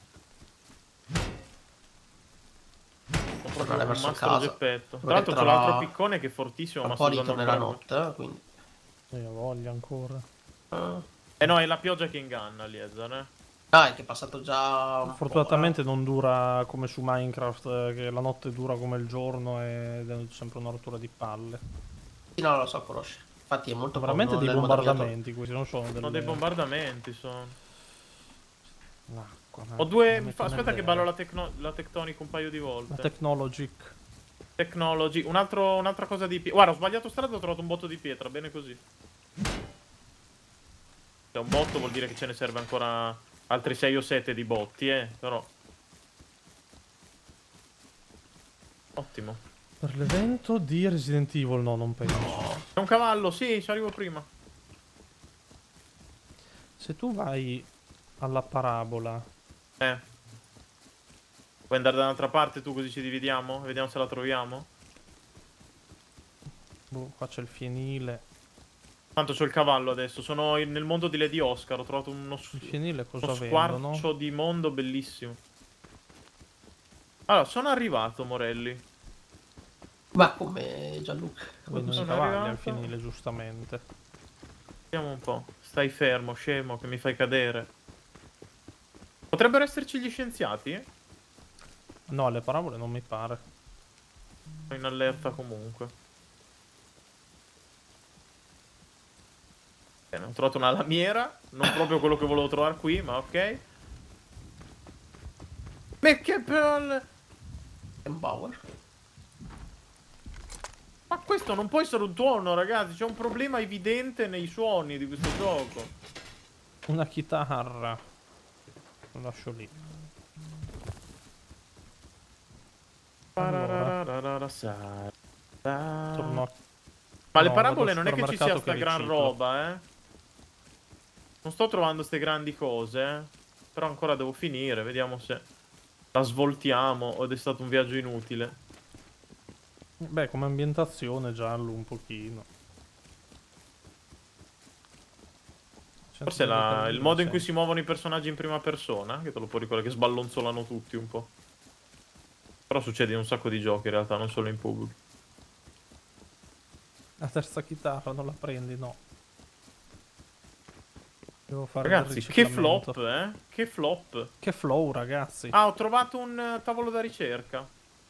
[SPEAKER 2] Ho proprio
[SPEAKER 3] Tornare
[SPEAKER 2] un
[SPEAKER 3] verso
[SPEAKER 2] mastro
[SPEAKER 3] casa.
[SPEAKER 2] geppetto. Tra
[SPEAKER 3] Perché
[SPEAKER 2] l'altro
[SPEAKER 3] tra
[SPEAKER 2] c'ho
[SPEAKER 3] la-
[SPEAKER 2] l'altro piccone che è fortissimo,
[SPEAKER 3] Un
[SPEAKER 2] ma
[SPEAKER 3] po'
[SPEAKER 2] sto usando
[SPEAKER 3] ritornerà
[SPEAKER 2] ancora.
[SPEAKER 3] notte, quindi...
[SPEAKER 1] Io voglio ancora.
[SPEAKER 3] Ah,
[SPEAKER 2] Eh no, è la pioggia che inganna, Liezar, eh.
[SPEAKER 3] Ah, è che è passato già un po',
[SPEAKER 1] Fortunatamente non dura come su Minecraft, eh, che la notte dura come il giorno ed è sempre una rottura di palle.
[SPEAKER 3] eh. Sì, no, lo so, conosci. Infatti è molto
[SPEAKER 1] Sono veramente
[SPEAKER 3] comodo
[SPEAKER 1] dei
[SPEAKER 3] nel modellamento.
[SPEAKER 1] bombardamenti questi, non sono delle...
[SPEAKER 2] Sono dei bombardamenti, sono.
[SPEAKER 1] L'acqua,
[SPEAKER 2] Ho due...
[SPEAKER 1] mi
[SPEAKER 2] mi fa-
[SPEAKER 1] mette
[SPEAKER 2] Aspetta
[SPEAKER 1] nelle-
[SPEAKER 2] che ballo la, tecno... la tectonico un paio di
[SPEAKER 1] La
[SPEAKER 2] volte.
[SPEAKER 1] Technologic.
[SPEAKER 2] Technology. Un altro... Un'altra cosa di pietra. Guarda, ho sbagliato strada, ho trovato un botto di pietra, bene così. Se è un botto vuol dire che ce ne serve ancora altri sei o sette di botti, eh. Però... Ottimo.
[SPEAKER 1] Per l'evento di Resident Evil, no, non penso.
[SPEAKER 2] C'è un cavallo, sì, ci arrivo prima.
[SPEAKER 1] Se tu vai alla parabola,
[SPEAKER 2] Eh. Vuoi andare da un'altra parte tu così ci dividiamo? Vediamo se la troviamo.
[SPEAKER 1] boh, qua c'è il fienile.
[SPEAKER 2] Tanto c'ho il cavallo adesso. Sono in- nel mondo di Lady Oscar. Ho trovato uno,
[SPEAKER 1] Il fienile cosa
[SPEAKER 2] uno
[SPEAKER 1] vendono?
[SPEAKER 2] squarcio di mondo bellissimo. Allora, sono arrivato, Morelli.
[SPEAKER 3] Ma come Gianluca?
[SPEAKER 1] Vendono i
[SPEAKER 2] sono
[SPEAKER 1] cavalli al
[SPEAKER 2] arrivato?
[SPEAKER 1] fienile, giustamente.
[SPEAKER 2] Vediamo un po'. Stai fermo, scemo, che mi fai cadere. Potrebbero esserci gli scienziati?
[SPEAKER 1] No, alle parabole non mi pare.
[SPEAKER 2] Sono in allerta comunque. Bene, ho trovato una lamiera. Non proprio quello che volevo trovare qui, ma ok. Ma che palle!
[SPEAKER 3] Empower.
[SPEAKER 2] Ma questo non può essere un tuono, ragazzi. C'è un problema evidente nei suoni di questo gioco.
[SPEAKER 1] Una chitarra. Lo lascio lì. Allora, torno a...
[SPEAKER 2] Ma le
[SPEAKER 1] no,
[SPEAKER 2] parabole
[SPEAKER 1] vado al
[SPEAKER 2] non è che ci sia
[SPEAKER 1] supermercato
[SPEAKER 2] sta
[SPEAKER 1] che
[SPEAKER 2] gran
[SPEAKER 1] riciclo.
[SPEAKER 2] roba, eh. Non sto trovando ste grandi cose, eh. Però ancora devo finire. Vediamo se la svoltiamo o è stato un viaggio inutile.
[SPEAKER 1] Beh, come ambientazione giallo un pochino.
[SPEAKER 2] Forse la- il modo in cui si muovono i personaggi in prima persona, che te lo puoi ricordare, che sballonzolano tutti un po'. Però succede in un sacco di giochi in realtà, non solo in pubblico.
[SPEAKER 1] La terza chitarra non la prendi, no. Devo fare del
[SPEAKER 2] Ragazzi, che
[SPEAKER 1] riciclamento.
[SPEAKER 2] flop, eh? Che flop.
[SPEAKER 1] Che flow, ragazzi.
[SPEAKER 2] Ah, ho trovato un eh, tavolo da ricerca.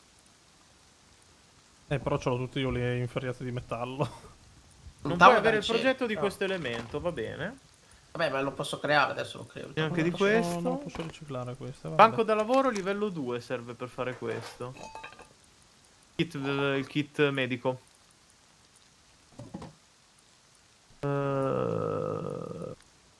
[SPEAKER 1] Eh, però ce l'ho tutti io le inferriate di metallo.
[SPEAKER 2] Non puoi
[SPEAKER 3] Un tavolo
[SPEAKER 2] avere
[SPEAKER 3] da
[SPEAKER 2] il progetto di
[SPEAKER 3] ricerca.
[SPEAKER 2] questo elemento, va bene.
[SPEAKER 3] Vabbè, ma lo posso creare adesso, lo creo.
[SPEAKER 2] E anche di
[SPEAKER 3] Posso-
[SPEAKER 2] questo.
[SPEAKER 1] No, non posso riciclare queste. vabbè.
[SPEAKER 2] Banco da lavoro livello due serve per fare questo. Kit, eh, il kit medico. Eh,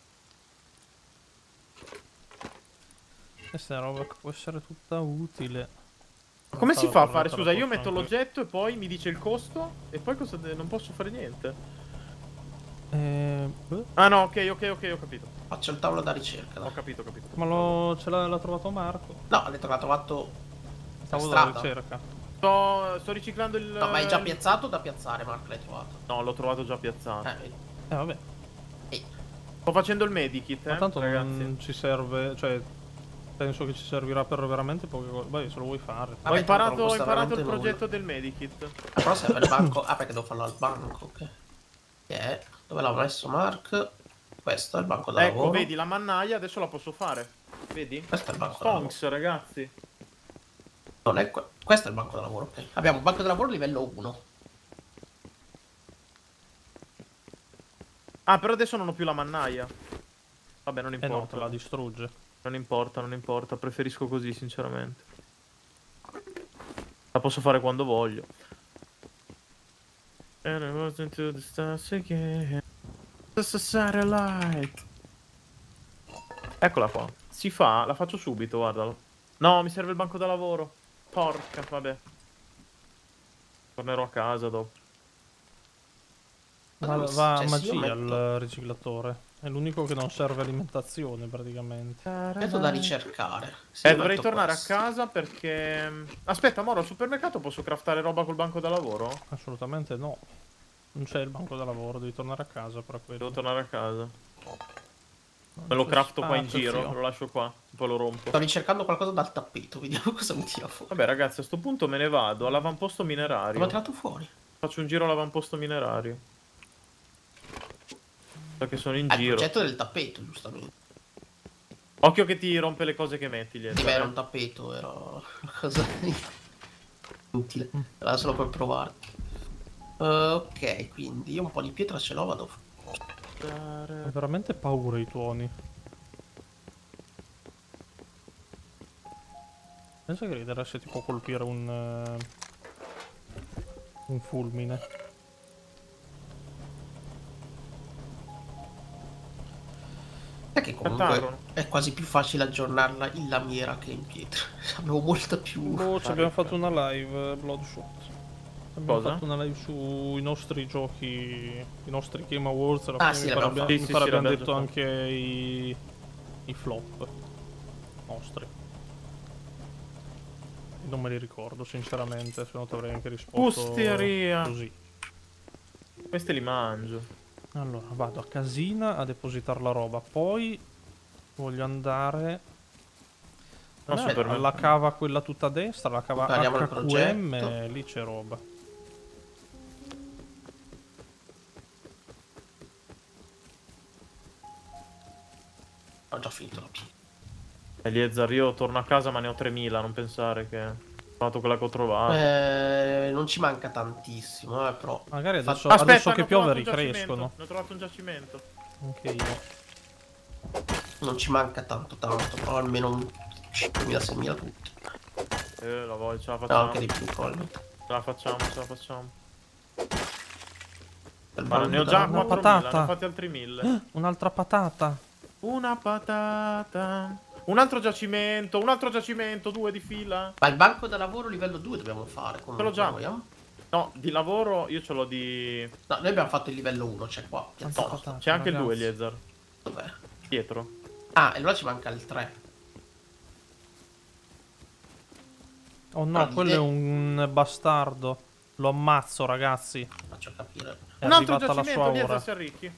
[SPEAKER 1] Questa è una roba che può essere tutta utile.
[SPEAKER 2] Come si
[SPEAKER 1] Ah,
[SPEAKER 2] fa a
[SPEAKER 1] la
[SPEAKER 2] fare?
[SPEAKER 1] porretta
[SPEAKER 2] Scusa,
[SPEAKER 1] la
[SPEAKER 2] io
[SPEAKER 1] posso
[SPEAKER 2] metto
[SPEAKER 1] anche-
[SPEAKER 2] l'oggetto e poi mi dice il costo e poi cosa de- non posso fare niente.
[SPEAKER 1] Eh, beh,
[SPEAKER 2] Ah no, ok, ok, ok, ho capito.
[SPEAKER 3] Faccio il tavolo da ricerca. dai.
[SPEAKER 2] Ho capito, ho capito.
[SPEAKER 1] ma lo, ce l'ha l'ha trovato Marco.
[SPEAKER 3] No, ha detto che l'ha trovato per
[SPEAKER 1] Stavo dalla
[SPEAKER 3] strada.
[SPEAKER 1] ricerca.
[SPEAKER 2] Sto, sto riciclando il...
[SPEAKER 3] No, ma è già piazzato o da piazzare, Marco, l'hai trovato?
[SPEAKER 2] No, l'ho trovato già piazzato.
[SPEAKER 3] Eh, vedi.
[SPEAKER 1] Eh, vabbè.
[SPEAKER 3] Ehi,
[SPEAKER 2] Sto facendo il medikit, eh,
[SPEAKER 1] Ma tanto
[SPEAKER 2] ragazzi.
[SPEAKER 1] non ci serve, cioè, penso che ci servirà per veramente poche cose. Beh, se lo vuoi fare.
[SPEAKER 2] Ho
[SPEAKER 3] Vabbè,
[SPEAKER 2] imparato,
[SPEAKER 3] tanto non
[SPEAKER 2] ho
[SPEAKER 3] costa
[SPEAKER 2] imparato il
[SPEAKER 3] veramente
[SPEAKER 2] progetto del medikit.
[SPEAKER 3] Ah, però serve il banco. Ah, perché devo farlo al banco, ok. Che è? Dove l'ho messo, Mark? Questo è il banco da
[SPEAKER 2] Ecco,
[SPEAKER 3] lavoro.
[SPEAKER 2] vedi, la mannaia adesso la posso fare. Vedi?
[SPEAKER 3] Questo è il banco da lavoro.
[SPEAKER 2] Stonks, ragazzi.
[SPEAKER 3] Non è que- questo è il banco da lavoro, ok. Abbiamo un banco da lavoro livello uno.
[SPEAKER 2] Ah, però adesso non ho più la mannaia. Vabbè, non
[SPEAKER 1] Eh no, te
[SPEAKER 2] importa.
[SPEAKER 1] la distrugge.
[SPEAKER 2] Non importa, non importa. Preferisco così, sinceramente. La posso fare quando voglio. And I was into the stars again. Just a satellite. Eccola qua. Si fa, la faccio subito, guardalo. No, mi serve il banco da lavoro. Porca, vabbè. Tornerò a casa dopo.
[SPEAKER 1] Va,
[SPEAKER 3] Cioè,
[SPEAKER 1] va a
[SPEAKER 3] sì, io
[SPEAKER 1] magia
[SPEAKER 3] metto-
[SPEAKER 1] il riciclatore. È l'unico che non serve alimentazione praticamente.
[SPEAKER 3] Metto da ricercare. Sì,
[SPEAKER 2] Eh,
[SPEAKER 3] io
[SPEAKER 2] dovrei
[SPEAKER 3] metto
[SPEAKER 2] tornare
[SPEAKER 3] questo.
[SPEAKER 2] a casa perché... Aspetta, Moro, al supermercato posso craftare roba col banco da lavoro?
[SPEAKER 1] Assolutamente no. Non c'è il banco da lavoro, devi tornare a casa per quello.
[SPEAKER 2] Devo tornare a casa.
[SPEAKER 1] Non
[SPEAKER 2] Me lo
[SPEAKER 1] c'è
[SPEAKER 2] crafto qua in
[SPEAKER 1] spazio,
[SPEAKER 2] giro,
[SPEAKER 1] zio.
[SPEAKER 2] lo lascio qua, poi lo rompo.
[SPEAKER 3] Sto ricercando qualcosa dal tappeto, vediamo cosa mi tira fuori.
[SPEAKER 2] Vabbè ragazzi, a sto punto me ne vado all'avamposto
[SPEAKER 3] L'ho
[SPEAKER 2] minerario.
[SPEAKER 3] tirato fuori.
[SPEAKER 2] Faccio un giro all'avamposto minerario. Perché sono in
[SPEAKER 3] Ah, il
[SPEAKER 2] giro.
[SPEAKER 3] progetto del tappeto, giustamente.
[SPEAKER 2] Occhio che ti rompe le cose che metti lì.
[SPEAKER 3] Sì, beh, era un tappeto, era una cosa inutile. Era solo per provare. Uh, ok, quindi io un po' di pietra ce l'ho, vado.
[SPEAKER 1] Ho veramente paura i tuoni. Penso che riderà se ti può colpire un... eh, un fulmine.
[SPEAKER 3] È che comunque
[SPEAKER 2] Catarro.
[SPEAKER 3] è quasi più facile aggiornarla in lamiera che in pietra. Avevo molta più...
[SPEAKER 1] Boh, ci abbiamo fatto una live, Bloodshot. Abbiamo
[SPEAKER 2] Cosa?
[SPEAKER 1] fatto una live sui nostri giochi, i nostri Game Awards. Alla
[SPEAKER 3] Ah,
[SPEAKER 1] fine
[SPEAKER 3] sì,
[SPEAKER 1] mi pare
[SPEAKER 3] l'abbiamo
[SPEAKER 1] abbia-
[SPEAKER 2] fatto.
[SPEAKER 1] mi
[SPEAKER 2] Sì, sì,
[SPEAKER 1] pare
[SPEAKER 2] sì,
[SPEAKER 1] abbiamo
[SPEAKER 2] l'abbiamo
[SPEAKER 1] detto
[SPEAKER 2] già
[SPEAKER 1] anche i, i flop nostri. Non me li ricordo sinceramente, se no ti avrei anche risposto
[SPEAKER 2] Osteria.
[SPEAKER 1] così.
[SPEAKER 2] Questi li mangio.
[SPEAKER 1] Allora, vado a casina a depositare la roba, poi voglio andare
[SPEAKER 2] No,
[SPEAKER 1] eh,
[SPEAKER 2] super
[SPEAKER 1] alla cava quella tutta a destra, la cava
[SPEAKER 3] Parliamo del
[SPEAKER 1] H Q M,
[SPEAKER 3] progetto.
[SPEAKER 1] lì c'è roba.
[SPEAKER 3] Ho già finito la pietra.
[SPEAKER 2] Eliezer, io torno a casa ma ne ho tremila, non pensare che... Ho fatto quella che ho trovato.
[SPEAKER 3] Eh, non ci manca tantissimo, eh, però...
[SPEAKER 1] Magari adesso,
[SPEAKER 3] Fa-
[SPEAKER 2] Aspetta,
[SPEAKER 1] adesso
[SPEAKER 2] ne
[SPEAKER 1] che
[SPEAKER 2] ho
[SPEAKER 1] piove
[SPEAKER 2] trovato un giacimento,
[SPEAKER 1] ricrescono.
[SPEAKER 2] Ne ho trovato un giacimento.
[SPEAKER 1] Anche io.
[SPEAKER 3] Non ci manca tanto tanto, però almeno un cinquemila seimila tutti.
[SPEAKER 2] Eh, la voglio, ce la
[SPEAKER 3] No,
[SPEAKER 2] facciamo.
[SPEAKER 3] anche di più colli.
[SPEAKER 2] Ce la facciamo, ce la facciamo.
[SPEAKER 3] Il
[SPEAKER 2] Ma ne ho
[SPEAKER 3] banco
[SPEAKER 2] già
[SPEAKER 3] da lavoro.
[SPEAKER 2] quattromila,
[SPEAKER 1] patata.
[SPEAKER 2] ne ho fatti altri mille.
[SPEAKER 1] Un'altra patata.
[SPEAKER 2] Una patata. Un altro giacimento, un altro giacimento, due di fila.
[SPEAKER 3] Ma il banco da lavoro livello due dobbiamo fare.
[SPEAKER 2] Ce l'ho già.
[SPEAKER 3] Noi, eh?
[SPEAKER 2] No, di lavoro io ce l'ho di...
[SPEAKER 3] No, noi abbiamo fatto il livello uno, c'è qua.
[SPEAKER 1] Tanta
[SPEAKER 3] piazzato.
[SPEAKER 1] patata,
[SPEAKER 2] C'è anche il due,
[SPEAKER 1] ragazzi.
[SPEAKER 2] Eliezer.
[SPEAKER 3] Dov'è?
[SPEAKER 2] Dietro.
[SPEAKER 3] Ah, e allora ci manca il tre.
[SPEAKER 1] Oh no,
[SPEAKER 3] Ah,
[SPEAKER 1] quello è
[SPEAKER 3] l'idea-
[SPEAKER 1] un bastardo. Lo ammazzo, ragazzi.
[SPEAKER 3] Faccio capire.
[SPEAKER 1] È
[SPEAKER 2] Un altro
[SPEAKER 1] arrivata la
[SPEAKER 2] giacimento,
[SPEAKER 1] sua
[SPEAKER 2] Eliezer
[SPEAKER 1] ora.
[SPEAKER 2] si arricchi.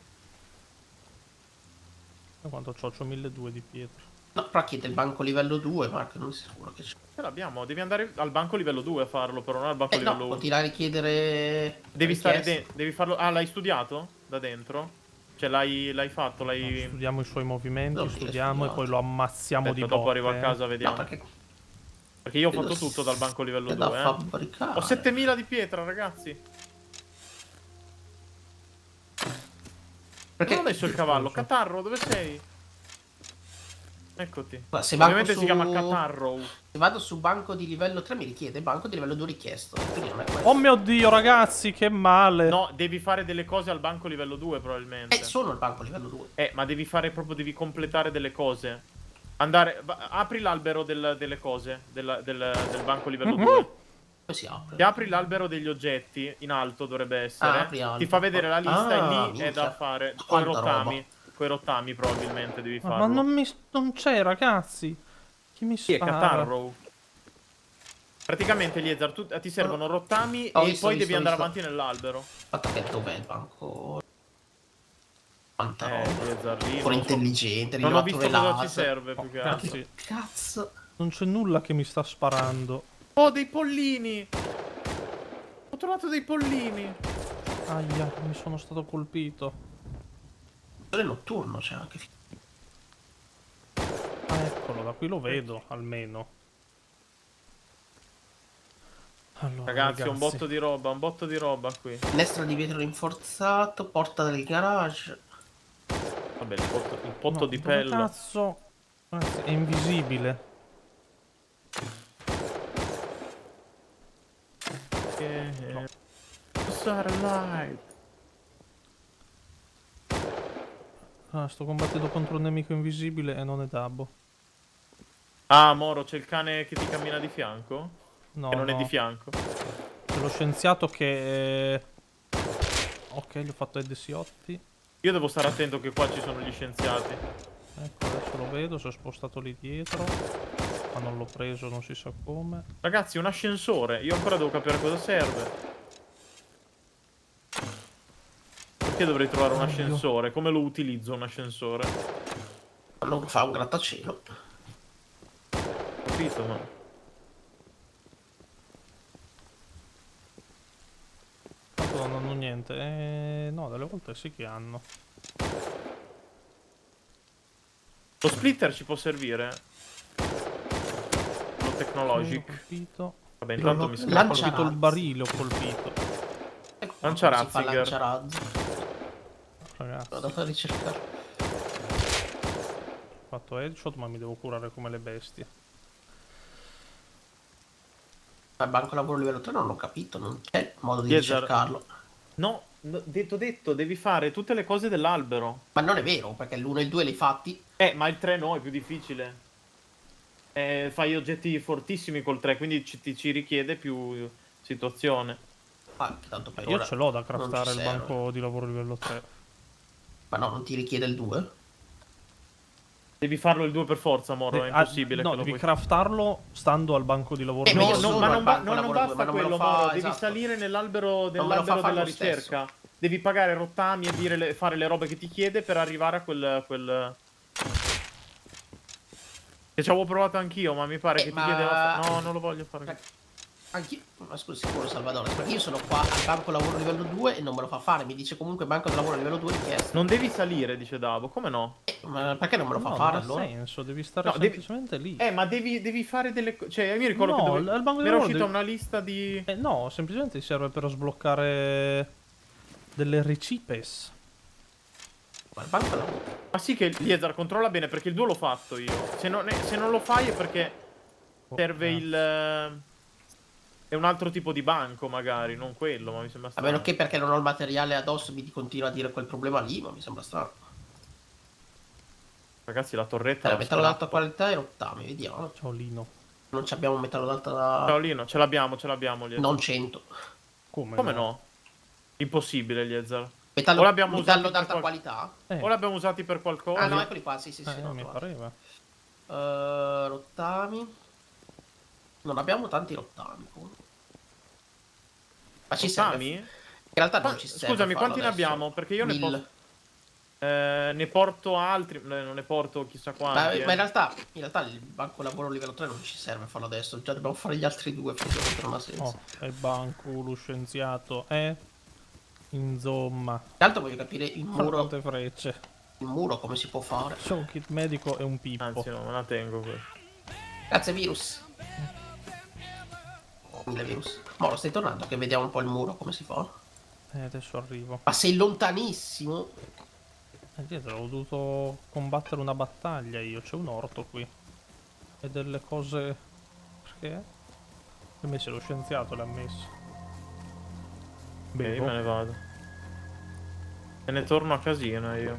[SPEAKER 1] E quanto c'ho? C'ho milleduecento di pietra.
[SPEAKER 3] No, però chiede il banco livello due, Marco, non sei sicuro che c'è.
[SPEAKER 2] Ce l'abbiamo, devi andare al banco livello due a farlo, però non al banco
[SPEAKER 3] Eh no,
[SPEAKER 2] livello uno.
[SPEAKER 3] continua a richiedere...
[SPEAKER 2] Devi stare
[SPEAKER 3] richieste.
[SPEAKER 2] dentro, devi farlo... Ah, l'hai studiato? Da dentro? Cioè l'hai l'hai fatto,
[SPEAKER 1] No,
[SPEAKER 2] l'hai...
[SPEAKER 1] studiamo i suoi movimenti,
[SPEAKER 3] Non ti
[SPEAKER 1] studiamo e
[SPEAKER 3] studiato.
[SPEAKER 1] poi lo ammazziamo
[SPEAKER 2] Aspetta,
[SPEAKER 1] di
[SPEAKER 2] dopo
[SPEAKER 1] botte.
[SPEAKER 2] arrivo a casa,
[SPEAKER 3] No,
[SPEAKER 2] vediamo.
[SPEAKER 3] perché
[SPEAKER 2] Perché io ho
[SPEAKER 3] credo
[SPEAKER 2] fatto tutto dal banco livello
[SPEAKER 3] è da
[SPEAKER 2] due, eh.
[SPEAKER 3] fabbricare.
[SPEAKER 2] Ho settemila di pietra, ragazzi.
[SPEAKER 3] Perché
[SPEAKER 2] Non ho messo il cavallo. Catarro, dove sei? Eccoti.
[SPEAKER 3] Ma se banco
[SPEAKER 2] Ovviamente
[SPEAKER 3] su-
[SPEAKER 2] si chiama Catarro.
[SPEAKER 3] Se vado su banco di livello tre mi richiede banco di livello due richiesto. Quindi non è questo.
[SPEAKER 1] Oh mio Dio, ragazzi, che male.
[SPEAKER 2] No, devi fare delle cose al banco livello due, probabilmente.
[SPEAKER 3] Eh, sono il banco livello due.
[SPEAKER 2] Eh, ma devi fare proprio, devi completare delle cose. Andare, va- apri l'albero del- delle cose, del, del- del banco livello
[SPEAKER 1] Mhm.
[SPEAKER 2] due.
[SPEAKER 3] Poi si apre.
[SPEAKER 2] Ti apri l'albero degli oggetti, in alto dovrebbe essere.
[SPEAKER 3] Ah, apri alto.
[SPEAKER 2] Ti fa vedere la lista
[SPEAKER 3] Ah,
[SPEAKER 2] e lì
[SPEAKER 3] minchia.
[SPEAKER 2] è da fare. Coi
[SPEAKER 3] Quanta
[SPEAKER 2] rottami.
[SPEAKER 3] roba.
[SPEAKER 2] Coi rottami probabilmente devi
[SPEAKER 1] Ma,
[SPEAKER 2] farlo.
[SPEAKER 1] ma non mi... non c'è, ragazzi. Chi mi
[SPEAKER 2] Sì, è
[SPEAKER 1] spara?
[SPEAKER 2] Catarro. Praticamente, Eliezer, tu, ti servono rottami
[SPEAKER 3] Ho
[SPEAKER 2] e
[SPEAKER 3] visto,
[SPEAKER 2] poi
[SPEAKER 3] ho
[SPEAKER 2] devi
[SPEAKER 3] visto,
[SPEAKER 2] andare
[SPEAKER 3] ho
[SPEAKER 2] avanti nell'albero.
[SPEAKER 3] Aspetta che dov'è il banco? Quanta
[SPEAKER 2] Eh,
[SPEAKER 3] roba.
[SPEAKER 2] Eliezer, lì
[SPEAKER 3] Ancora
[SPEAKER 2] non so-
[SPEAKER 3] intelligente,
[SPEAKER 2] Non ho
[SPEAKER 3] rilevatore
[SPEAKER 2] visto cosa ci
[SPEAKER 3] laser.
[SPEAKER 2] serve più che
[SPEAKER 1] Oh,
[SPEAKER 2] altro.
[SPEAKER 1] cazzo.
[SPEAKER 3] Cazzo.
[SPEAKER 1] Non c'è nulla che mi sta sparando.
[SPEAKER 2] Oh, dei pollini! Ho trovato dei pollini!
[SPEAKER 1] Aia, mi sono stato colpito.
[SPEAKER 3] Sole notturno c'è anche.
[SPEAKER 1] Ah, eccolo, da qui lo vedo, almeno. Allora,
[SPEAKER 2] Ragazzi,
[SPEAKER 1] ragazzi,
[SPEAKER 2] un botto di roba, un botto di roba qui.
[SPEAKER 3] Finestra di vetro rinforzato, porta del garage.
[SPEAKER 2] Vabbè, il potto, il potto
[SPEAKER 1] no,
[SPEAKER 2] di
[SPEAKER 1] dove
[SPEAKER 2] pello.
[SPEAKER 1] cazzo? Ragazzi, è invisibile.
[SPEAKER 2] Che... Starlight.
[SPEAKER 1] Ah, sto combattendo contro un nemico invisibile e non è Dabbo.
[SPEAKER 2] Ah, Moro, c'è il cane che ti cammina di fianco?
[SPEAKER 1] No,
[SPEAKER 2] Che non
[SPEAKER 1] no.
[SPEAKER 2] è di fianco?
[SPEAKER 1] C'è lo scienziato che... Ok, gli ho fatto Eddesiotti.
[SPEAKER 2] Io devo stare attento che qua ci sono gli scienziati.
[SPEAKER 1] Ecco, adesso lo vedo, si è spostato lì dietro. Ma non l'ho preso, non si sa come.
[SPEAKER 2] Ragazzi, un ascensore. Io ancora devo capire cosa serve. Perché dovrei trovare un
[SPEAKER 1] Oddio.
[SPEAKER 2] ascensore? Come lo utilizzo un ascensore?
[SPEAKER 3] Non fa un grattacielo.
[SPEAKER 2] Capito, ma...
[SPEAKER 1] Tanto non hanno niente. Eh, no, delle volte sì che hanno.
[SPEAKER 2] Lo splitter ci può servire? Lo
[SPEAKER 1] Ho
[SPEAKER 2] technologic.
[SPEAKER 1] colpito.
[SPEAKER 2] Vabbè, intanto
[SPEAKER 3] Lo-
[SPEAKER 2] mi
[SPEAKER 1] Ho
[SPEAKER 2] scappa.
[SPEAKER 3] lancia-
[SPEAKER 1] colpito il
[SPEAKER 3] razzi.
[SPEAKER 1] barile, ho colpito.
[SPEAKER 3] Ecco,
[SPEAKER 2] Lancia
[SPEAKER 3] come si fa
[SPEAKER 2] Ratzinger.
[SPEAKER 3] lanciarazzi.
[SPEAKER 1] Ragazzi,
[SPEAKER 3] Vado a ricercare.
[SPEAKER 1] ho fatto headshot ma mi devo curare come le bestie.
[SPEAKER 3] Al banco lavoro livello tre non ho capito, non c'è modo di
[SPEAKER 2] Yezer.
[SPEAKER 3] ricercarlo.
[SPEAKER 2] No, no, detto detto, devi fare tutte le cose dell'albero.
[SPEAKER 3] Ma non è vero, perché l'uno e il due li hai fatti.
[SPEAKER 2] Eh, ma il tre no, è più difficile. Eh, fai oggetti fortissimi col tre, quindi ci, ti, ci richiede più situazione.
[SPEAKER 3] Ah, tanto per
[SPEAKER 1] Io
[SPEAKER 3] ora
[SPEAKER 1] ce l'ho da
[SPEAKER 3] non ci
[SPEAKER 1] craftare il
[SPEAKER 3] serve.
[SPEAKER 1] banco di lavoro livello tre.
[SPEAKER 3] Ma no, non ti richiede il due?
[SPEAKER 2] Devi farlo il due per forza, Moro, è
[SPEAKER 1] Ah,
[SPEAKER 2] impossibile.
[SPEAKER 1] no,
[SPEAKER 2] che lo
[SPEAKER 1] devi
[SPEAKER 2] puoi-
[SPEAKER 1] craftarlo stando al banco di lavoro
[SPEAKER 3] Eh, ma
[SPEAKER 2] No,
[SPEAKER 3] io
[SPEAKER 1] livello
[SPEAKER 2] no,
[SPEAKER 3] sono
[SPEAKER 2] ma
[SPEAKER 3] al
[SPEAKER 2] non, ba-
[SPEAKER 3] banco
[SPEAKER 2] no, non
[SPEAKER 3] lavoro due,
[SPEAKER 2] basta
[SPEAKER 3] ma non me
[SPEAKER 2] quello,
[SPEAKER 3] lo fa,
[SPEAKER 2] Moro. Devi
[SPEAKER 3] esatto.
[SPEAKER 2] salire nell'albero
[SPEAKER 3] Non me lo
[SPEAKER 2] dell'albero
[SPEAKER 3] fa fare
[SPEAKER 2] della
[SPEAKER 3] lo stesso.
[SPEAKER 2] ricerca. Devi pagare rottami e dire le- fare le robe che ti chiede per arrivare a quel... quel... Che ci avevo provato anch'io, ma mi pare
[SPEAKER 3] Eh,
[SPEAKER 2] che ti
[SPEAKER 3] ma-
[SPEAKER 2] chiedeva... No, non lo voglio fare.
[SPEAKER 3] Anch'io, ma scusa, sicuro Salvatore, perché io sono qua al banco lavoro livello due e non me lo fa fare, mi dice comunque banco del lavoro livello due richiesto.
[SPEAKER 2] Non devi salire, dice Davo. Come no?
[SPEAKER 3] Eh, ma perché non me lo fa
[SPEAKER 1] No,
[SPEAKER 3] fare
[SPEAKER 1] non ha
[SPEAKER 3] allora?
[SPEAKER 1] senso, devi stare
[SPEAKER 2] No, devi-
[SPEAKER 1] semplicemente lì.
[SPEAKER 2] Eh, ma devi, devi fare delle cose. Cioè, io mi ricordo
[SPEAKER 1] No,
[SPEAKER 2] che dovevo...
[SPEAKER 1] al banco di
[SPEAKER 2] mi era
[SPEAKER 1] lavoro
[SPEAKER 2] uscita
[SPEAKER 1] devi-
[SPEAKER 2] una lista di...
[SPEAKER 1] Eh, no, semplicemente ti serve per sbloccare delle recipes.
[SPEAKER 3] Ma il banco lavoro.
[SPEAKER 2] Ma sì che Liezar controlla bene perché il due l'ho fatto io. Se non, è- se non lo fai è perché
[SPEAKER 1] Oh,
[SPEAKER 2] serve
[SPEAKER 1] cazzo.
[SPEAKER 2] il... eh, È un altro tipo di banco magari, non quello, ma mi sembra
[SPEAKER 3] A
[SPEAKER 2] strano.
[SPEAKER 3] meno che perché non ho il materiale addosso mi continua a dire quel problema lì, ma mi sembra strano.
[SPEAKER 2] Ragazzi, la torretta...
[SPEAKER 3] Allora,
[SPEAKER 2] la
[SPEAKER 3] metallo d'alta
[SPEAKER 2] scrappo.
[SPEAKER 3] qualità e rottami, vediamo.
[SPEAKER 1] Ciao Lino.
[SPEAKER 3] Non ci abbiamo metallo d'alta...
[SPEAKER 2] Ciao Lino, ce l'abbiamo, ce l'abbiamo Liezar.
[SPEAKER 3] Non cento.
[SPEAKER 1] Come,
[SPEAKER 2] Come no? Impossibile Liezar.
[SPEAKER 3] Metallo,
[SPEAKER 2] O l'abbiamo
[SPEAKER 3] metallo
[SPEAKER 2] usati per
[SPEAKER 3] d'alta
[SPEAKER 2] qual-
[SPEAKER 3] qualità?
[SPEAKER 1] Eh,
[SPEAKER 2] O l'abbiamo usati per qualcosa?
[SPEAKER 3] Ah no, eccoli qua, sì sì sì,
[SPEAKER 1] eh,
[SPEAKER 3] no,
[SPEAKER 1] mi
[SPEAKER 3] trovato.
[SPEAKER 1] pareva.
[SPEAKER 3] Eh, rottami. Non abbiamo tanti rottami comunque. Ma ci serve.
[SPEAKER 2] Rottami?
[SPEAKER 3] In realtà non
[SPEAKER 2] Qua-
[SPEAKER 3] ci serve.
[SPEAKER 2] Scusami,
[SPEAKER 3] farlo
[SPEAKER 2] quanti ne
[SPEAKER 3] adesso.
[SPEAKER 2] abbiamo? Perché io ne
[SPEAKER 3] Mille.
[SPEAKER 2] posso... Eh, ne porto altri, eh, non ne porto chissà
[SPEAKER 3] Ma,
[SPEAKER 2] quanti. eh.
[SPEAKER 3] ma in realtà, in realtà il banco lavoro livello tre non ci serve farlo adesso. Già dobbiamo fare gli altri due, effettivamente non ha senso.
[SPEAKER 1] Oh, è il banco, lo scienziato, eh? Insomma,
[SPEAKER 3] Intanto voglio capire il muro,
[SPEAKER 1] quante frecce.
[SPEAKER 3] il muro come si può fare.
[SPEAKER 1] C'è un kit medico e un pippo.
[SPEAKER 2] Anzi, no, me la tengo questa.
[SPEAKER 3] Grazie virus. Mille virus. Moro, stai tornando che vediamo un po' il muro come si fa.
[SPEAKER 1] Eh, adesso arrivo.
[SPEAKER 3] Ma sei lontanissimo.
[SPEAKER 1] Eh, dietro, ho dovuto combattere una battaglia io, c'è un orto qui. E delle cose... Perché? Per me se lo scienziato l'ha messo.
[SPEAKER 2] Ok,
[SPEAKER 1] Bevo.
[SPEAKER 2] me ne vado. E ne torno a casino io.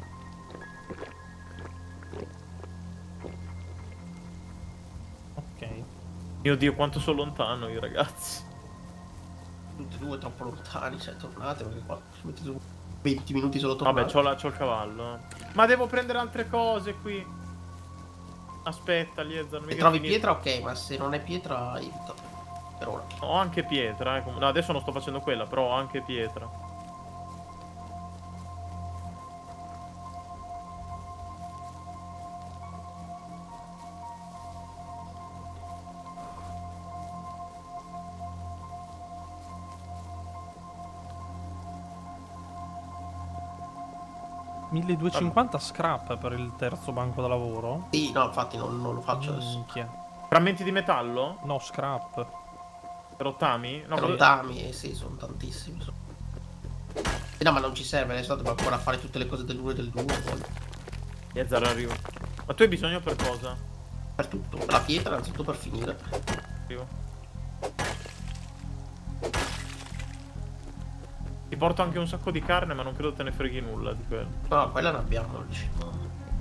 [SPEAKER 1] Ok.
[SPEAKER 2] Mio Dio, quanto sono lontano io, ragazzi.
[SPEAKER 3] Tutti e due troppo lontani, cioè tornate perché qua ci mettete venti minuti solo tornare.
[SPEAKER 2] Vabbè, c'ho, la, c'ho il cavallo. Ma devo prendere altre cose qui. Aspetta, Liezar, non mi
[SPEAKER 3] Se
[SPEAKER 2] viene
[SPEAKER 3] trovi
[SPEAKER 2] finito.
[SPEAKER 3] pietra ok, ma se non è pietra evita. Per ora.
[SPEAKER 2] Ho anche pietra, eh. com- No, adesso non sto facendo quella, però ho anche pietra.
[SPEAKER 1] milleduecentocinquanta scrap per il terzo banco da lavoro?
[SPEAKER 3] Sì, no, infatti non, non lo faccio adesso.
[SPEAKER 1] Minchia.
[SPEAKER 2] Frammenti di metallo?
[SPEAKER 1] No, scrap.
[SPEAKER 2] Rottami? No, quello-
[SPEAKER 3] Rottami, eh, sì, sono tantissimi. sono- Eh, no, ma non ci serve, adesso dobbiamo ancora fare tutte le cose dell'uno e del due. poi.
[SPEAKER 2] Ezzar arrivo. Ma tu hai bisogno per cosa?
[SPEAKER 3] Per tutto. Per la pietra, innanzitutto per finire.
[SPEAKER 2] Arrivo. Ti porto anche un sacco di carne, ma non credo te ne freghi nulla di quello.
[SPEAKER 3] No, quella ne abbiamo, diciamo.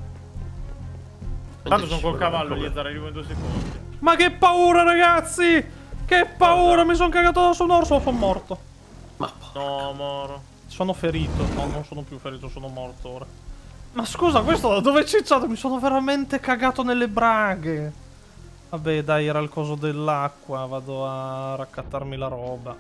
[SPEAKER 2] Tanto sono col cavallo, gli Ezzar arrivo in due secondi.
[SPEAKER 1] Ma che paura, ragazzi! Che paura! Mi sono cagato su un orso, sono morto.
[SPEAKER 3] Ma
[SPEAKER 2] No, moro.
[SPEAKER 1] Sono ferito. No, non sono più ferito, sono morto ora. Ma scusa, questo da dove è cicciato? Mi sono veramente cagato nelle braghe. Vabbè, dai, era il coso dell'acqua. Vado a raccattarmi la roba.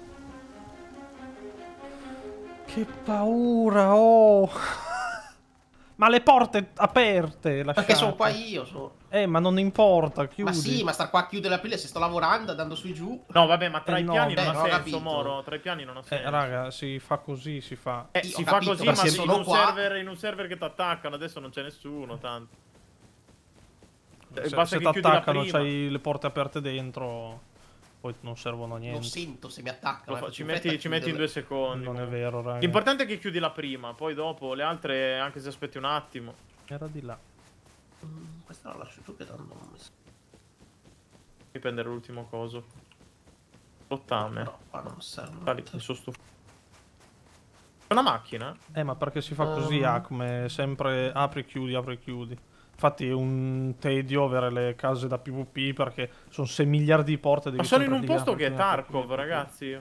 [SPEAKER 1] Che paura, oh! Ma le porte aperte, lasciate.
[SPEAKER 3] perché sono qua io, sono...
[SPEAKER 1] Eh, ma non importa, chiudi.
[SPEAKER 3] Ma sì, ma star qua a chiudere la pila se sto lavorando, andando su e giù.
[SPEAKER 2] No, vabbè, ma tra
[SPEAKER 1] Eh,
[SPEAKER 2] i
[SPEAKER 1] no,
[SPEAKER 2] piani
[SPEAKER 3] beh,
[SPEAKER 2] non ha
[SPEAKER 3] non ho
[SPEAKER 2] senso,
[SPEAKER 3] capito.
[SPEAKER 2] Moro. Tra i piani non ha senso.
[SPEAKER 1] Eh, raga, si fa così, si fa.
[SPEAKER 2] Eh,
[SPEAKER 3] Sì,
[SPEAKER 2] si
[SPEAKER 3] ho
[SPEAKER 2] fa
[SPEAKER 3] capito,
[SPEAKER 2] così,
[SPEAKER 3] ma
[SPEAKER 2] ma
[SPEAKER 3] se
[SPEAKER 2] in
[SPEAKER 3] sono
[SPEAKER 2] un,
[SPEAKER 3] qua-
[SPEAKER 2] server, in un server che ti attaccano, adesso non c'è nessuno, tanto. Eh,
[SPEAKER 1] Se,
[SPEAKER 2] basta
[SPEAKER 1] se
[SPEAKER 2] che
[SPEAKER 1] ti
[SPEAKER 2] chiudi la
[SPEAKER 1] attaccano,
[SPEAKER 2] prima.
[SPEAKER 1] c'hai le porte aperte dentro, poi non servono a
[SPEAKER 3] Lo
[SPEAKER 1] niente.
[SPEAKER 3] sento se mi attaccano.
[SPEAKER 2] Lo fa-
[SPEAKER 3] eh,
[SPEAKER 2] ci
[SPEAKER 3] in fretta
[SPEAKER 2] metti,
[SPEAKER 3] a
[SPEAKER 2] ci metti in
[SPEAKER 3] chiuderle.
[SPEAKER 2] due secondi.
[SPEAKER 1] Non è
[SPEAKER 2] comunque.
[SPEAKER 1] vero, raga.
[SPEAKER 2] L'importante è che chiudi la prima, poi dopo le altre, anche se aspetti un attimo.
[SPEAKER 1] Era di là.
[SPEAKER 3] Mm, Questa la lascio tu che tanto non mi...
[SPEAKER 2] Devi prendere l'ultimo coso. Rottame.
[SPEAKER 3] No, qua non serve.
[SPEAKER 2] Dai, mi sono stufato. È una macchina?
[SPEAKER 1] Eh, ma perché si fa così,
[SPEAKER 3] Um.
[SPEAKER 1] Acme? Sempre apri e chiudi, apri e chiudi. Infatti è un tedio avere le case da PvP perché sono sei miliardi di porte.
[SPEAKER 2] Ma
[SPEAKER 1] devi
[SPEAKER 2] sono in
[SPEAKER 1] sempre
[SPEAKER 2] un posto
[SPEAKER 1] apri,
[SPEAKER 2] che è
[SPEAKER 1] apri, apri,
[SPEAKER 2] Tarkov,
[SPEAKER 1] apri, apri.
[SPEAKER 2] ragazzi.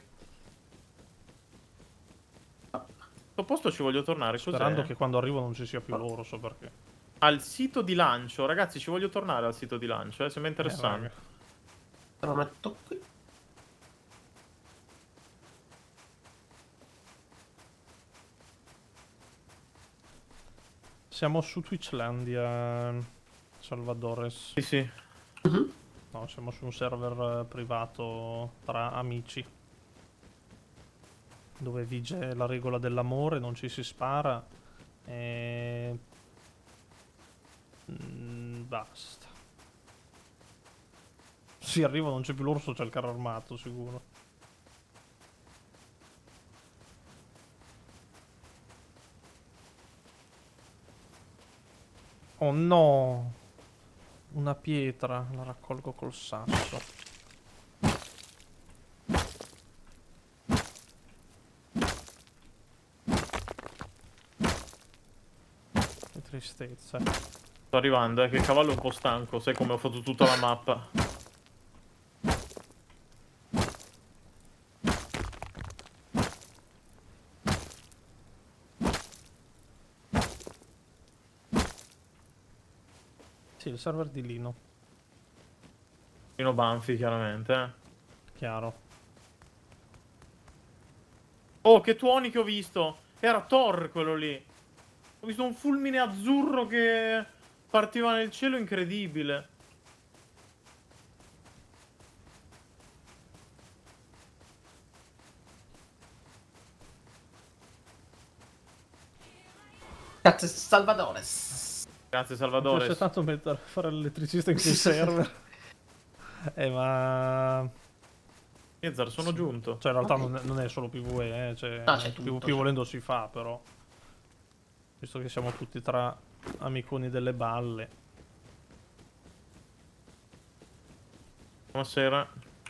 [SPEAKER 2] Questo posto ci voglio tornare, cos'è?
[SPEAKER 1] Sperando che quando arrivo non ci sia più loro, so perché.
[SPEAKER 2] Al sito di lancio, ragazzi, ci voglio tornare al sito di lancio, eh, sembra
[SPEAKER 1] Eh,
[SPEAKER 2] interessante.
[SPEAKER 1] raga.
[SPEAKER 3] Te lo metto qui.
[SPEAKER 1] Siamo su Twitchlandia, Salvadores.
[SPEAKER 2] Sì, sì.
[SPEAKER 3] Mhm.
[SPEAKER 1] No, siamo su un server eh, privato tra amici. Dove vige la regola dell'amore, non ci si spara. E... Mm, basta. Sì, arrivo, non c'è più l'orso, c'è il carro armato, sicuro. Oh no! Una pietra, la raccolgo col sasso. Che tristezza.
[SPEAKER 2] Sto arrivando, eh, che il cavallo è un po' stanco, sai come ho fatto tutta la mappa.
[SPEAKER 1] Sì, il server di Lino,
[SPEAKER 2] Pino Banfi, chiaramente, eh.
[SPEAKER 1] chiaro.
[SPEAKER 2] Oh, che tuoni che ho visto! Era Thor quello lì. Ho visto un fulmine azzurro che partiva nel cielo, incredibile.
[SPEAKER 3] Grazie, Salvadores.
[SPEAKER 2] Grazie,
[SPEAKER 1] Non
[SPEAKER 2] Salvatore.
[SPEAKER 1] c'è tanto mettere a fare l'elettricista in quei server. Eh, ma...
[SPEAKER 2] Ezzar, sono giunto.
[SPEAKER 1] Cioè, in realtà
[SPEAKER 3] Ok.
[SPEAKER 1] non, è, non è solo PvE, eh. Cioè,
[SPEAKER 3] No, c'è tutto,
[SPEAKER 1] PvP
[SPEAKER 3] c'è.
[SPEAKER 1] volendo si fa, però. Visto che siamo tutti tra amiconi delle balle.
[SPEAKER 2] Buonasera.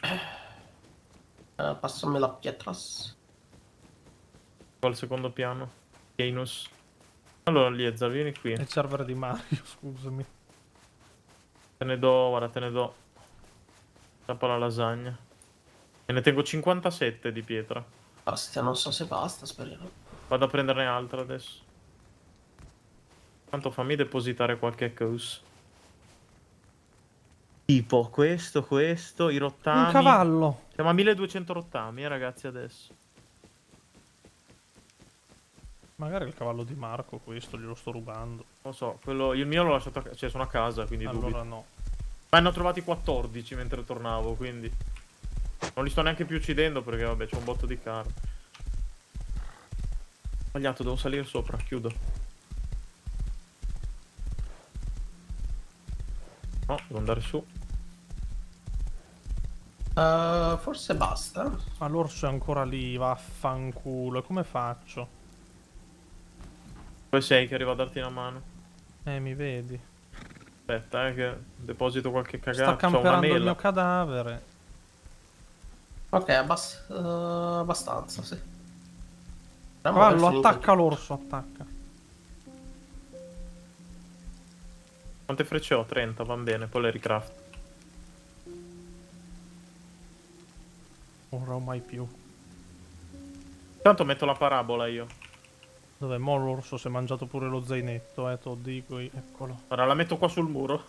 [SPEAKER 3] Eh, passami la pietras.
[SPEAKER 2] Qua al secondo piano. Janus. Allora, Liezza, vieni qui.
[SPEAKER 1] È il server di Mario, scusami.
[SPEAKER 2] Te ne do, guarda, te ne do. Tappa la lasagna. E ne tengo cinquantasette di pietra.
[SPEAKER 3] Basta, non so se basta, speriamo.
[SPEAKER 2] Vado a prenderne altra adesso. Tanto fammi depositare qualche cosa. Tipo questo, questo, i rottami.
[SPEAKER 1] Un cavallo!
[SPEAKER 2] Siamo a milleduecento rottami, eh, ragazzi, adesso.
[SPEAKER 1] Magari il cavallo di Marco, questo, glielo sto rubando.
[SPEAKER 2] Non so, quello, il mio l'ho lasciato a casa, cioè sono a casa, quindi
[SPEAKER 1] Allora
[SPEAKER 2] dubito.
[SPEAKER 1] no.
[SPEAKER 2] Ma ne ho trovati quattordici mentre tornavo, quindi non li sto neanche più uccidendo perché vabbè c'è un botto di carne. Sbagliato, devo salire sopra, chiudo. No, devo andare su.
[SPEAKER 3] Uh, forse basta.
[SPEAKER 1] Ma l'orso è ancora lì, vaffanculo. E come faccio?
[SPEAKER 2] Dove sei che arrivo a darti una mano?
[SPEAKER 1] Eh, mi vedi.
[SPEAKER 2] Aspetta, eh, che deposito qualche
[SPEAKER 1] Sta
[SPEAKER 2] cagata. C'ho una
[SPEAKER 1] camperando il
[SPEAKER 2] mela.
[SPEAKER 1] mio cadavere.
[SPEAKER 3] Ok, abbass- uh, abbastanza, sì. Però
[SPEAKER 1] Cavallo,
[SPEAKER 3] magari finito-
[SPEAKER 1] attacca l'orso, attacca.
[SPEAKER 2] Quante frecce ho? trenta, va bene, poi le ricraft.
[SPEAKER 1] Ora o mai più.
[SPEAKER 2] Tanto metto la parabola io.
[SPEAKER 1] Dov'è? Mo' l'orso si è mangiato pure lo zainetto, eh, te lo dico io. Eccolo.
[SPEAKER 2] Ora la metto qua sul muro.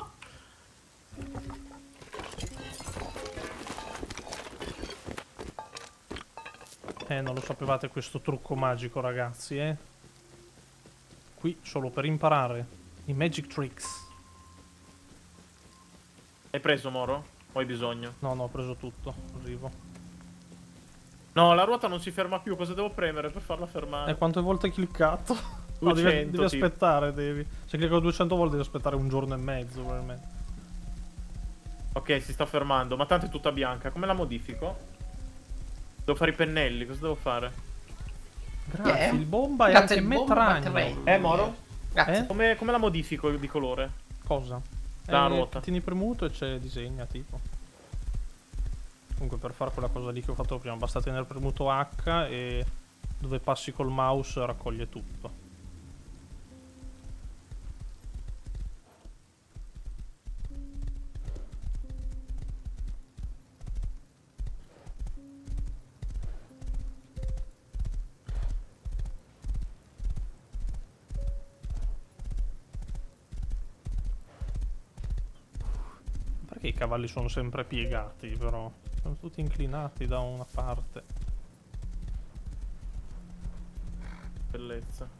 [SPEAKER 1] Eh, non lo sapevate questo trucco magico, ragazzi, eh? Qui solo per imparare i magic tricks.
[SPEAKER 2] Hai preso, Moro? O hai bisogno?
[SPEAKER 1] No, no, ho preso tutto. Arrivo.
[SPEAKER 2] No, la ruota non si ferma più. Cosa devo premere per farla fermare?
[SPEAKER 1] E quante volte hai cliccato? No, devi,
[SPEAKER 2] duecento,
[SPEAKER 1] devi
[SPEAKER 2] tipo.
[SPEAKER 1] aspettare, devi. Se clicco duecento volte devi aspettare un giorno e mezzo, probabilmente.
[SPEAKER 2] Ok, si sta fermando. Ma tanto è tutta bianca. Come la modifico? Devo fare i pennelli. Cosa devo fare?
[SPEAKER 1] Grazie,
[SPEAKER 3] Eh,
[SPEAKER 1] il bomba e
[SPEAKER 3] grazie
[SPEAKER 1] anche
[SPEAKER 3] al bomba
[SPEAKER 1] metragno.
[SPEAKER 3] terreno.
[SPEAKER 2] Eh, Moro?
[SPEAKER 3] Grazie.
[SPEAKER 1] Eh?
[SPEAKER 2] Come, come la modifico di colore?
[SPEAKER 1] Cosa?
[SPEAKER 2] La
[SPEAKER 1] Eh,
[SPEAKER 2] ruota.
[SPEAKER 1] Tieni premuto e c'è disegna, tipo. Comunque per fare quella cosa lì che ho fatto prima basta tenere premuto H e dove passi col mouse raccoglie tutto. Perché i cavalli sono sempre piegati, però? Sono tutti inclinati da una parte.
[SPEAKER 2] Bellezza.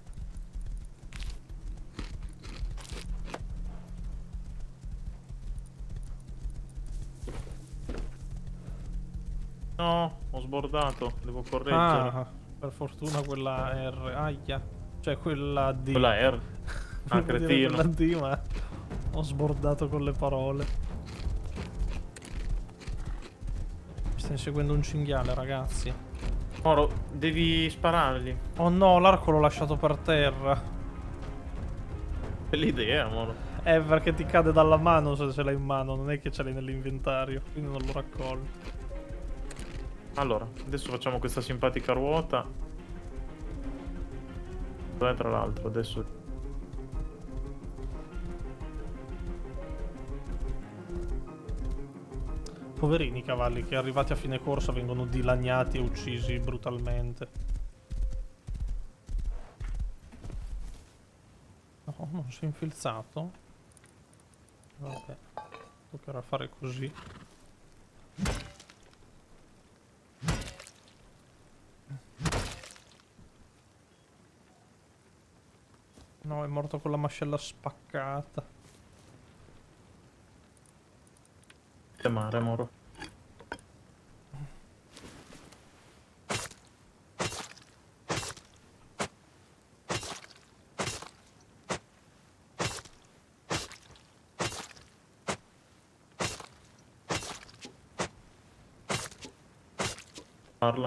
[SPEAKER 2] No, ho sbordato. Devo correggere.
[SPEAKER 1] Ah, per fortuna quella R. Aia. Cioè quella D.
[SPEAKER 2] Quella R. Ah,
[SPEAKER 1] Volevo dire
[SPEAKER 2] cretino.
[SPEAKER 1] quella D, ma ho sbordato con le parole. Mi sta inseguendo un cinghiale, ragazzi.
[SPEAKER 2] Moro, devi sparargli.
[SPEAKER 1] Oh no, l'arco l'ho lasciato per terra.
[SPEAKER 2] Bell'idea, Moro.
[SPEAKER 1] Eh, perché ti cade dalla mano se ce l'hai in mano, non è che ce l'hai nell'inventario, quindi non lo raccolgo.
[SPEAKER 2] Allora, adesso facciamo questa simpatica ruota. Dov'è tra l'altro? Adesso...
[SPEAKER 1] Poverini i cavalli che arrivati a fine corsa vengono dilaniati e uccisi brutalmente. No, non si è infilzato. Vabbè, toccherà fare così. No, è morto con la mascella spaccata.
[SPEAKER 2] Che mare, Moro. Parla.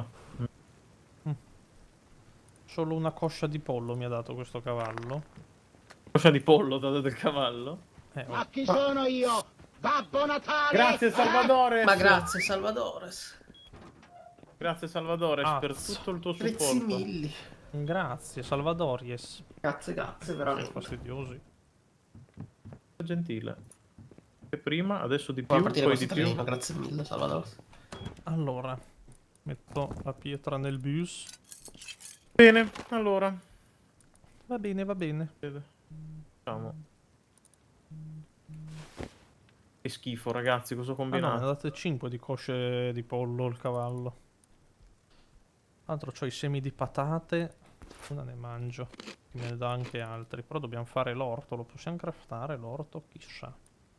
[SPEAKER 1] Solo una coscia di pollo mi ha dato questo cavallo.
[SPEAKER 2] Coscia di pollo dato del cavallo.
[SPEAKER 1] Eh, oh.
[SPEAKER 4] Ma chi sono io? Babbo Natale!
[SPEAKER 2] Grazie Salvadores!
[SPEAKER 3] Ma grazie, Salvadores.
[SPEAKER 2] Grazie Salvadores per
[SPEAKER 1] Azzo.
[SPEAKER 2] tutto il tuo
[SPEAKER 3] Grazie
[SPEAKER 2] supporto.
[SPEAKER 3] mille.
[SPEAKER 1] Grazie, Salvadories.
[SPEAKER 3] Grazie, grazie,
[SPEAKER 1] Sono
[SPEAKER 3] veramente.
[SPEAKER 1] fastidiosi.
[SPEAKER 2] Gentile. E prima, adesso di più,
[SPEAKER 3] Vuoi partire
[SPEAKER 2] poi
[SPEAKER 3] questo
[SPEAKER 2] di più.
[SPEAKER 3] trenino? Grazie mille, Salvadores.
[SPEAKER 1] Allora, metto la pietra nel bus.
[SPEAKER 2] Bene, allora.
[SPEAKER 1] Va bene, va bene.
[SPEAKER 2] Facciamo. Che schifo, ragazzi, cosa ho
[SPEAKER 1] Ah no,
[SPEAKER 2] combinato?
[SPEAKER 1] ne ha date cinque di cosce di pollo il cavallo. Tra l'altro c'ho i semi di patate. Una ne mangio. Me ne dà anche altri. Però dobbiamo fare l'orto. Lo possiamo craftare l'orto? Chissà.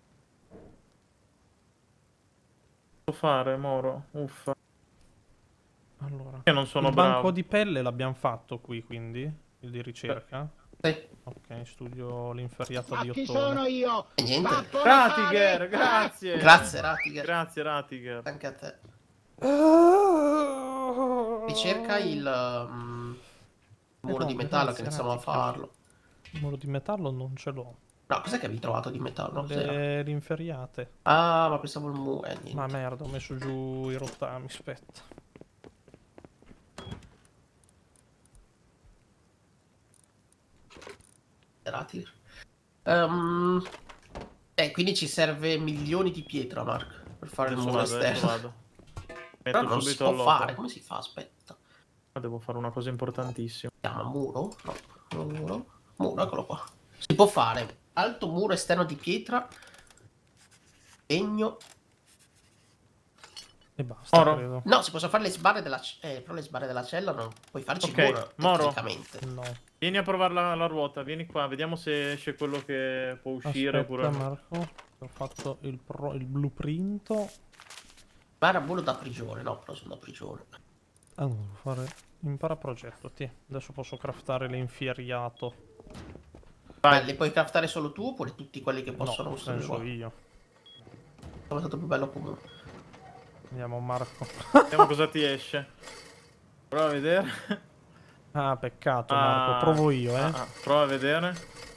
[SPEAKER 2] Posso fare, Moro? Uffa.
[SPEAKER 1] Allora.
[SPEAKER 2] Io non sono
[SPEAKER 1] il
[SPEAKER 2] bravo.
[SPEAKER 1] banco di pelle l'abbiamo fatto qui, quindi. Il di ricerca.
[SPEAKER 3] Sì.
[SPEAKER 1] Ok, studio l'inferriata
[SPEAKER 4] Ma
[SPEAKER 1] di
[SPEAKER 4] chi
[SPEAKER 1] ottone.
[SPEAKER 4] sono io?
[SPEAKER 3] E niente.
[SPEAKER 4] Babbo
[SPEAKER 2] Ratiger,
[SPEAKER 4] Natale!
[SPEAKER 2] grazie.
[SPEAKER 3] Grazie, Ratiger.
[SPEAKER 2] Grazie, Ratiger.
[SPEAKER 3] Anche a te. Ricerca il um, muro
[SPEAKER 1] Eh no,
[SPEAKER 3] di metallo
[SPEAKER 1] grazie,
[SPEAKER 3] che iniziamo a
[SPEAKER 1] Ratiger.
[SPEAKER 3] farlo.
[SPEAKER 1] Il muro di metallo non ce l'ho.
[SPEAKER 3] No, cos'è che avevi trovato di metallo? Cos'era?
[SPEAKER 1] Le rinferriate.
[SPEAKER 3] Ah, ma pensavo il muro. Eh, niente.
[SPEAKER 1] Ma merda, ho messo giù i rottami, aspetta.
[SPEAKER 3] Ratiger. Ehm, eh, quindi ci serve milioni di pietra, Mark, per fare
[SPEAKER 2] Adesso
[SPEAKER 3] il muro
[SPEAKER 2] vado, adesso
[SPEAKER 3] esterno.
[SPEAKER 2] vado.
[SPEAKER 3] Però
[SPEAKER 2] Metto
[SPEAKER 3] non si
[SPEAKER 2] subito
[SPEAKER 3] può
[SPEAKER 2] all'opera.
[SPEAKER 3] fare. Come si fa? Aspetta.
[SPEAKER 2] Ah, devo fare una cosa importantissima.
[SPEAKER 3] Si chiama muro? No, muro. Muro, eccolo qua. Si può fare alto muro esterno di pietra, legno.
[SPEAKER 1] E basta,
[SPEAKER 2] Oro.
[SPEAKER 1] credo.
[SPEAKER 3] No, si possono fare le sbarre della c- eh, però le sbarre della cella non puoi farci
[SPEAKER 2] Ok,
[SPEAKER 3] il muro
[SPEAKER 2] Moro.
[SPEAKER 3] tecnicamente.
[SPEAKER 1] No.
[SPEAKER 2] Vieni a provare la, la ruota, vieni qua, vediamo se esce quello che può uscire.
[SPEAKER 1] Aspetta,
[SPEAKER 2] Oppure...
[SPEAKER 1] Marco. Ho fatto il, pro, il blueprint.
[SPEAKER 3] Ma era muro da prigione, no, però sono da prigione.
[SPEAKER 1] Ah, no, devo fare... Impara progetto, ti. Adesso posso craftare l'infieriato.
[SPEAKER 3] Ma le puoi craftare solo tu oppure tutti quelli che possono
[SPEAKER 1] No,
[SPEAKER 3] usare
[SPEAKER 1] penso
[SPEAKER 3] qua?
[SPEAKER 1] io.
[SPEAKER 3] È stato più bello comune.
[SPEAKER 1] Andiamo, Marco.
[SPEAKER 2] Vediamo cosa ti esce. Prova a vedere.
[SPEAKER 1] Ah, peccato,
[SPEAKER 2] Ah,
[SPEAKER 1] Marco. Provo io, eh.
[SPEAKER 2] ah, ah, prova a vedere.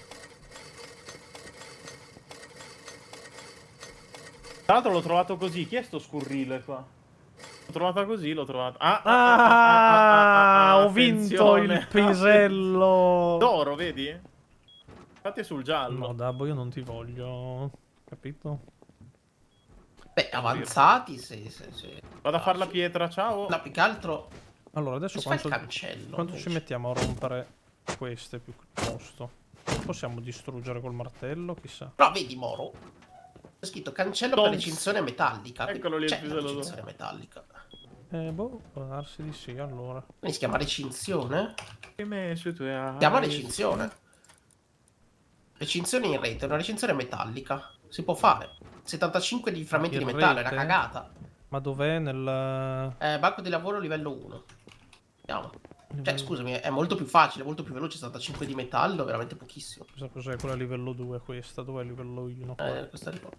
[SPEAKER 2] Tra l'altro l'ho trovato così. Chi è sto scurrile qua? L'ho trovata così, l'ho trovata. Ah, ah, ah, ah, ah, ah,
[SPEAKER 1] Ah, ho vinto
[SPEAKER 2] attenzione.
[SPEAKER 1] il pisello.
[SPEAKER 2] D'oro, vedi? Infatti è sul giallo.
[SPEAKER 1] No, Dabbo, io non ti voglio. Capito?
[SPEAKER 3] Beh, avanzati se... se, se...
[SPEAKER 2] Vado a fare la pietra, ciao.
[SPEAKER 3] No, più che altro...
[SPEAKER 1] Allora, adesso
[SPEAKER 3] Si fa il
[SPEAKER 1] quanto,
[SPEAKER 3] cancello.
[SPEAKER 1] quanto ci
[SPEAKER 3] invece.
[SPEAKER 1] mettiamo a rompere queste più piuttosto? Possiamo distruggere col martello, chissà.
[SPEAKER 3] Però vedi, Moro, c'è scritto cancello
[SPEAKER 2] Tonks.
[SPEAKER 3] per recinzione metallica.
[SPEAKER 2] Eccolo lì il
[SPEAKER 3] C'è la
[SPEAKER 2] pisello.
[SPEAKER 3] recinzione metallica.
[SPEAKER 1] Eh, boh, può darsi di sì, allora.
[SPEAKER 3] Quindi si chiama recinzione?
[SPEAKER 2] Che messo tu
[SPEAKER 3] Si chiama recinzione. Recinzione in rete, una recinzione metallica. Si può fare. settantacinque di frammenti
[SPEAKER 1] In
[SPEAKER 3] di metallo, è una
[SPEAKER 1] rete?
[SPEAKER 3] cagata.
[SPEAKER 1] Ma dov'è nel...
[SPEAKER 3] Eh, banco di lavoro livello uno. Vediamo. Cioè,
[SPEAKER 1] livello-
[SPEAKER 3] scusami, è molto più facile, molto più veloce, settantacinque di metallo, veramente pochissimo.
[SPEAKER 1] Cosa cos'è quella livello due questa? Dov'è livello uno?
[SPEAKER 3] Eh, questa ricordo.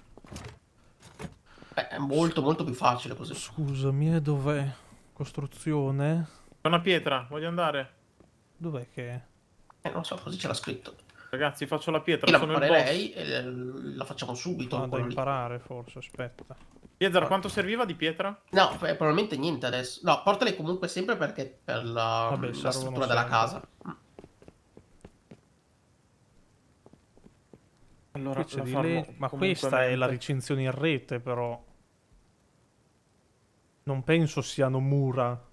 [SPEAKER 3] Eh, è molto, molto più facile così.
[SPEAKER 1] Scusami, e dov'è? Costruzione?
[SPEAKER 2] C'è una pietra, voglio andare.
[SPEAKER 1] Dov'è che è?
[SPEAKER 3] Eh, non so, così c'era scritto.
[SPEAKER 2] Ragazzi, faccio la pietra,
[SPEAKER 3] Io la
[SPEAKER 2] sono il boss.
[SPEAKER 3] preparerei e la facciamo subito.
[SPEAKER 1] Ah, da
[SPEAKER 3] quello lì.
[SPEAKER 1] imparare forse, aspetta.
[SPEAKER 2] Piezar, quanto serviva di pietra?
[SPEAKER 3] No, eh, probabilmente niente adesso. No, portale comunque sempre perché per la,
[SPEAKER 1] Vabbè,
[SPEAKER 3] la
[SPEAKER 1] servono
[SPEAKER 3] struttura della
[SPEAKER 1] sempre.
[SPEAKER 3] casa.
[SPEAKER 2] Allora,
[SPEAKER 1] Qui c'è
[SPEAKER 2] la
[SPEAKER 1] di
[SPEAKER 2] farmo
[SPEAKER 1] le- Ma
[SPEAKER 2] comunque
[SPEAKER 1] questa è la
[SPEAKER 2] mente.
[SPEAKER 1] recinzione in rete, però. Non penso siano mura.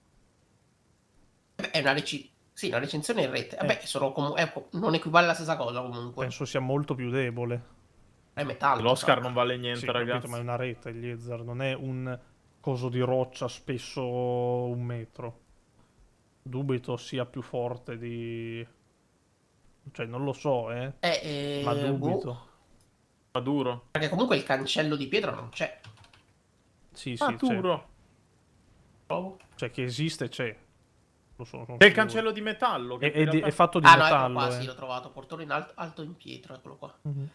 [SPEAKER 3] Beh, è una reci- sì, una recensione in rete. Vabbè, sono comu- è co- non equivale alla stessa cosa comunque.
[SPEAKER 1] Penso sia molto più debole.
[SPEAKER 3] È metallo.
[SPEAKER 2] L'Oscar
[SPEAKER 3] cazzo.
[SPEAKER 2] non vale niente,
[SPEAKER 1] Sì, capito,
[SPEAKER 2] ragazzi.
[SPEAKER 1] ma è una rete, gli Ezar. Non è un coso di roccia spesso un metro. Dubito sia più forte di... Cioè, non lo so, eh.
[SPEAKER 3] Eh, eh,
[SPEAKER 1] Ma
[SPEAKER 3] boh,
[SPEAKER 1] dubito.
[SPEAKER 2] Ma duro.
[SPEAKER 3] perché comunque il cancello di pietra non c'è.
[SPEAKER 1] Sì, sì,
[SPEAKER 2] Ma
[SPEAKER 1] c'è.
[SPEAKER 2] duro.
[SPEAKER 3] Trovo.
[SPEAKER 1] Cioè, che esiste, c'è. Lo so, sono
[SPEAKER 2] C'è il
[SPEAKER 1] sicuro.
[SPEAKER 2] cancello di metallo. Che
[SPEAKER 1] È,
[SPEAKER 2] in
[SPEAKER 1] è di-
[SPEAKER 2] realtà-
[SPEAKER 1] è fatto di
[SPEAKER 3] Ah, no, eccolo
[SPEAKER 1] metallo,
[SPEAKER 3] qua,
[SPEAKER 1] eh.
[SPEAKER 3] sì, l'ho trovato. Portone in alto, alto in pietra, eccolo qua.
[SPEAKER 1] Mhm.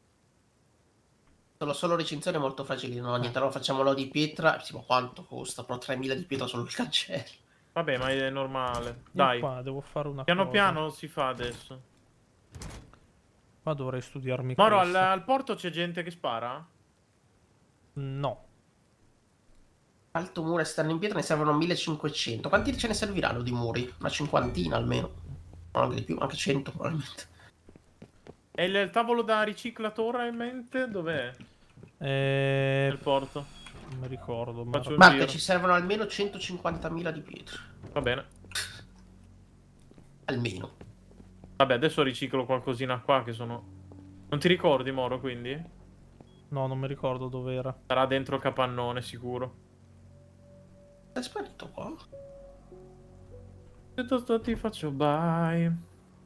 [SPEAKER 3] Sono solo recinzioni molto fragili, no, niente, allora facciamolo di pietra. Sì, ma quanto costa? Però tremila di pietra solo il cancello.
[SPEAKER 2] Vabbè, ma è normale.
[SPEAKER 1] Io
[SPEAKER 2] Dai.
[SPEAKER 1] qua devo fare una
[SPEAKER 2] Piano
[SPEAKER 1] cosa.
[SPEAKER 2] piano si fa adesso.
[SPEAKER 1] Qua dovrei studiarmi
[SPEAKER 2] Moro, al,
[SPEAKER 1] questo.
[SPEAKER 2] al porto c'è gente che spara?
[SPEAKER 1] No.
[SPEAKER 3] Alto muro esterno in pietra ne servono millecinquecento. Quanti ce ne serviranno di muri? Una cinquantina almeno. No, anche di più, anche cento probabilmente.
[SPEAKER 2] E il, il tavolo da riciclatore in mente? Dov'è?
[SPEAKER 1] Eh,
[SPEAKER 2] Nel porto.
[SPEAKER 1] non mi ricordo. Ma...
[SPEAKER 2] Faccio il
[SPEAKER 3] Marco,
[SPEAKER 2] giro.
[SPEAKER 3] ci servono almeno centocinquantamila di pietra.
[SPEAKER 2] Va bene.
[SPEAKER 3] Almeno.
[SPEAKER 2] Vabbè, adesso riciclo qualcosina qua che sono... Non ti ricordi, Moro, quindi?
[SPEAKER 1] No, non mi ricordo dove era.
[SPEAKER 2] Sarà dentro capannone, sicuro.
[SPEAKER 3] È sparito qua.
[SPEAKER 2] Piuttosto ti faccio bye.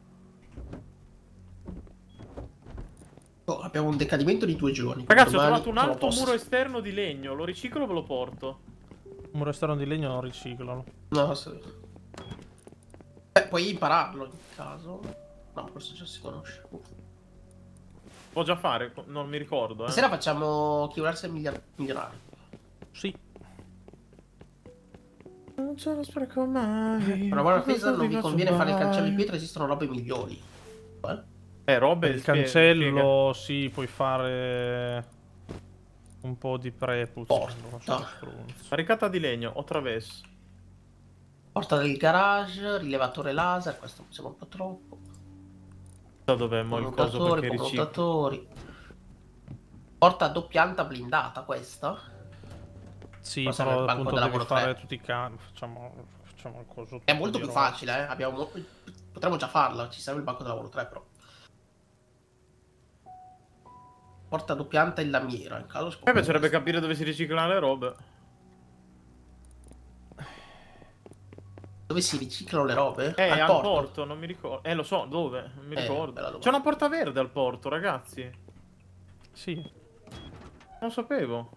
[SPEAKER 3] Oh, abbiamo un decadimento di due giorni.
[SPEAKER 2] Ragazzi, ho
[SPEAKER 3] Domani
[SPEAKER 2] trovato un
[SPEAKER 3] sono a
[SPEAKER 2] alto
[SPEAKER 3] posto.
[SPEAKER 2] muro esterno di legno. Lo riciclo o ve lo porto?
[SPEAKER 1] Un muro esterno di legno non riciclano.
[SPEAKER 3] No, se... Beh, puoi impararlo in caso. No, forse già si conosce.
[SPEAKER 2] Può già fare, non mi ricordo. Eh.
[SPEAKER 3] Stasera facciamo chi vuole essere miglior- milionario.
[SPEAKER 1] Sì.
[SPEAKER 2] Non ce lo spreco mai.
[SPEAKER 3] Per una buona difesa non vi conviene fare il cancello di pietra, esistono robe migliori. Eh?
[SPEAKER 2] Eh, robe
[SPEAKER 1] Il
[SPEAKER 2] spie-
[SPEAKER 1] cancello, sì, puoi fare un po' di prepuz.
[SPEAKER 3] Porta.
[SPEAKER 2] Caricata di legno o traverso.
[SPEAKER 3] Porta del garage, rilevatore laser, questo mi sembra un po' troppo.
[SPEAKER 2] Da dov'è mo il coso perché riciclo?
[SPEAKER 3] Commutatori. Porta a doppia anta blindata questa.
[SPEAKER 1] Sì,
[SPEAKER 3] Poi serve
[SPEAKER 1] però
[SPEAKER 3] il banco
[SPEAKER 1] appunto
[SPEAKER 3] da
[SPEAKER 1] devi
[SPEAKER 3] lavoro
[SPEAKER 1] fare
[SPEAKER 3] tre.
[SPEAKER 1] tutti i cani. Facciamo, facciamo il coso.
[SPEAKER 3] È
[SPEAKER 1] tutto
[SPEAKER 3] molto
[SPEAKER 1] di
[SPEAKER 3] più
[SPEAKER 1] roba.
[SPEAKER 3] facile, eh. Abbiamo mo- Potremmo già farla, ci serve il banco da lavoro tre però. Porta a doppia anta in lamiera, in caso
[SPEAKER 2] Mi
[SPEAKER 3] scopriamo
[SPEAKER 2] piacerebbe
[SPEAKER 3] questo.
[SPEAKER 2] capire dove si riciclano le robe.
[SPEAKER 3] Dove si riciclano le robe?
[SPEAKER 2] Eh,
[SPEAKER 3] al,
[SPEAKER 2] al
[SPEAKER 3] porto.
[SPEAKER 2] porto. Non mi ricordo. Eh, lo so, dove? Non mi
[SPEAKER 3] Eh,
[SPEAKER 2] ricordo.
[SPEAKER 3] bella domanda.
[SPEAKER 2] C'è una porta verde al porto, ragazzi.
[SPEAKER 1] Sì.
[SPEAKER 2] Non sapevo.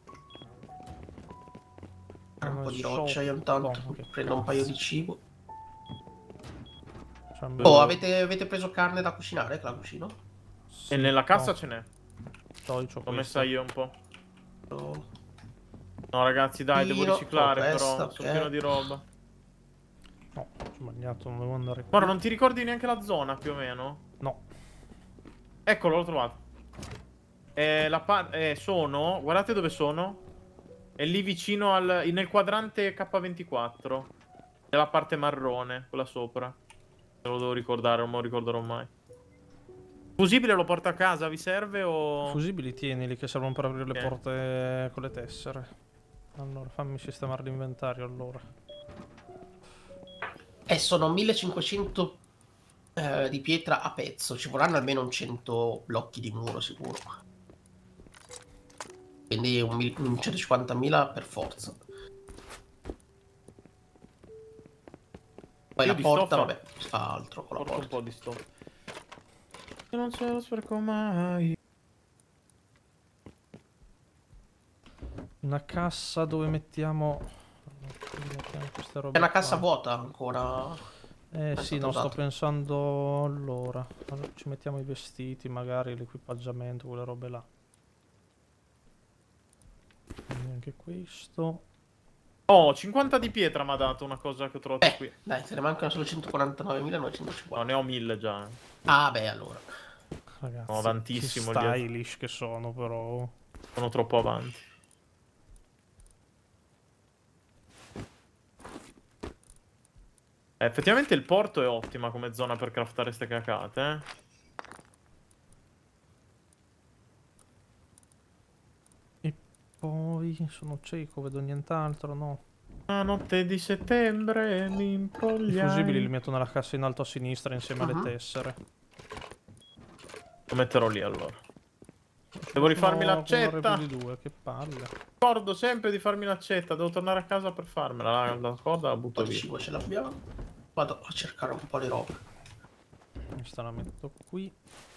[SPEAKER 3] Un po' di
[SPEAKER 1] so-
[SPEAKER 3] roccia io intanto.
[SPEAKER 1] boh, che
[SPEAKER 3] Prendo un paio
[SPEAKER 1] cazzo.
[SPEAKER 3] di cibo.
[SPEAKER 1] C'è un
[SPEAKER 3] Oh,
[SPEAKER 1] bel-
[SPEAKER 3] avete, avete preso carne da cucinare? Che la cucino?
[SPEAKER 1] sì,
[SPEAKER 2] E nella cassa
[SPEAKER 1] no.
[SPEAKER 2] ce n'è.
[SPEAKER 1] Dai, c'ho
[SPEAKER 2] L'ho
[SPEAKER 1] questa.
[SPEAKER 2] messa io un po'.
[SPEAKER 3] Oh.
[SPEAKER 2] No, ragazzi, dai, devo
[SPEAKER 3] Io
[SPEAKER 2] riciclare,
[SPEAKER 3] ho questa,
[SPEAKER 2] però.
[SPEAKER 3] ok.
[SPEAKER 2] Sono pieno di roba.
[SPEAKER 1] No, ho sbagliato, non devo andare qui.
[SPEAKER 2] Guarda, non ti ricordi neanche la zona, più o meno?
[SPEAKER 1] No.
[SPEAKER 2] Eccolo, l'ho trovato. Eh, la pa- eh, sono... Guardate dove sono. È lì vicino al... nel quadrante K ventiquattro. Nella parte marrone, quella sopra. Me lo devo ricordare, non me lo ricorderò mai. Fusibile lo porto a casa, vi serve o...
[SPEAKER 1] Fusibili tienili che servono per aprire le
[SPEAKER 2] Ok.
[SPEAKER 1] porte con le tessere. Allora, fammi sistemare l'inventario allora.
[SPEAKER 3] E sono millecinquecento eh, di pietra a pezzo. Ci vorranno almeno un cento blocchi di muro sicuro. Quindi un, mil- un centocinquantamila per forza. Poi
[SPEAKER 2] Io
[SPEAKER 3] la
[SPEAKER 2] di
[SPEAKER 3] porta,
[SPEAKER 2] stoffa
[SPEAKER 3] vabbè, si fa altro con la
[SPEAKER 2] porto un
[SPEAKER 3] porta.
[SPEAKER 2] po' di stoffa. Io non ce lo spreco mai.
[SPEAKER 1] Una cassa dove mettiamo... dove mettiamo queste robe
[SPEAKER 3] È una
[SPEAKER 1] qua?
[SPEAKER 3] cassa vuota ancora.
[SPEAKER 1] Eh
[SPEAKER 3] è
[SPEAKER 1] sì,
[SPEAKER 3] stata
[SPEAKER 1] no, sto
[SPEAKER 3] usata.
[SPEAKER 1] pensando allora. Allora, ci mettiamo i vestiti, magari l'equipaggiamento, quelle robe là. Quindi anche questo.
[SPEAKER 2] Oh, cinquanta di pietra mi ha dato una cosa che ho trovato
[SPEAKER 3] Eh,
[SPEAKER 2] qui.
[SPEAKER 3] dai, se ne mancano solo centoquarantanovemilanovecentocinquanta.
[SPEAKER 2] No, ne ho mille già.
[SPEAKER 3] Ah, beh, allora.
[SPEAKER 1] Ragazzi,
[SPEAKER 2] No, tantissimo
[SPEAKER 1] che
[SPEAKER 2] lì.
[SPEAKER 1] stylish che sono però.
[SPEAKER 2] Sono troppo avanti. Eh, effettivamente il porto è ottima come zona per craftare ste cacate, eh.
[SPEAKER 1] E poi sono cieco, vedo nient'altro, no.
[SPEAKER 2] La notte di settembre mi
[SPEAKER 1] I
[SPEAKER 2] imbrogliai.
[SPEAKER 1] fusibili li metto nella cassa in alto a sinistra insieme
[SPEAKER 3] Mhm.
[SPEAKER 1] alle tessere.
[SPEAKER 2] Lo metterò lì allora. Devo rifarmi
[SPEAKER 1] No,
[SPEAKER 2] l'accetta.
[SPEAKER 1] con di due, che palle.
[SPEAKER 2] Ricordo sempre di farmi l'accetta. Devo tornare a casa per farmela. La, la corda la
[SPEAKER 3] Un
[SPEAKER 2] butto
[SPEAKER 3] po' di
[SPEAKER 2] via.
[SPEAKER 3] cibo ce l'abbiamo. Vado a cercare un po' le robe.
[SPEAKER 1] Questa la metto qui.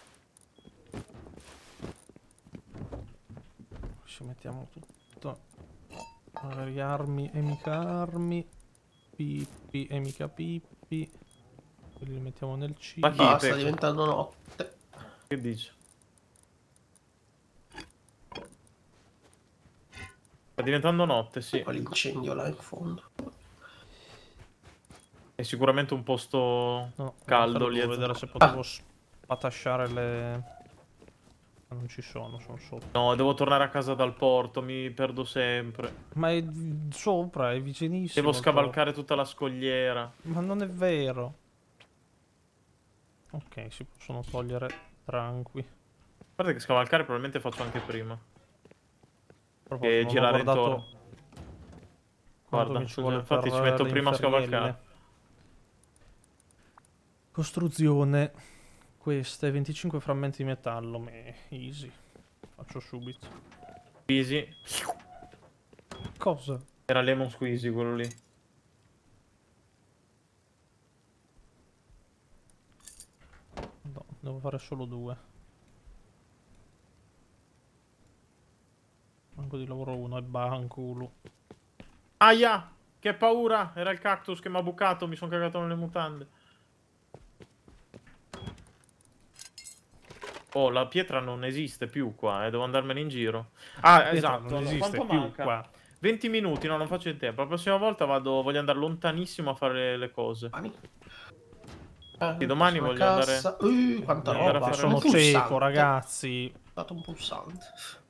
[SPEAKER 1] Ci mettiamo tutto. Armi e mica armi. Pippi e mica pippi. Quelli li mettiamo nel cibo.
[SPEAKER 2] Ma chi?
[SPEAKER 3] Ah, sta
[SPEAKER 2] Pecco.
[SPEAKER 3] diventando notte.
[SPEAKER 2] Che dici? Sta diventando notte, sì.
[SPEAKER 3] Poi l'incendio là in fondo.
[SPEAKER 2] È sicuramente un posto
[SPEAKER 1] No,
[SPEAKER 2] caldo
[SPEAKER 1] devo
[SPEAKER 2] lì. a
[SPEAKER 1] vedere
[SPEAKER 2] zona-
[SPEAKER 1] se potevo spatasciare le... Ma non ci sono, sono sopra.
[SPEAKER 2] No, devo tornare a casa dal porto, mi perdo sempre.
[SPEAKER 1] Ma è sopra, è vicinissimo.
[SPEAKER 2] Devo
[SPEAKER 1] il
[SPEAKER 2] scavalcare tutta la scogliera.
[SPEAKER 1] porto. Ma non è vero. Ok, si possono togliere tranqui.
[SPEAKER 2] Guarda che scavalcare probabilmente faccio anche prima.
[SPEAKER 1] Proprio
[SPEAKER 2] E
[SPEAKER 1] non ho
[SPEAKER 2] girare
[SPEAKER 1] guardato
[SPEAKER 2] intorno.
[SPEAKER 1] quanto
[SPEAKER 2] Guarda,
[SPEAKER 1] mi ci vuole
[SPEAKER 2] infatti
[SPEAKER 1] per
[SPEAKER 2] ci metto
[SPEAKER 1] le
[SPEAKER 2] prima a
[SPEAKER 1] infermielle.
[SPEAKER 2] scavalcare.
[SPEAKER 1] Costruzione. Queste venticinque frammenti di metallo. Me, easy. Faccio subito.
[SPEAKER 2] Easy.
[SPEAKER 1] Cosa?
[SPEAKER 2] Era Lemon Squeezy quello lì.
[SPEAKER 1] No, devo fare solo due. Banco di lavoro uno e banculo.
[SPEAKER 2] Aia! Che paura! Era il cactus che mi ha bucato, mi sono cagato nelle mutande. Oh, la pietra non esiste più qua, eh, devo andarmene in giro. Ah,
[SPEAKER 1] Pietra
[SPEAKER 2] esatto.
[SPEAKER 1] non esiste
[SPEAKER 2] Quanto
[SPEAKER 1] più
[SPEAKER 2] manca?
[SPEAKER 1] qua.
[SPEAKER 2] venti minuti, no, non faccio in tempo. La prossima volta vado, voglio andare lontanissimo a fare le cose.
[SPEAKER 3] Domani?
[SPEAKER 2] Sì,
[SPEAKER 3] Eh,
[SPEAKER 2] domani
[SPEAKER 3] una
[SPEAKER 2] voglio
[SPEAKER 3] cassa. Uh, quanta
[SPEAKER 2] voglio andare a
[SPEAKER 3] roba.
[SPEAKER 2] fare
[SPEAKER 1] Sono
[SPEAKER 3] Un
[SPEAKER 2] le-
[SPEAKER 3] pulsante.
[SPEAKER 1] cieco, ragazzi.
[SPEAKER 3] Ho dato un pulsante.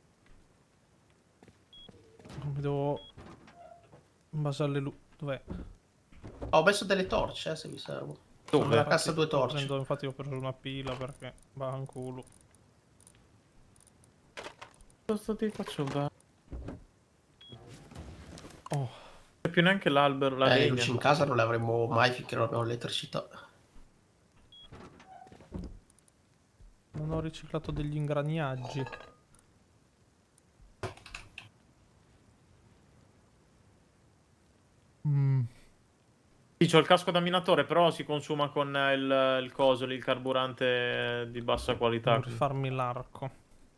[SPEAKER 1] Mi devo... basare le luci. Dov'è?
[SPEAKER 3] Ho messo delle torce, eh, se vi servono.
[SPEAKER 2] Dove?
[SPEAKER 3] Sono nella cassa due
[SPEAKER 1] Infatti,
[SPEAKER 3] torce.
[SPEAKER 1] prendo- infatti ho preso una pila perché va in culo.
[SPEAKER 2] Cosa ti faccio fare?
[SPEAKER 1] Oh,
[SPEAKER 2] Non c'è più neanche l'albero, la
[SPEAKER 3] Eh, le
[SPEAKER 2] legna.
[SPEAKER 3] luci in casa non le avremo mai finché non abbiamo l'elettricità.
[SPEAKER 1] non ho riciclato degli ingranaggi. Mm.
[SPEAKER 2] Sì, c'ho il casco da minatore, però si consuma con il, il coso, lì, il carburante di bassa qualità.
[SPEAKER 1] Devo rifarmi l'arco.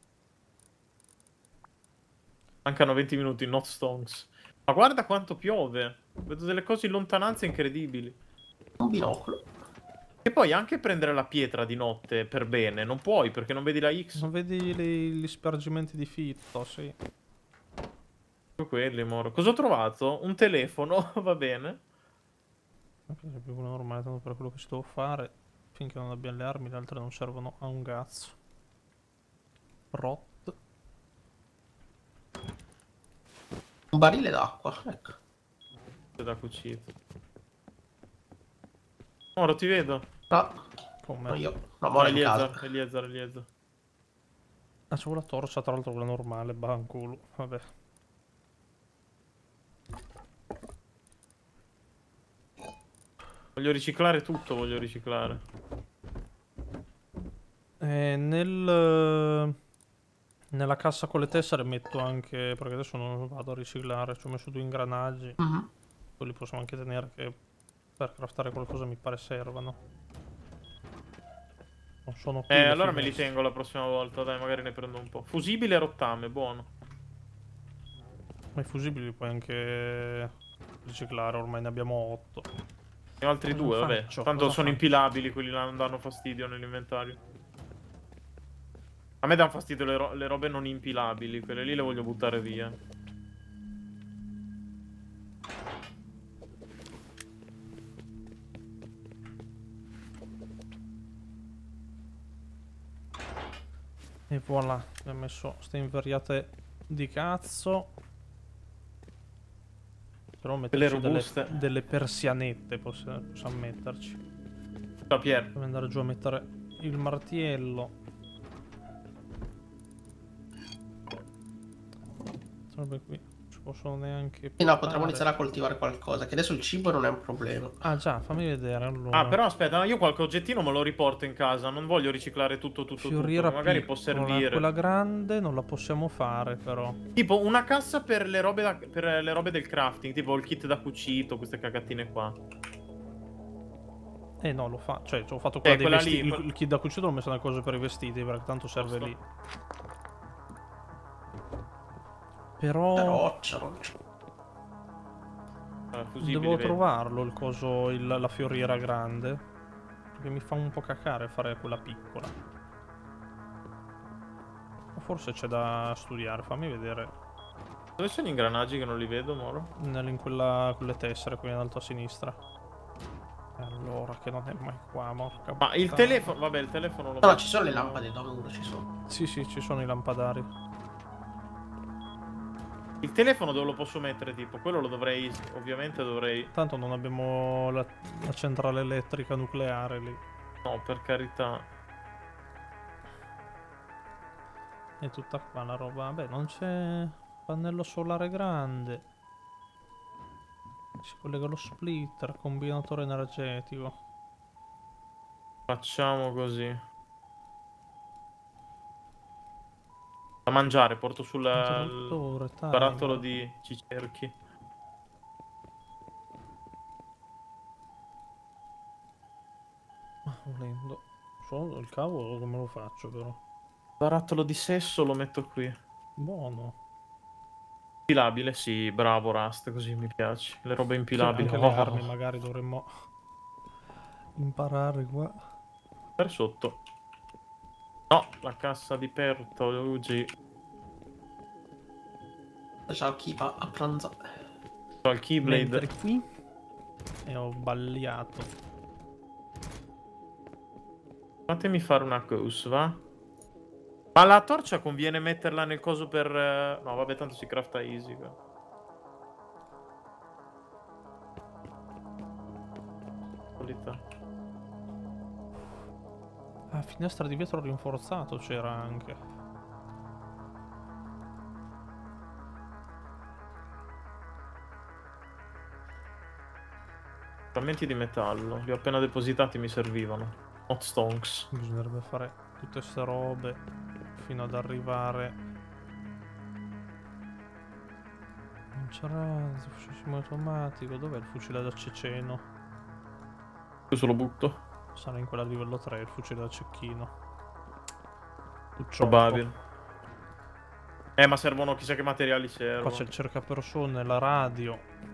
[SPEAKER 2] Mancano venti minuti, not stonks. Ma guarda quanto piove. Vedo delle cose in lontananza incredibili.
[SPEAKER 3] Un binocolo.
[SPEAKER 2] E poi anche prendere la pietra di notte per bene, non puoi perché non vedi la X.
[SPEAKER 1] Non vedi le- gli spargimenti di fitto, sì.
[SPEAKER 2] Quelli, moro. Cosa ho trovato? Un telefono, va bene.
[SPEAKER 1] È più normale, tanto per quello che ci devo fare. Finché non abbiamo le armi, le altre non servono a un cazzo. Rot.
[SPEAKER 3] Un barile d'acqua, ecco.
[SPEAKER 2] C'è da cucito. Moro, ti vedo.
[SPEAKER 3] No,
[SPEAKER 1] Come?
[SPEAKER 3] no io. No,
[SPEAKER 2] No,
[SPEAKER 3] moro in
[SPEAKER 2] Eliezer,
[SPEAKER 3] casa.
[SPEAKER 2] Eliezer, Eliezer.
[SPEAKER 1] Ah, c'è la torcia, tra l'altro quella normale, banculo. Vabbè.
[SPEAKER 2] Voglio riciclare tutto, voglio riciclare.
[SPEAKER 1] E nel... nella cassa con le tessere metto anche... perché adesso non vado a riciclare, ci ho messo due ingranaggi.
[SPEAKER 3] Mhm.
[SPEAKER 1] Quelli possiamo anche tenere che per craftare qualcosa mi pare servano. Non sono qui
[SPEAKER 2] Eh,
[SPEAKER 1] le
[SPEAKER 2] allora me li
[SPEAKER 1] finestre.
[SPEAKER 2] tengo la prossima volta, dai, magari ne prendo un po'. Fusibile e rottame, buono.
[SPEAKER 1] Ma i fusibili li puoi anche riciclare, ormai ne abbiamo otto.
[SPEAKER 2] Ne ho altri
[SPEAKER 1] Cosa
[SPEAKER 2] due, vabbè.
[SPEAKER 1] faccio?
[SPEAKER 2] Tanto
[SPEAKER 1] Cosa
[SPEAKER 2] sono
[SPEAKER 1] faccio?
[SPEAKER 2] impilabili, quelli là non danno fastidio nell'inventario. A me danno fastidio le, ro le robe non impilabili, quelle lì le voglio buttare via.
[SPEAKER 1] E voilà, abbiamo messo ste invariate di cazzo. Però metterci delle,
[SPEAKER 2] robuste.
[SPEAKER 1] delle persianette possiamo, possiamo metterci.
[SPEAKER 2] Ciao Pier.
[SPEAKER 1] Dobbiamo andare giù a mettere il martiello. Sarebbe qui. Non ci possono neanche
[SPEAKER 3] E no, potremmo
[SPEAKER 1] piantare.
[SPEAKER 3] iniziare a coltivare qualcosa, che adesso il cibo non è un problema.
[SPEAKER 1] Ah già, fammi vedere allora.
[SPEAKER 2] Ah, però aspetta, io qualche oggettino me lo riporto in casa. Non voglio riciclare tutto, tutto,
[SPEAKER 1] Fioriera
[SPEAKER 2] tutto. Magari
[SPEAKER 1] piccola,
[SPEAKER 2] può servire.
[SPEAKER 1] quella grande non la possiamo fare però.
[SPEAKER 2] Tipo una cassa per le robe, da- per le robe del crafting, tipo il kit da cucito, queste cagatine qua.
[SPEAKER 1] Eh no, lo fa. Cioè, ci ho fatto quella
[SPEAKER 2] Eh,
[SPEAKER 1] dei
[SPEAKER 2] quella
[SPEAKER 1] vestiti.
[SPEAKER 2] lì,
[SPEAKER 1] Il,
[SPEAKER 2] que-
[SPEAKER 1] il kit da cucito l'ho messo nelle cose per i vestiti, perché tanto serve
[SPEAKER 2] Giusto.
[SPEAKER 1] lì. Però.
[SPEAKER 3] La roccia, non c'è.
[SPEAKER 2] Ah, fusibili,
[SPEAKER 1] Devo
[SPEAKER 2] vedi.
[SPEAKER 1] trovarlo il coso, il- la fioriera grande. Perché mi fa un po' cacare fare quella piccola. O forse c'è da studiare, fammi vedere.
[SPEAKER 2] Dove sono gli ingranaggi che non li vedo, Moro?
[SPEAKER 1] Nel- in quella, quelle tessere qui in alto a sinistra. E allora, che non è mai qua, porca
[SPEAKER 2] Ma il
[SPEAKER 1] puttana.
[SPEAKER 2] telefono, vabbè, il telefono lo
[SPEAKER 3] No, no, ci sono le lampade da uno, ci sono.
[SPEAKER 1] Sì, sì, ci sono i lampadari.
[SPEAKER 2] Il telefono dove lo posso mettere, tipo? Quello lo dovrei, ovviamente dovrei...
[SPEAKER 1] Tanto non abbiamo la, la centrale elettrica nucleare lì.
[SPEAKER 2] No, per carità.
[SPEAKER 1] È tutta qua la roba. Vabbè, non c'è pannello solare grande. Si collega allo splitter, combinatore energetico.
[SPEAKER 2] Facciamo così. Da mangiare, porto sul
[SPEAKER 1] Interruttore,
[SPEAKER 2] il
[SPEAKER 1] timer.
[SPEAKER 2] barattolo di cicerchi.
[SPEAKER 1] Ma volendo. Solo il cavolo come lo faccio però?
[SPEAKER 2] Barattolo di sesso lo metto qui.
[SPEAKER 1] Buono.
[SPEAKER 2] Impilabile, sì, bravo Rust, così mi piace. Le robe
[SPEAKER 1] Sì,
[SPEAKER 2] impilabili.
[SPEAKER 1] anche
[SPEAKER 2] Oh,
[SPEAKER 1] le armi magari dovremmo imparare qua.
[SPEAKER 2] per sotto. No, la cassa di Pertolucci.
[SPEAKER 3] Ciao chi va a pranzare.
[SPEAKER 2] C'ho il Keyblade.
[SPEAKER 1] Mentre qui e ho bagliato.
[SPEAKER 2] Fatemi fare una cosa, va? Ma la torcia conviene metterla nel coso per... eh, No, vabbè, tanto si crafta easy. Qua. Solita.
[SPEAKER 1] Ah, finestra di vetro rinforzato c'era anche.
[SPEAKER 2] Frammenti di metallo. Li ho appena depositati, mi servivano. Hot stonks.
[SPEAKER 1] Bisognerebbe fare tutte queste robe fino ad arrivare. Non c'era il fucile automatico. Dov'è il fucile da ceceno?
[SPEAKER 2] Questo lo butto.
[SPEAKER 1] Sarà in quella a livello tre il fucile da cecchino. Pucciotto.
[SPEAKER 2] Probabile. Eh, ma servono chissà che materiali
[SPEAKER 1] Qua
[SPEAKER 2] servono.
[SPEAKER 1] c'è il cercapersone, la radio.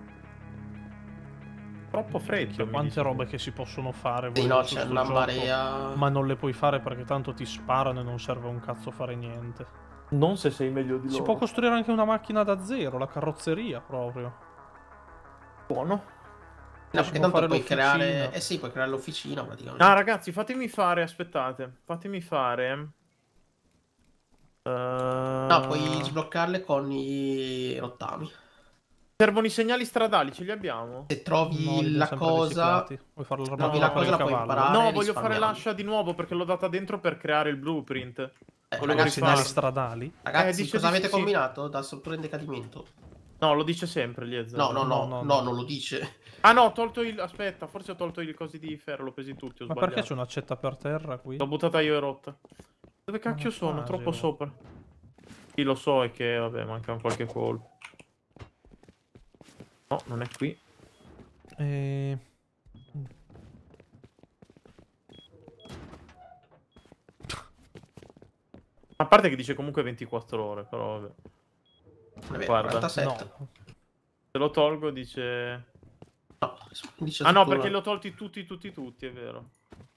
[SPEAKER 2] Troppo freddo.
[SPEAKER 1] Cioè,
[SPEAKER 2] mi
[SPEAKER 1] quante
[SPEAKER 2] dice.
[SPEAKER 1] robe che si possono fare.
[SPEAKER 3] Sì,
[SPEAKER 1] voglio,
[SPEAKER 3] no,
[SPEAKER 1] su
[SPEAKER 3] c'è
[SPEAKER 1] sto
[SPEAKER 3] una
[SPEAKER 1] gioco,
[SPEAKER 3] marea.
[SPEAKER 1] Ma non le puoi fare perché tanto ti sparano e non serve a un cazzo fare niente.
[SPEAKER 2] Non se sei meglio di
[SPEAKER 1] Si
[SPEAKER 2] loro.
[SPEAKER 1] può costruire anche una macchina da zero, la carrozzeria proprio.
[SPEAKER 2] Buono.
[SPEAKER 3] No,
[SPEAKER 1] Si
[SPEAKER 3] perché
[SPEAKER 1] può
[SPEAKER 3] tanto
[SPEAKER 1] fare
[SPEAKER 3] puoi
[SPEAKER 1] l'officina.
[SPEAKER 3] creare. Eh sì, puoi creare l'officina praticamente.
[SPEAKER 2] Ah, ragazzi, fatemi fare, aspettate. Fatemi fare... Uh...
[SPEAKER 3] No, puoi sbloccarle con i rottami.
[SPEAKER 2] Servono i segnali stradali, ce li abbiamo?
[SPEAKER 3] Se trovi
[SPEAKER 1] No, li abbiamo
[SPEAKER 3] la
[SPEAKER 1] sempre
[SPEAKER 3] cosa.
[SPEAKER 1] riciclati. Vuoi fare
[SPEAKER 3] Trovi
[SPEAKER 1] l'armatura
[SPEAKER 3] la
[SPEAKER 1] per
[SPEAKER 3] cosa,
[SPEAKER 1] il
[SPEAKER 3] la puoi
[SPEAKER 1] cavallo?
[SPEAKER 3] imparare.
[SPEAKER 2] No,
[SPEAKER 3] Ah,
[SPEAKER 2] voglio fare
[SPEAKER 3] risparmiando.
[SPEAKER 2] l'ascia di nuovo perché l'ho data dentro per creare il blueprint.
[SPEAKER 3] Eh,
[SPEAKER 2] Volevo
[SPEAKER 3] ragazzi,
[SPEAKER 1] Segnali
[SPEAKER 2] rifare.
[SPEAKER 1] stradali?
[SPEAKER 3] Ragazzi,
[SPEAKER 2] Eh, dice
[SPEAKER 3] cosa
[SPEAKER 2] di
[SPEAKER 3] avete
[SPEAKER 2] sì, sì.
[SPEAKER 3] combinato da struttura in decadimento?
[SPEAKER 2] No, lo dice sempre Liezer.
[SPEAKER 3] No, no, no,
[SPEAKER 1] No,
[SPEAKER 3] no,
[SPEAKER 1] no, no.
[SPEAKER 3] non lo dice.
[SPEAKER 2] Ah no, ho tolto il... Aspetta, forse ho tolto i cosi di ferro, l'ho presi tutti, ho
[SPEAKER 1] Ma
[SPEAKER 2] sbagliato.
[SPEAKER 1] perché c'è un'accetta per terra qui?
[SPEAKER 2] L'ho buttata io e rotta. Dove cacchio
[SPEAKER 1] Ma
[SPEAKER 2] sono?
[SPEAKER 1] quasi,
[SPEAKER 2] Troppo
[SPEAKER 1] oh.
[SPEAKER 2] sopra. Sì, lo so, è che, vabbè, manca un qualche colpo. No, non è qui.
[SPEAKER 1] E...
[SPEAKER 2] A parte che dice comunque ventiquattro ore, però vabbè.
[SPEAKER 3] Non è vero,
[SPEAKER 2] Guarda,
[SPEAKER 3] quarantasette.
[SPEAKER 1] No.
[SPEAKER 2] Se lo tolgo dice...
[SPEAKER 3] No, dice
[SPEAKER 2] Ah no,
[SPEAKER 3] struttura.
[SPEAKER 2] perché li ho tolti tutti, tutti, tutti, è vero.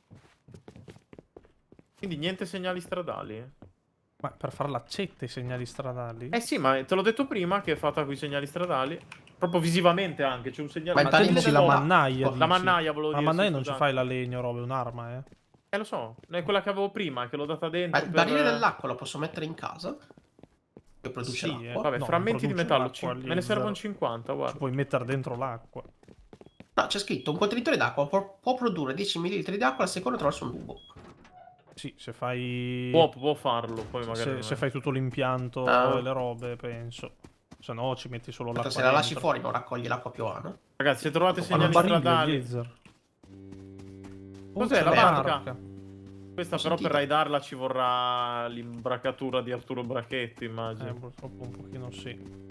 [SPEAKER 2] Quindi niente segnali stradali. Eh
[SPEAKER 1] Ma per fare l'accetta i segnali stradali?
[SPEAKER 2] Eh sì, ma te l'ho detto prima che è fatta con i segnali stradali. Proprio visivamente anche, c'è un segnale...
[SPEAKER 3] Ma
[SPEAKER 1] Ma
[SPEAKER 3] il
[SPEAKER 1] te
[SPEAKER 3] barile
[SPEAKER 1] dici
[SPEAKER 3] della-
[SPEAKER 1] la mannaia,
[SPEAKER 3] La
[SPEAKER 1] dici.
[SPEAKER 2] La mannaia volevo
[SPEAKER 1] La
[SPEAKER 2] dire.
[SPEAKER 1] mannaia
[SPEAKER 2] sì,
[SPEAKER 1] non ci
[SPEAKER 2] scusate.
[SPEAKER 1] fai la legno, roba, è un'arma, eh.
[SPEAKER 2] Eh lo so, è quella che avevo prima, che l'ho data
[SPEAKER 3] Ma
[SPEAKER 2] dentro
[SPEAKER 3] il
[SPEAKER 2] per...
[SPEAKER 3] barile dell'acqua lo posso mettere in casa? Che produce
[SPEAKER 1] Sì, eh.
[SPEAKER 3] l'acqua?
[SPEAKER 2] Vabbè,
[SPEAKER 1] No,
[SPEAKER 2] frammenti
[SPEAKER 1] non
[SPEAKER 2] di
[SPEAKER 1] produce
[SPEAKER 2] metallo,
[SPEAKER 1] l'acqua,
[SPEAKER 2] cin- me ne
[SPEAKER 1] Liezer.
[SPEAKER 2] servono cinquanta,
[SPEAKER 1] Ci
[SPEAKER 2] guarda.
[SPEAKER 1] puoi mettere dentro l'acqua.
[SPEAKER 3] No, c'è scritto un contenitore d'acqua può, può produrre dieci millilitri di acqua al secondo attraverso un tubo.
[SPEAKER 1] Sì, se fai...
[SPEAKER 2] Può, può farlo, poi magari...
[SPEAKER 1] Se,
[SPEAKER 2] non
[SPEAKER 1] se
[SPEAKER 2] è.
[SPEAKER 1] fai tutto l'impianto
[SPEAKER 3] Ah.
[SPEAKER 1] e le robe, penso. Se no ci metti solo
[SPEAKER 3] Perché
[SPEAKER 1] l'acqua
[SPEAKER 3] se la lasci
[SPEAKER 1] dentro.
[SPEAKER 3] fuori non raccoglie l'acqua piovana.
[SPEAKER 2] Ragazzi, se trovate
[SPEAKER 1] Ma
[SPEAKER 2] segnali
[SPEAKER 1] non bariglio,
[SPEAKER 2] stradali...
[SPEAKER 1] Liezer.
[SPEAKER 2] Cos'è,
[SPEAKER 1] c'è
[SPEAKER 2] la barca? Questa
[SPEAKER 3] Ho
[SPEAKER 2] però
[SPEAKER 3] sentito.
[SPEAKER 2] per raidarla ci vorrà l'imbracatura di Arturo Brachetti, immagino.
[SPEAKER 1] Eh, purtroppo un pochino sì.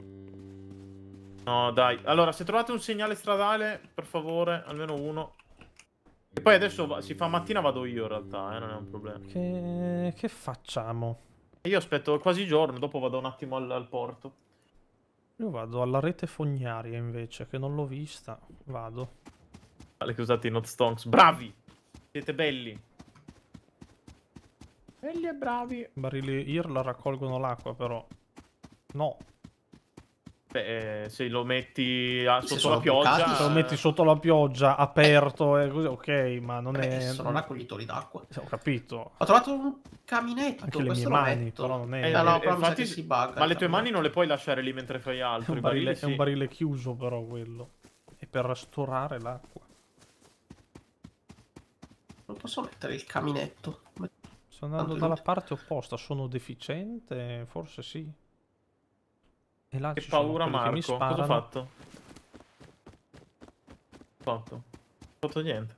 [SPEAKER 2] No, dai. Allora, se trovate un segnale stradale, per favore, almeno uno. E poi adesso va- si fa mattina, vado io in realtà, eh, non è un problema.
[SPEAKER 1] Che, che facciamo?
[SPEAKER 2] E io aspetto quasi giorno, dopo vado un attimo al, al porto.
[SPEAKER 1] Io vado alla rete fognaria invece, che non l'ho vista. Vado.
[SPEAKER 2] Vale che usate i not stonks. Bravi! Siete belli. Belli e bravi.
[SPEAKER 1] Barili I R la raccolgono l'acqua però. No.
[SPEAKER 2] Beh, eh, se lo metti a-
[SPEAKER 3] Se
[SPEAKER 2] sotto
[SPEAKER 3] sono
[SPEAKER 2] la pioggia...
[SPEAKER 3] bloccati,
[SPEAKER 1] Se lo
[SPEAKER 2] eh,
[SPEAKER 1] metti sotto la pioggia, aperto e così, ok, ma non
[SPEAKER 3] Beh,
[SPEAKER 1] è...
[SPEAKER 3] sono raccoglitori d'acqua.
[SPEAKER 1] Ho capito.
[SPEAKER 3] Ho trovato un caminetto,
[SPEAKER 1] Anche le
[SPEAKER 3] questo
[SPEAKER 1] mie
[SPEAKER 3] lo
[SPEAKER 1] mani,
[SPEAKER 3] metto.
[SPEAKER 1] però non è...
[SPEAKER 2] Eh,
[SPEAKER 3] Ah, no,
[SPEAKER 2] eh,
[SPEAKER 3] però mi sa
[SPEAKER 2] infatti
[SPEAKER 3] che
[SPEAKER 2] si-
[SPEAKER 3] si bugga.
[SPEAKER 2] Ma
[SPEAKER 3] il
[SPEAKER 2] le tue mani
[SPEAKER 3] caminetto.
[SPEAKER 2] non le puoi lasciare lì mentre fai
[SPEAKER 1] È
[SPEAKER 2] altro.
[SPEAKER 1] un,
[SPEAKER 2] I
[SPEAKER 1] barile,
[SPEAKER 2] barili
[SPEAKER 1] è un
[SPEAKER 2] sì.
[SPEAKER 1] barile chiuso però quello. È per storare l'acqua.
[SPEAKER 3] Non posso mettere il caminetto.
[SPEAKER 1] Sto andando
[SPEAKER 3] Tanto
[SPEAKER 1] dalla
[SPEAKER 3] inutile.
[SPEAKER 1] parte opposta, sono deficiente? Forse sì. E là
[SPEAKER 2] Che
[SPEAKER 1] ci sono
[SPEAKER 2] paura,
[SPEAKER 1] quelli che mi
[SPEAKER 2] Marco. Cosa
[SPEAKER 1] sparano.
[SPEAKER 2] ho fatto? Fatto. Ho fatto niente.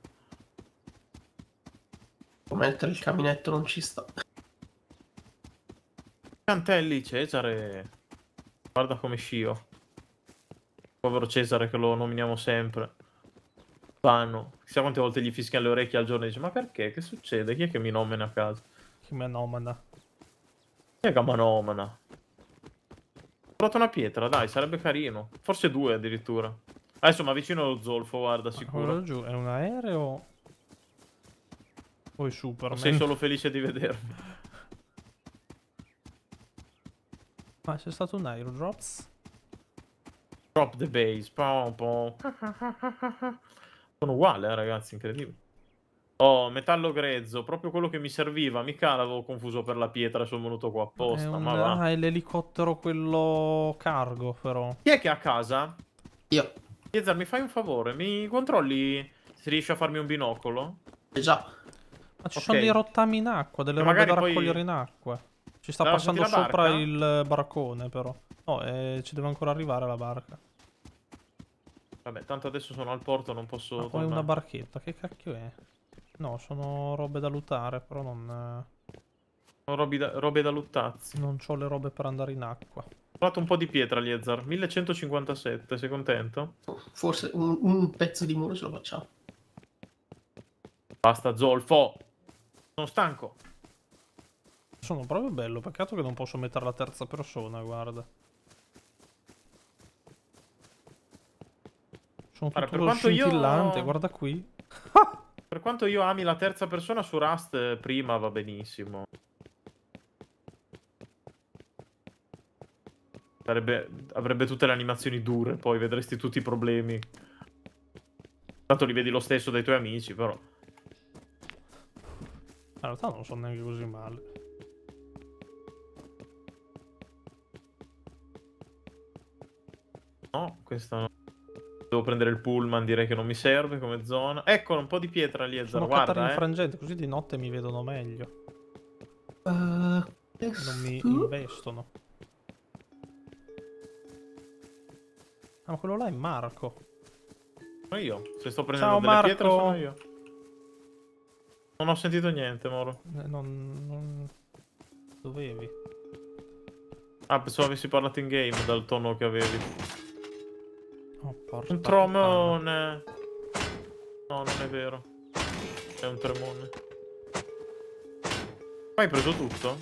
[SPEAKER 3] Mettere il caminetto non ci sta.
[SPEAKER 2] Cantelli, Cesare. Guarda come scio. Povero Cesare che lo nominiamo sempre. Vanno. Chissà quante volte gli fischia le orecchie al giorno e dice: ma perché? Che succede? Chi è che mi nomina a casa?
[SPEAKER 1] Chi me nomina?
[SPEAKER 2] Chi è che mi nomina? Ho trovato una pietra, dai, sarebbe carino. Forse due addirittura. Adesso mi avvicino allo zolfo, guarda,
[SPEAKER 1] Quello
[SPEAKER 2] sicuro.
[SPEAKER 1] giù è un aereo? Poi Superman.
[SPEAKER 2] Sei solo felice di vedermi.
[SPEAKER 1] Ma c'è stato un airdrops?
[SPEAKER 2] Drop the base. Pom, pom. Sono uguale, eh, ragazzi, incredibile. Oh, metallo grezzo, proprio quello che mi serviva. Mica l'avevo confuso per la pietra e sono venuto qua apposta.
[SPEAKER 1] È un...
[SPEAKER 2] Ma va.
[SPEAKER 1] Ah, è l'elicottero quello cargo, però.
[SPEAKER 2] Chi è che ha a casa?
[SPEAKER 3] Io.
[SPEAKER 2] Piezar, mi fai un favore? Mi controlli se riesci a farmi un binocolo?
[SPEAKER 3] Eh già.
[SPEAKER 1] Ma ci
[SPEAKER 2] Ok.
[SPEAKER 1] sono dei rottami in acqua, delle
[SPEAKER 2] Ma
[SPEAKER 1] robe
[SPEAKER 2] magari
[SPEAKER 1] da
[SPEAKER 2] poi-
[SPEAKER 1] raccogliere in acqua. Ci sta
[SPEAKER 2] Dalla
[SPEAKER 1] passando
[SPEAKER 2] senti la
[SPEAKER 1] sopra
[SPEAKER 2] barca?
[SPEAKER 1] il barcone, però. No, eh, ci deve ancora arrivare la barca.
[SPEAKER 2] Vabbè, tanto adesso sono al porto, non posso
[SPEAKER 1] Ma poi
[SPEAKER 2] tornare.
[SPEAKER 1] una barchetta, che cacchio è? No, sono robe da lootare, però non...
[SPEAKER 2] Sono robi da- robe da luttazzi.
[SPEAKER 1] Non ho le robe per andare in acqua.
[SPEAKER 2] Ho trovato un po' di pietra, Liezar. millecentocinquantasette, sei contento?
[SPEAKER 3] Forse un, un pezzo di muro ce lo facciamo.
[SPEAKER 2] Basta, zolfo! Sono stanco.
[SPEAKER 1] Sono proprio bello, peccato che non posso mettere la terza persona, guarda. Sono
[SPEAKER 2] Guarda,
[SPEAKER 1] tutto
[SPEAKER 2] per quanto io-
[SPEAKER 1] scintillante, guarda qui.
[SPEAKER 2] Per quanto io ami la terza persona su Rust, eh, prima va benissimo. Sarebbe... Avrebbe tutte le animazioni dure, poi vedresti tutti i problemi. Tanto li vedi lo stesso dai tuoi amici, però.
[SPEAKER 1] In realtà non sono neanche così male.
[SPEAKER 2] No, questa no. Devo prendere il pullman, direi che non mi serve come zona. Eccolo, un po' di pietra, Liezar,
[SPEAKER 1] Sono Catarina
[SPEAKER 2] guarda, eh.
[SPEAKER 1] frangente, così di notte mi vedono meglio.
[SPEAKER 3] Uh,
[SPEAKER 1] Non mi investono. Ah, ma quello là è Marco.
[SPEAKER 2] Sono io. Se sto prendendo
[SPEAKER 1] Ciao,
[SPEAKER 2] delle
[SPEAKER 1] Marco.
[SPEAKER 2] pietre sono io. Non ho sentito niente, Moro.
[SPEAKER 1] Eh, non, non... Dovevi.
[SPEAKER 2] Ah, pensavo avessi parlato in game dal tono che avevi.
[SPEAKER 1] Oh, porca
[SPEAKER 2] Un
[SPEAKER 1] puttana.
[SPEAKER 2] tromone. No, non è vero. È un tremone. Ma hai preso tutto?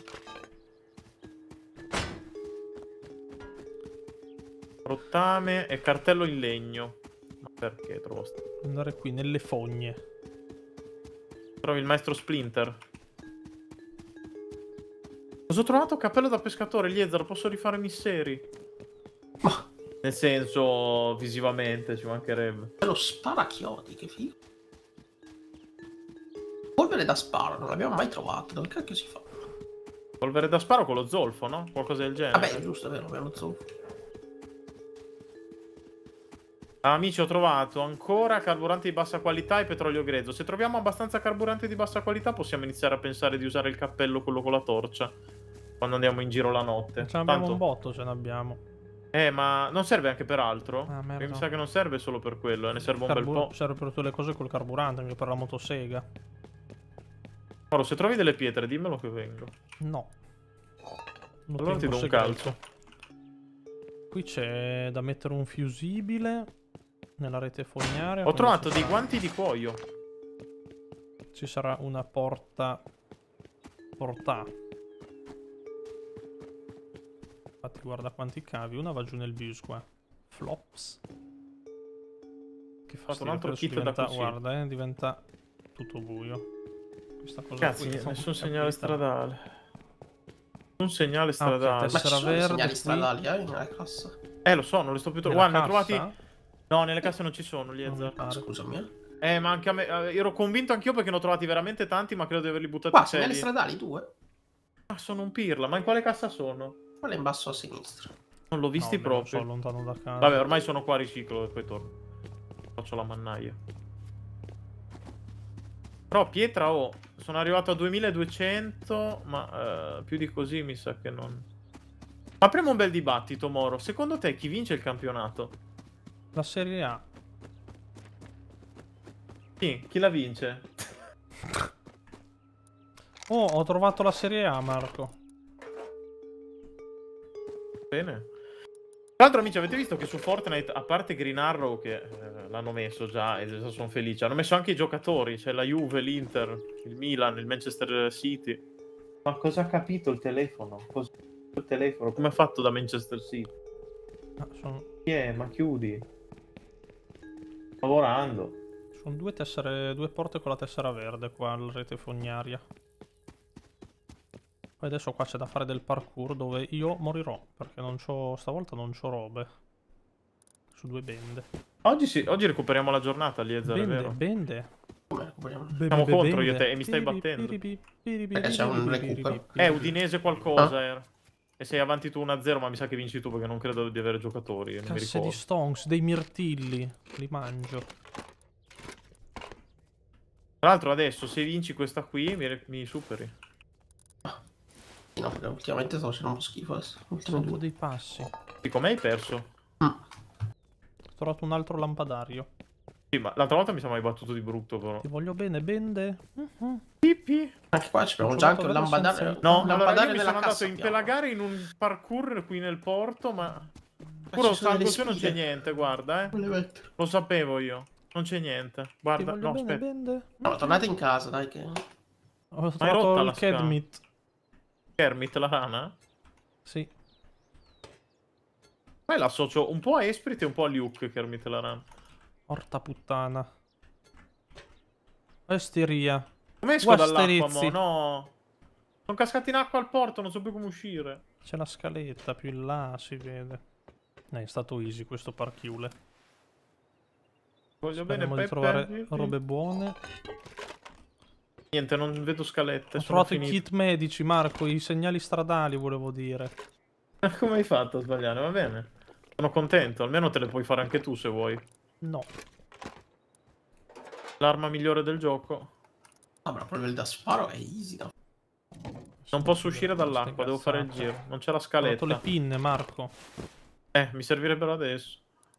[SPEAKER 2] Rottame e cartello in legno. Ma perché trovo sta...
[SPEAKER 1] Andare qui, nelle fogne.
[SPEAKER 2] Trovi il maestro Splinter. Cosa ho trovato? Cappello da pescatore, Liezar, posso rifare misseri.
[SPEAKER 3] Ma
[SPEAKER 2] Nel senso, visivamente, ci mancherebbe.
[SPEAKER 3] è lo sparachiodi, che figo. Polvere da sparo, non l'abbiamo mai trovato. Dove cacchio si fa?
[SPEAKER 2] Polvere da sparo con lo zolfo, no? Qualcosa del genere.
[SPEAKER 3] Vabbè, giusto, è vero, abbiamo lo zolfo.
[SPEAKER 2] Ah, amici, ho trovato ancora carburante di bassa qualità e petrolio grezzo. Se troviamo abbastanza carburante di bassa qualità, possiamo iniziare a pensare di usare il cappello, quello con la torcia, quando andiamo in giro la notte.
[SPEAKER 1] Ce n'abbiamo
[SPEAKER 2] Tanto...
[SPEAKER 1] un botto, ce n'abbiamo.
[SPEAKER 2] Eh, ma non serve anche per altro?
[SPEAKER 1] Ah, merda.
[SPEAKER 2] Perché mi sa che non serve solo per quello, eh, ne serve un bel
[SPEAKER 1] Carbur-
[SPEAKER 2] po'.
[SPEAKER 1] Serve per tutte le cose col carburante, anche per la motosega.
[SPEAKER 2] Ora, se trovi delle pietre, dimmelo che vengo.
[SPEAKER 1] No. Non
[SPEAKER 2] Allora ti do un calcio.
[SPEAKER 1] Qui c'è da mettere un fusibile nella rete fognaria.
[SPEAKER 2] Ho
[SPEAKER 1] quindi
[SPEAKER 2] trovato
[SPEAKER 1] ci
[SPEAKER 2] dei
[SPEAKER 1] sarà-
[SPEAKER 2] guanti di cuoio.
[SPEAKER 1] Ci sarà una porta... Porta. Infatti guarda quanti cavi. Una va giù nel bus qua. Flops. Che
[SPEAKER 2] fatto
[SPEAKER 1] fastidio.
[SPEAKER 2] un altro
[SPEAKER 1] adesso
[SPEAKER 2] kit da
[SPEAKER 1] diventa,
[SPEAKER 2] cucina.
[SPEAKER 1] guarda, eh, diventa tutto buio. Questa cosa
[SPEAKER 2] Cazzo,
[SPEAKER 1] qui,
[SPEAKER 2] nessun
[SPEAKER 1] porca
[SPEAKER 2] segnale
[SPEAKER 1] puttana.
[SPEAKER 2] stradale. Nessun segnale
[SPEAKER 1] ok,
[SPEAKER 2] stradale.
[SPEAKER 3] Ma ci
[SPEAKER 1] Sarà
[SPEAKER 3] sono
[SPEAKER 1] verde
[SPEAKER 3] segnali
[SPEAKER 1] qui.
[SPEAKER 3] stradali, eh, nella cassa.
[SPEAKER 2] Eh, lo so, non li sto più
[SPEAKER 1] Nella
[SPEAKER 2] trovando. Guarda, ne ho
[SPEAKER 1] cassa?
[SPEAKER 2] trovati... No, nelle casse non ci sono,
[SPEAKER 1] Non mi
[SPEAKER 2] Liezar.
[SPEAKER 1] pare.
[SPEAKER 3] Scusami, eh.
[SPEAKER 2] Eh, ma anche a me... eh, ero convinto anch'io perché ne ho trovati veramente tanti, ma credo di averli buttati
[SPEAKER 3] Qua,
[SPEAKER 2] in
[SPEAKER 3] segnali
[SPEAKER 2] serie.
[SPEAKER 3] stradali, due.
[SPEAKER 2] Ah, sono un pirla. Ma in quale cassa sono?
[SPEAKER 3] Quella in basso a sinistra.
[SPEAKER 2] Non l'ho visti
[SPEAKER 1] No, beh, non
[SPEAKER 2] proprio.
[SPEAKER 1] so, lontano da casa.
[SPEAKER 2] Vabbè, ormai sono qua a riciclo e poi torno. Faccio la mannaia. Però pietra, oh, sono arrivato a duemiladuecento, ma eh, più di così mi sa che non... Apriamo un bel dibattito, Moro. Secondo te chi vince il campionato?
[SPEAKER 1] La Serie A.
[SPEAKER 2] Chi? Chi la vince?
[SPEAKER 1] Oh, ho trovato la Serie A, Marco.
[SPEAKER 2] Bene. Tra l'altro, amici, avete visto che su Fortnite, a parte Green Arrow, che eh, l'hanno messo già e già sono felice, hanno messo anche i giocatori. C'è la Juve, l'Inter, il Milan, il Manchester City. Ma cosa ha capito il telefono? Cosa ha capito il telefono? Come ha fatto da Manchester City?
[SPEAKER 1] Ah, sono
[SPEAKER 2] Chi è? Ma chiudi. Lavorando.
[SPEAKER 1] Sono due tessere, due porte con la tessera verde qua al rete fognaria. Poi adesso qua c'è da fare del parkour dove io morirò, perché non c'ho, stavolta non c'ho robe. Su due bende.
[SPEAKER 2] Oggi, sì, oggi recuperiamo la giornata, Eliezer, è
[SPEAKER 1] Bende,
[SPEAKER 2] vero?
[SPEAKER 1] bende.
[SPEAKER 3] Come recuperiamo?
[SPEAKER 1] Be-
[SPEAKER 2] Siamo
[SPEAKER 1] be-
[SPEAKER 2] contro
[SPEAKER 1] bende.
[SPEAKER 2] io e te e mi stai
[SPEAKER 1] Piribi,
[SPEAKER 2] battendo.
[SPEAKER 1] piribi, piribi,
[SPEAKER 3] Perché c'è un
[SPEAKER 1] piribi,
[SPEAKER 3] recupero.
[SPEAKER 1] piribi.
[SPEAKER 2] Eh, Udinese qualcosa
[SPEAKER 3] Ah.
[SPEAKER 2] era. E sei avanti tu uno a zero, ma mi sa che vinci tu perché non credo di avere giocatori. Non mi
[SPEAKER 1] Casse di
[SPEAKER 2] ricordo.
[SPEAKER 1] stonks, dei mirtilli. Li mangio.
[SPEAKER 2] Tra l'altro adesso se vinci questa qui mi, mi superi.
[SPEAKER 3] Sì, no, perché ultimamente sto facendo uno schifo adesso. Ultime
[SPEAKER 1] Salvo
[SPEAKER 3] due.
[SPEAKER 1] dei passi.
[SPEAKER 2] E come hai perso?
[SPEAKER 3] Mm.
[SPEAKER 1] Ho trovato un altro lampadario.
[SPEAKER 2] Sì, ma l'altra volta mi sono mai battuto di brutto però.
[SPEAKER 1] Ti voglio bene, bende. Uh-huh.
[SPEAKER 2] Pippi.
[SPEAKER 3] Anche qua abbiamo
[SPEAKER 1] Ho
[SPEAKER 3] già anche
[SPEAKER 1] trovato
[SPEAKER 3] un
[SPEAKER 1] adesso
[SPEAKER 3] lampadario.
[SPEAKER 1] un
[SPEAKER 2] No,
[SPEAKER 3] un
[SPEAKER 2] allora io
[SPEAKER 3] lampadario
[SPEAKER 2] mi
[SPEAKER 3] nella
[SPEAKER 2] sono andato
[SPEAKER 3] cassa
[SPEAKER 2] a
[SPEAKER 3] abbiamo.
[SPEAKER 2] impelagare in un parkour qui nel porto, ma...
[SPEAKER 3] Ma
[SPEAKER 2] Puro
[SPEAKER 3] ci sono
[SPEAKER 2] salgo
[SPEAKER 3] delle
[SPEAKER 2] su non c'è
[SPEAKER 3] spine.
[SPEAKER 2] niente, guarda, eh.
[SPEAKER 3] Non le metto.
[SPEAKER 2] Lo sapevo io. Non c'è niente.
[SPEAKER 1] Ti
[SPEAKER 2] Guarda,
[SPEAKER 1] voglio
[SPEAKER 2] no,
[SPEAKER 1] bene,
[SPEAKER 2] aspetta.
[SPEAKER 1] bende.
[SPEAKER 3] No, tornate in casa, dai che...
[SPEAKER 1] Ho
[SPEAKER 2] rotta
[SPEAKER 1] trovato
[SPEAKER 2] la
[SPEAKER 1] il
[SPEAKER 2] scala.
[SPEAKER 1] Kedmit.
[SPEAKER 2] Kermit la rana?
[SPEAKER 1] Sì.
[SPEAKER 2] Poi l'associo un po' a Esprit e un po' a Luke, Kermit la rana.
[SPEAKER 1] Porta puttana. Esteria.
[SPEAKER 2] Come esco dall'acqua,
[SPEAKER 1] Guasterizzi.
[SPEAKER 2] mo? No. Sono cascati in acqua al porto, non so più come uscire.
[SPEAKER 1] C'è la scaletta più in là, si vede. Eh, è stato easy questo parchiule.
[SPEAKER 2] Voglio bene
[SPEAKER 1] Speriamo di
[SPEAKER 2] Peppe.
[SPEAKER 1] trovare robe buone.
[SPEAKER 2] Niente, non vedo scalette.
[SPEAKER 1] Ho
[SPEAKER 2] sono
[SPEAKER 1] trovato i
[SPEAKER 2] finite.
[SPEAKER 1] kit medici, Marco, i segnali stradali, volevo dire.
[SPEAKER 2] Come hai fatto a sbagliare? Va bene. Sono contento, almeno te le puoi fare anche tu se vuoi.
[SPEAKER 1] No.
[SPEAKER 2] L'arma migliore del gioco.
[SPEAKER 3] Ah, ma proprio il da sparo è easy, no?
[SPEAKER 2] Non posso uscire dall'acqua, devo fare il giro. Non c'è la
[SPEAKER 1] Ho trovato
[SPEAKER 2] scaletta.
[SPEAKER 1] le pinne, Marco.
[SPEAKER 2] Eh, mi servirebbero adesso.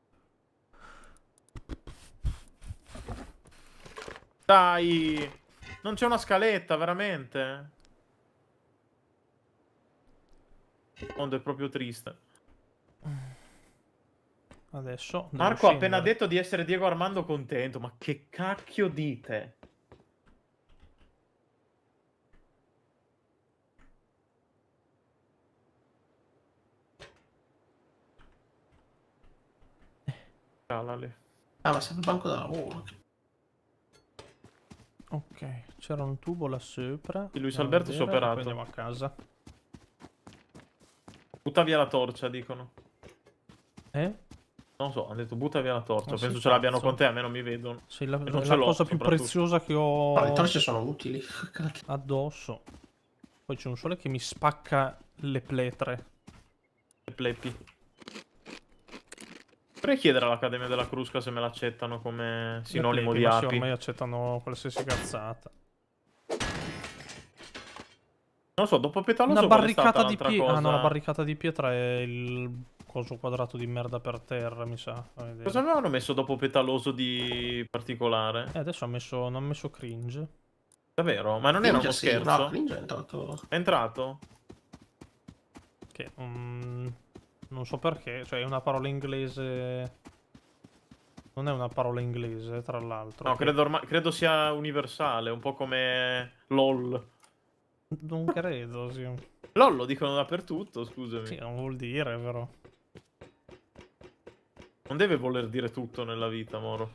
[SPEAKER 2] Dai! Non c'è una scaletta, veramente. Il mondo è proprio triste.
[SPEAKER 1] Adesso devo
[SPEAKER 2] Marco ha appena
[SPEAKER 1] scendere.
[SPEAKER 2] detto di essere Diego Armando contento, ma che cacchio dite? Calali.
[SPEAKER 3] Ah, ma serve il banco da lavoro.
[SPEAKER 1] Ok, c'era un tubo là sopra.
[SPEAKER 2] Sì, Luis
[SPEAKER 1] Andiamo a
[SPEAKER 2] Alberto si è
[SPEAKER 1] vedere,
[SPEAKER 2] operato.
[SPEAKER 1] poi andiamo a casa.
[SPEAKER 2] Butta via la torcia, dicono.
[SPEAKER 1] Eh?
[SPEAKER 2] Non so, hanno detto butta via la torcia.
[SPEAKER 1] Ma
[SPEAKER 2] Penso
[SPEAKER 1] sì,
[SPEAKER 2] ce l'abbiano
[SPEAKER 1] cazzo.
[SPEAKER 2] con te, a me non mi vedono.
[SPEAKER 1] Sei la,
[SPEAKER 2] E non
[SPEAKER 1] la
[SPEAKER 2] ce l'ho,
[SPEAKER 1] cosa più
[SPEAKER 2] soprattutto.
[SPEAKER 1] preziosa che ho
[SPEAKER 3] No, le torce sono utili.
[SPEAKER 1] addosso. Poi c'è un sole che mi spacca le pletre.
[SPEAKER 2] Le plepi. Vorrei chiedere all'Accademia della Crusca se me l'accettano come sinonimo
[SPEAKER 1] Le
[SPEAKER 2] di
[SPEAKER 1] plepi, ma sì,
[SPEAKER 2] api.
[SPEAKER 1] ormai accettano qualsiasi cazzata.
[SPEAKER 2] Non so, dopo Petaloso
[SPEAKER 1] Una
[SPEAKER 2] qual è stata
[SPEAKER 1] barricata di
[SPEAKER 2] l'altra
[SPEAKER 1] pietra.
[SPEAKER 2] cosa?
[SPEAKER 1] Ah no, la barricata di pietra è il coso quadrato di merda per terra, mi sa. Fammi vedere.
[SPEAKER 2] Cosa avevano messo dopo Petaloso di particolare?
[SPEAKER 1] Eh, adesso ha messo, non ha messo cringe.
[SPEAKER 2] Davvero? Ma non era uno
[SPEAKER 3] Cringe, sì,
[SPEAKER 2] scherzo?
[SPEAKER 3] no, Cringe è entrato...
[SPEAKER 2] È entrato?
[SPEAKER 1] Che mm, non so perché, cioè è una parola inglese. Non è una parola inglese, tra l'altro.
[SPEAKER 2] No,
[SPEAKER 1] che-
[SPEAKER 2] credo, ormai- credo sia universale, un po' come LOL.
[SPEAKER 1] Non credo, sì.
[SPEAKER 2] LOL lo dicono dappertutto, scusami.
[SPEAKER 1] Sì, non vuol dire, però.
[SPEAKER 2] Non deve voler dire tutto nella vita, Moro.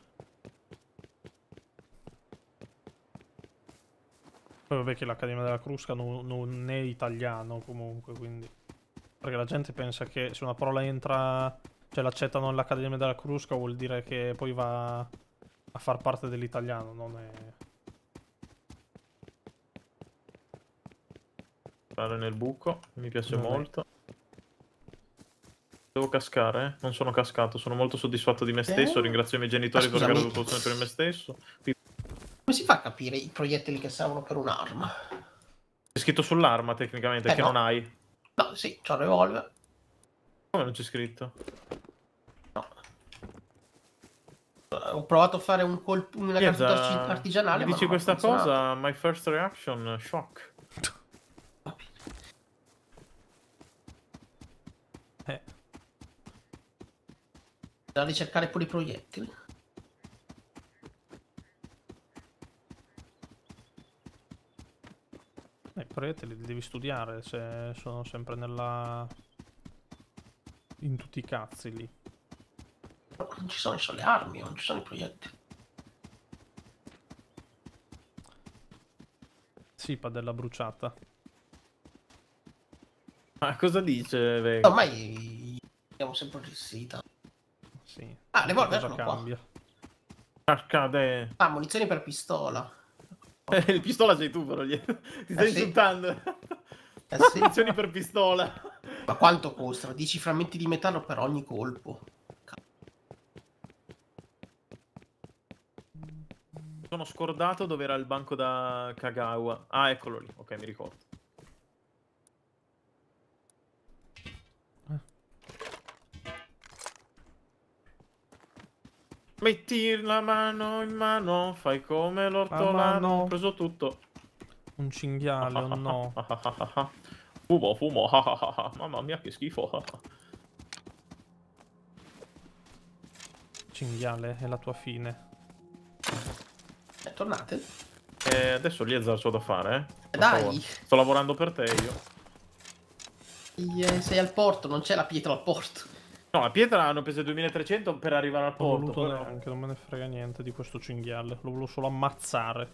[SPEAKER 1] Poi vabbè che l'Accademia della Crusca non, non è italiano comunque, quindi... Perché la gente pensa che se una parola entra... Cioè l'accettano nell'Accademia della Crusca vuol dire che poi va a far parte dell'italiano, non è...
[SPEAKER 2] Entrare nel buco, mi piace
[SPEAKER 1] Vabbè.
[SPEAKER 2] molto. Devo cascare, eh? Non sono cascato, sono molto soddisfatto di me stesso,
[SPEAKER 3] Eh?
[SPEAKER 2] ringrazio i miei genitori
[SPEAKER 3] Ma
[SPEAKER 2] per aver
[SPEAKER 3] scusami.
[SPEAKER 2] avuto opzione per me stesso. Qui
[SPEAKER 3] Come si fa a capire i proiettili che servono per un'arma?
[SPEAKER 2] è scritto sull'arma tecnicamente,
[SPEAKER 3] Eh,
[SPEAKER 2] che
[SPEAKER 3] no.
[SPEAKER 2] non hai.
[SPEAKER 3] No, sì, c'ho il revolver.
[SPEAKER 2] Come non c'è scritto?
[SPEAKER 3] No. Ho provato a fare un colpo, una
[SPEAKER 2] Chiesa,
[SPEAKER 3] cattura arti- artigianale.
[SPEAKER 2] mi
[SPEAKER 3] ma
[SPEAKER 2] dici
[SPEAKER 3] non ha
[SPEAKER 2] questa
[SPEAKER 3] funzionato.
[SPEAKER 2] cosa, my first reaction, shock.
[SPEAKER 3] Va bene.
[SPEAKER 1] Eh,
[SPEAKER 3] Da ricercare pure i proiettili.
[SPEAKER 1] eh, i proiettili li devi studiare, se sono sempre nella... In tutti i cazzi lì.
[SPEAKER 3] No, non ci sono solo le armi, non ci sono i proiettili.
[SPEAKER 1] Sì, padella bruciata.
[SPEAKER 2] Ma cosa dice Vega?
[SPEAKER 3] Ormai abbiamo sempre gestita.
[SPEAKER 1] Sì.
[SPEAKER 3] Ah, le
[SPEAKER 1] Cosa
[SPEAKER 3] sono qua.
[SPEAKER 1] cambia?
[SPEAKER 2] Accade.
[SPEAKER 3] Ah, munizioni per pistola.
[SPEAKER 2] Eh, il pistola sei tu però, gli- ti stai
[SPEAKER 3] Eh, sì.
[SPEAKER 2] insultando.
[SPEAKER 3] Eh sì.
[SPEAKER 2] Munizioni per pistola.
[SPEAKER 3] Ma quanto costano? dieci frammenti di metallo per ogni colpo.
[SPEAKER 2] Sono scordato dove era il banco da Kagawa. Ah, eccolo lì. Ok, mi ricordo. Metti la mano in mano, fai come l'ortolano. Ho preso tutto.
[SPEAKER 1] Un cinghiale, o no?
[SPEAKER 2] Fumo, fumo. Mamma mia, che schifo.
[SPEAKER 1] Cinghiale, è la tua fine.
[SPEAKER 3] Eh, tornate.
[SPEAKER 2] Eh, adesso lì è c'ho da fare, eh. Per
[SPEAKER 3] Dai.
[SPEAKER 2] favore. Sto lavorando per te io.
[SPEAKER 3] Eh, sei al porto, non c'è la pietra al porto.
[SPEAKER 2] No, la pietra hanno preso duemilatrecento per arrivare al
[SPEAKER 1] Ho
[SPEAKER 2] porto.
[SPEAKER 1] voluto
[SPEAKER 2] però...
[SPEAKER 1] neanche, non me ne frega niente di questo cinghiale. Lo volevo solo ammazzare.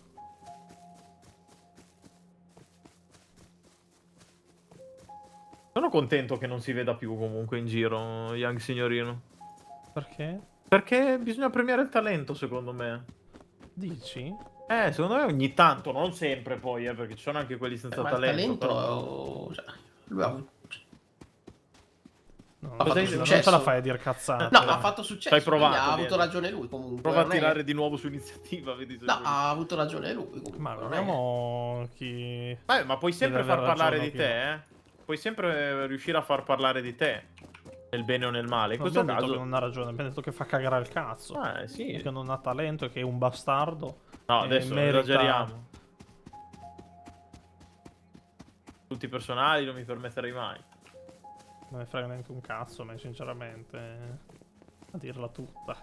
[SPEAKER 2] Sono contento che non si veda più comunque in giro Young Signorino.
[SPEAKER 1] Perché?
[SPEAKER 2] Perché bisogna premiare il talento, secondo me.
[SPEAKER 1] Dici?
[SPEAKER 2] Eh, secondo me ogni tanto, non sempre poi, eh, perché ci sono anche quelli senza
[SPEAKER 3] Ma
[SPEAKER 2] talento.
[SPEAKER 3] il talento...
[SPEAKER 2] però...
[SPEAKER 3] cioè, lui ha avuto...
[SPEAKER 1] No,
[SPEAKER 3] Ha
[SPEAKER 1] non,
[SPEAKER 3] fatto
[SPEAKER 1] non
[SPEAKER 3] successo.
[SPEAKER 1] ce la fai a dire cazzate.
[SPEAKER 3] No, ma ha fatto successo.
[SPEAKER 2] Hai provato,
[SPEAKER 3] quindi ha
[SPEAKER 2] vieni.
[SPEAKER 3] avuto ragione lui comunque.
[SPEAKER 2] Prova a
[SPEAKER 3] non è-
[SPEAKER 2] tirare di nuovo su iniziativa, vedi se...
[SPEAKER 3] No, ha avuto ragione lui comunque.
[SPEAKER 1] Ma
[SPEAKER 3] non è-
[SPEAKER 1] vediamo chi...
[SPEAKER 2] Eh, ma puoi sempre
[SPEAKER 1] Deve
[SPEAKER 2] far
[SPEAKER 1] aver
[SPEAKER 2] parlare
[SPEAKER 1] ragione
[SPEAKER 2] di
[SPEAKER 1] o chi
[SPEAKER 2] te, eh. Puoi sempre riuscire a far parlare di te. Nel bene o nel male. In
[SPEAKER 1] Non
[SPEAKER 2] questo
[SPEAKER 1] abbiamo detto
[SPEAKER 2] caso...
[SPEAKER 1] che non ha ragione, abbiamo detto che fa cagare il cazzo.
[SPEAKER 2] Eh, sì.
[SPEAKER 1] Che non ha talento e che è un bastardo.
[SPEAKER 2] No,
[SPEAKER 1] e
[SPEAKER 2] adesso
[SPEAKER 1] merita-
[SPEAKER 2] esageriamo. Tutti personali non mi permetterei mai.
[SPEAKER 1] Non me frega neanche un cazzo, ma sinceramente... A dirla tutta.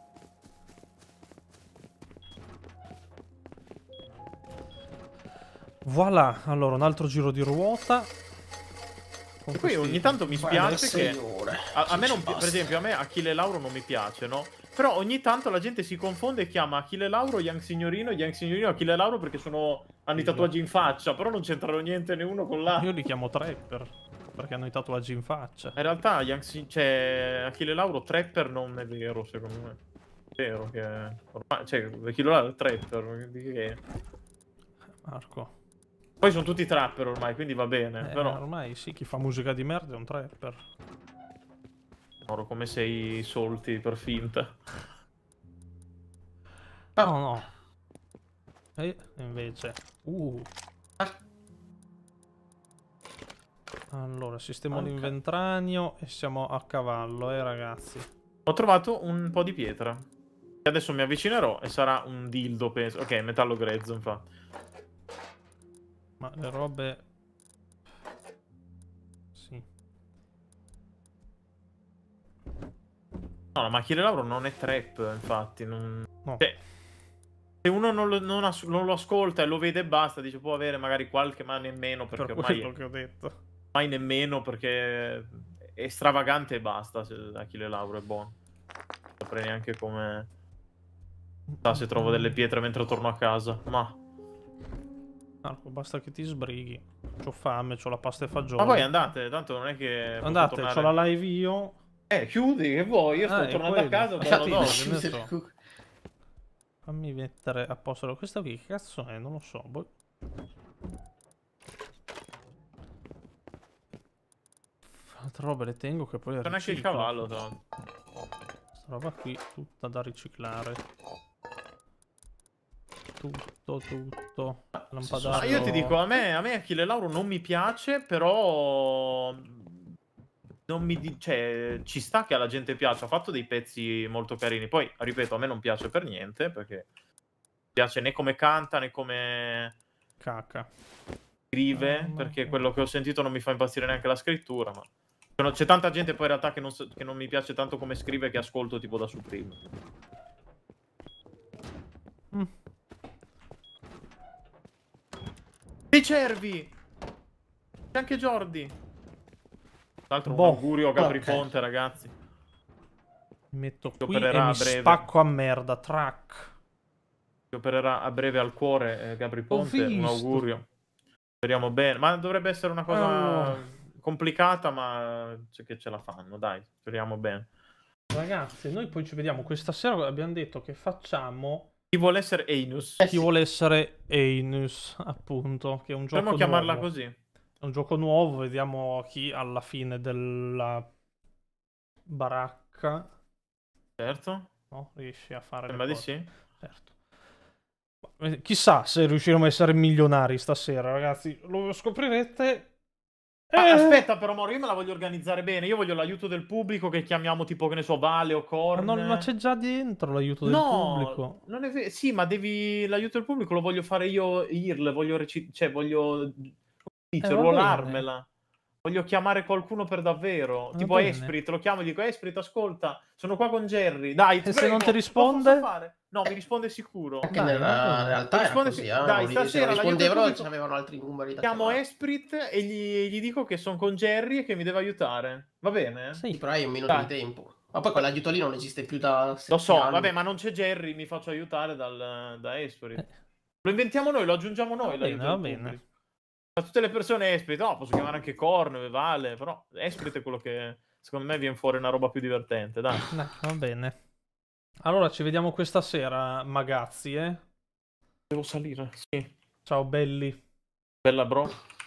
[SPEAKER 1] Voilà, allora un altro giro di ruota. Con
[SPEAKER 2] E poi
[SPEAKER 1] questi-
[SPEAKER 2] ogni tanto mi
[SPEAKER 3] Guarda,
[SPEAKER 2] spiace che...
[SPEAKER 3] signore,
[SPEAKER 2] A, a me
[SPEAKER 3] ci
[SPEAKER 2] non pi-
[SPEAKER 3] basta.
[SPEAKER 2] per esempio, a me Achille Lauro non mi piace, no? Però ogni tanto la gente si confonde e chiama Achille Lauro Young Signorino, Young Signorino Achille Lauro perché sono, hanno i
[SPEAKER 1] Figa.
[SPEAKER 2] tatuaggi in faccia, però non c'entrano niente né uno con l'altro.
[SPEAKER 1] Io li chiamo trapper, perché hanno i tatuaggi in faccia.
[SPEAKER 2] In realtà Young Si- cioè, Achille Lauro trapper non è vero, secondo me. È vero che... Ormai, cioè, Achille Lauro è trapper, di che...
[SPEAKER 1] Marco.
[SPEAKER 2] Poi sono tutti trapper ormai, quindi va bene,
[SPEAKER 1] Eh,
[SPEAKER 2] però...
[SPEAKER 1] ormai sì, chi fa musica di merda è un trapper.
[SPEAKER 2] Oro, come sei solti per finta.
[SPEAKER 1] No, no. E invece... Uh. Allora, sistema
[SPEAKER 3] Ok.
[SPEAKER 1] l'inventranio e siamo a cavallo, eh ragazzi.
[SPEAKER 2] Ho trovato un po' di pietra. E adesso mi avvicinerò e sarà un dildo, penso. Ok, metallo grezzo, infatti.
[SPEAKER 1] Ma le robe... Sì.
[SPEAKER 2] No, la macchina Lauro non è trap, infatti. Non...
[SPEAKER 1] No.
[SPEAKER 2] Cioè, se uno non lo, non as- non lo ascolta e lo vede e basta, dice può avere magari qualche, ma nemmeno, perché
[SPEAKER 1] Per
[SPEAKER 2] ormai,
[SPEAKER 1] quello che ho detto.
[SPEAKER 2] ormai nemmeno, perché è stravagante e basta. Se Achille Lauro è buono. Non saprei neanche come... sa se trovo delle pietre mentre torno a casa. Ma...
[SPEAKER 1] Marco, basta che ti sbrighi. C'ho fame, c'ho la pasta e fagioli.
[SPEAKER 2] ma voi andate, tanto non è che... posso
[SPEAKER 1] Andate,
[SPEAKER 2] tornare-
[SPEAKER 1] c'ho la live io.
[SPEAKER 2] Eh, chiudi, che vuoi? Io sto
[SPEAKER 1] Ah, è
[SPEAKER 2] tornando a
[SPEAKER 1] quello.
[SPEAKER 2] casa,
[SPEAKER 1] Eh,
[SPEAKER 2] buono
[SPEAKER 1] sì,
[SPEAKER 2] dopo.
[SPEAKER 1] sì. ne so. Fammi mettere a posto. Questa qui che cazzo è? Non lo so. Boh. Altre robe le tengo che poi le
[SPEAKER 2] Non è anche il
[SPEAKER 1] riciclo.
[SPEAKER 2] cavallo, tra l'altro.
[SPEAKER 1] Questa roba qui tutta da riciclare. Tutto, tutto. Lampadario.
[SPEAKER 2] Ma io ti dico, a me, a me Achille Lauro non mi piace, però... non mi di- cioè, ci sta che alla gente piace. Ha fatto dei pezzi molto carini. Poi, ripeto, a me non piace per niente, perché... piace né come canta, né come...
[SPEAKER 1] Cacca.
[SPEAKER 2] scrive,
[SPEAKER 1] Ah, ma-
[SPEAKER 2] perché quello che ho sentito non mi fa impazzire neanche la scrittura, ma... C'è- c'è tanta gente poi in realtà che non, s- che non mi piace tanto come scrive, che ascolto tipo da Supreme.
[SPEAKER 1] Mm.
[SPEAKER 2] Dei cervi! C'è anche Jordi! Tra l'altro un
[SPEAKER 1] Boh,
[SPEAKER 2] augurio a Gabri
[SPEAKER 3] ok.
[SPEAKER 2] Ponte, ragazzi.
[SPEAKER 1] Mi metto
[SPEAKER 2] Si
[SPEAKER 1] qui
[SPEAKER 2] opererà
[SPEAKER 1] e mi
[SPEAKER 2] a breve.
[SPEAKER 1] spacco a merda. Track.
[SPEAKER 2] Che opererà a breve al cuore, eh, Gabri Ponte. Un
[SPEAKER 1] visto.
[SPEAKER 2] augurio. Speriamo bene. Ma dovrebbe essere una cosa
[SPEAKER 1] Allora.
[SPEAKER 2] complicata, ma c'è che ce la fanno, dai, speriamo bene.
[SPEAKER 1] Ragazzi, noi poi ci vediamo questa sera. Abbiamo detto che facciamo
[SPEAKER 2] Chi vuole essere Einus?
[SPEAKER 3] Eh
[SPEAKER 1] chi
[SPEAKER 3] sì.
[SPEAKER 1] vuole essere Einus, appunto, che è un gioco
[SPEAKER 2] Potremmo chiamarla
[SPEAKER 1] nuovo.
[SPEAKER 2] così.
[SPEAKER 1] È un gioco nuovo, vediamo chi alla fine della baracca,
[SPEAKER 2] Certo.
[SPEAKER 1] no? Riesce a fare
[SPEAKER 2] Sembra
[SPEAKER 1] le
[SPEAKER 2] di
[SPEAKER 1] cose.
[SPEAKER 2] sì.
[SPEAKER 1] Certo. Ma, chissà se riusciremo a essere milionari stasera, ragazzi. Lo scoprirete.
[SPEAKER 2] Ma
[SPEAKER 1] Eh,
[SPEAKER 2] aspetta però, Moro, io me la voglio organizzare bene. Io voglio l'aiuto del pubblico che chiamiamo tipo, che ne so, Vale o
[SPEAKER 1] Ma,
[SPEAKER 2] Korn.
[SPEAKER 1] non- ma c'è già dentro l'aiuto del
[SPEAKER 2] No,
[SPEAKER 1] pubblico.
[SPEAKER 2] non è vero. Sì, ma devi l'aiuto del pubblico lo voglio fare io I R L, voglio reci- cioè voglio come si dice,
[SPEAKER 1] Eh, va
[SPEAKER 2] ruolarmela. Voglio chiamare qualcuno per davvero.
[SPEAKER 1] Va
[SPEAKER 2] Tipo
[SPEAKER 1] bene.
[SPEAKER 2] Esprit, lo chiamo e dico Esprit, ascolta, sono qua con Jerry. Dai, ti
[SPEAKER 1] E se
[SPEAKER 2] prego,
[SPEAKER 1] non ti
[SPEAKER 2] lo
[SPEAKER 1] risponde?
[SPEAKER 2] posso fare? No, mi risponde sicuro.
[SPEAKER 3] Anche
[SPEAKER 1] Dai,
[SPEAKER 3] nella
[SPEAKER 1] va bene.
[SPEAKER 3] realtà
[SPEAKER 2] Mi
[SPEAKER 3] era
[SPEAKER 2] risponde
[SPEAKER 3] così,
[SPEAKER 2] sì-
[SPEAKER 3] eh.
[SPEAKER 2] dai,
[SPEAKER 3] non li- se non
[SPEAKER 2] stasera l'aiuto
[SPEAKER 3] rispondevano
[SPEAKER 2] del pubblico-
[SPEAKER 3] avevano altri numeri da
[SPEAKER 2] Chiamo
[SPEAKER 3] chiamare.
[SPEAKER 2] Esprit e gli, gli dico che sono con Jerry e che mi deve aiutare. Va bene?
[SPEAKER 1] Sì.
[SPEAKER 3] Sì, però hai un minuto
[SPEAKER 2] Dai.
[SPEAKER 3] di tempo. Ma poi quell'aiuto lì non esiste più da sette
[SPEAKER 2] Lo so,
[SPEAKER 3] anni.
[SPEAKER 2] vabbè, ma non c'è Jerry, mi faccio aiutare dal, da Esprit.
[SPEAKER 1] Eh.
[SPEAKER 2] Lo inventiamo noi, lo aggiungiamo
[SPEAKER 1] Va
[SPEAKER 2] noi.
[SPEAKER 1] bene,
[SPEAKER 2] l'aiuto
[SPEAKER 1] va
[SPEAKER 2] del
[SPEAKER 1] bene.
[SPEAKER 2] pubblico. A tutte le persone Esprit, no, posso chiamare anche Korn, Vale, però Esprit è quello che secondo me viene fuori una roba più divertente, dai.
[SPEAKER 1] Dai, va bene. Allora ci vediamo questa sera, magazzi, eh.
[SPEAKER 2] Devo salire, sì.
[SPEAKER 1] Ciao belli.
[SPEAKER 2] Bella bro.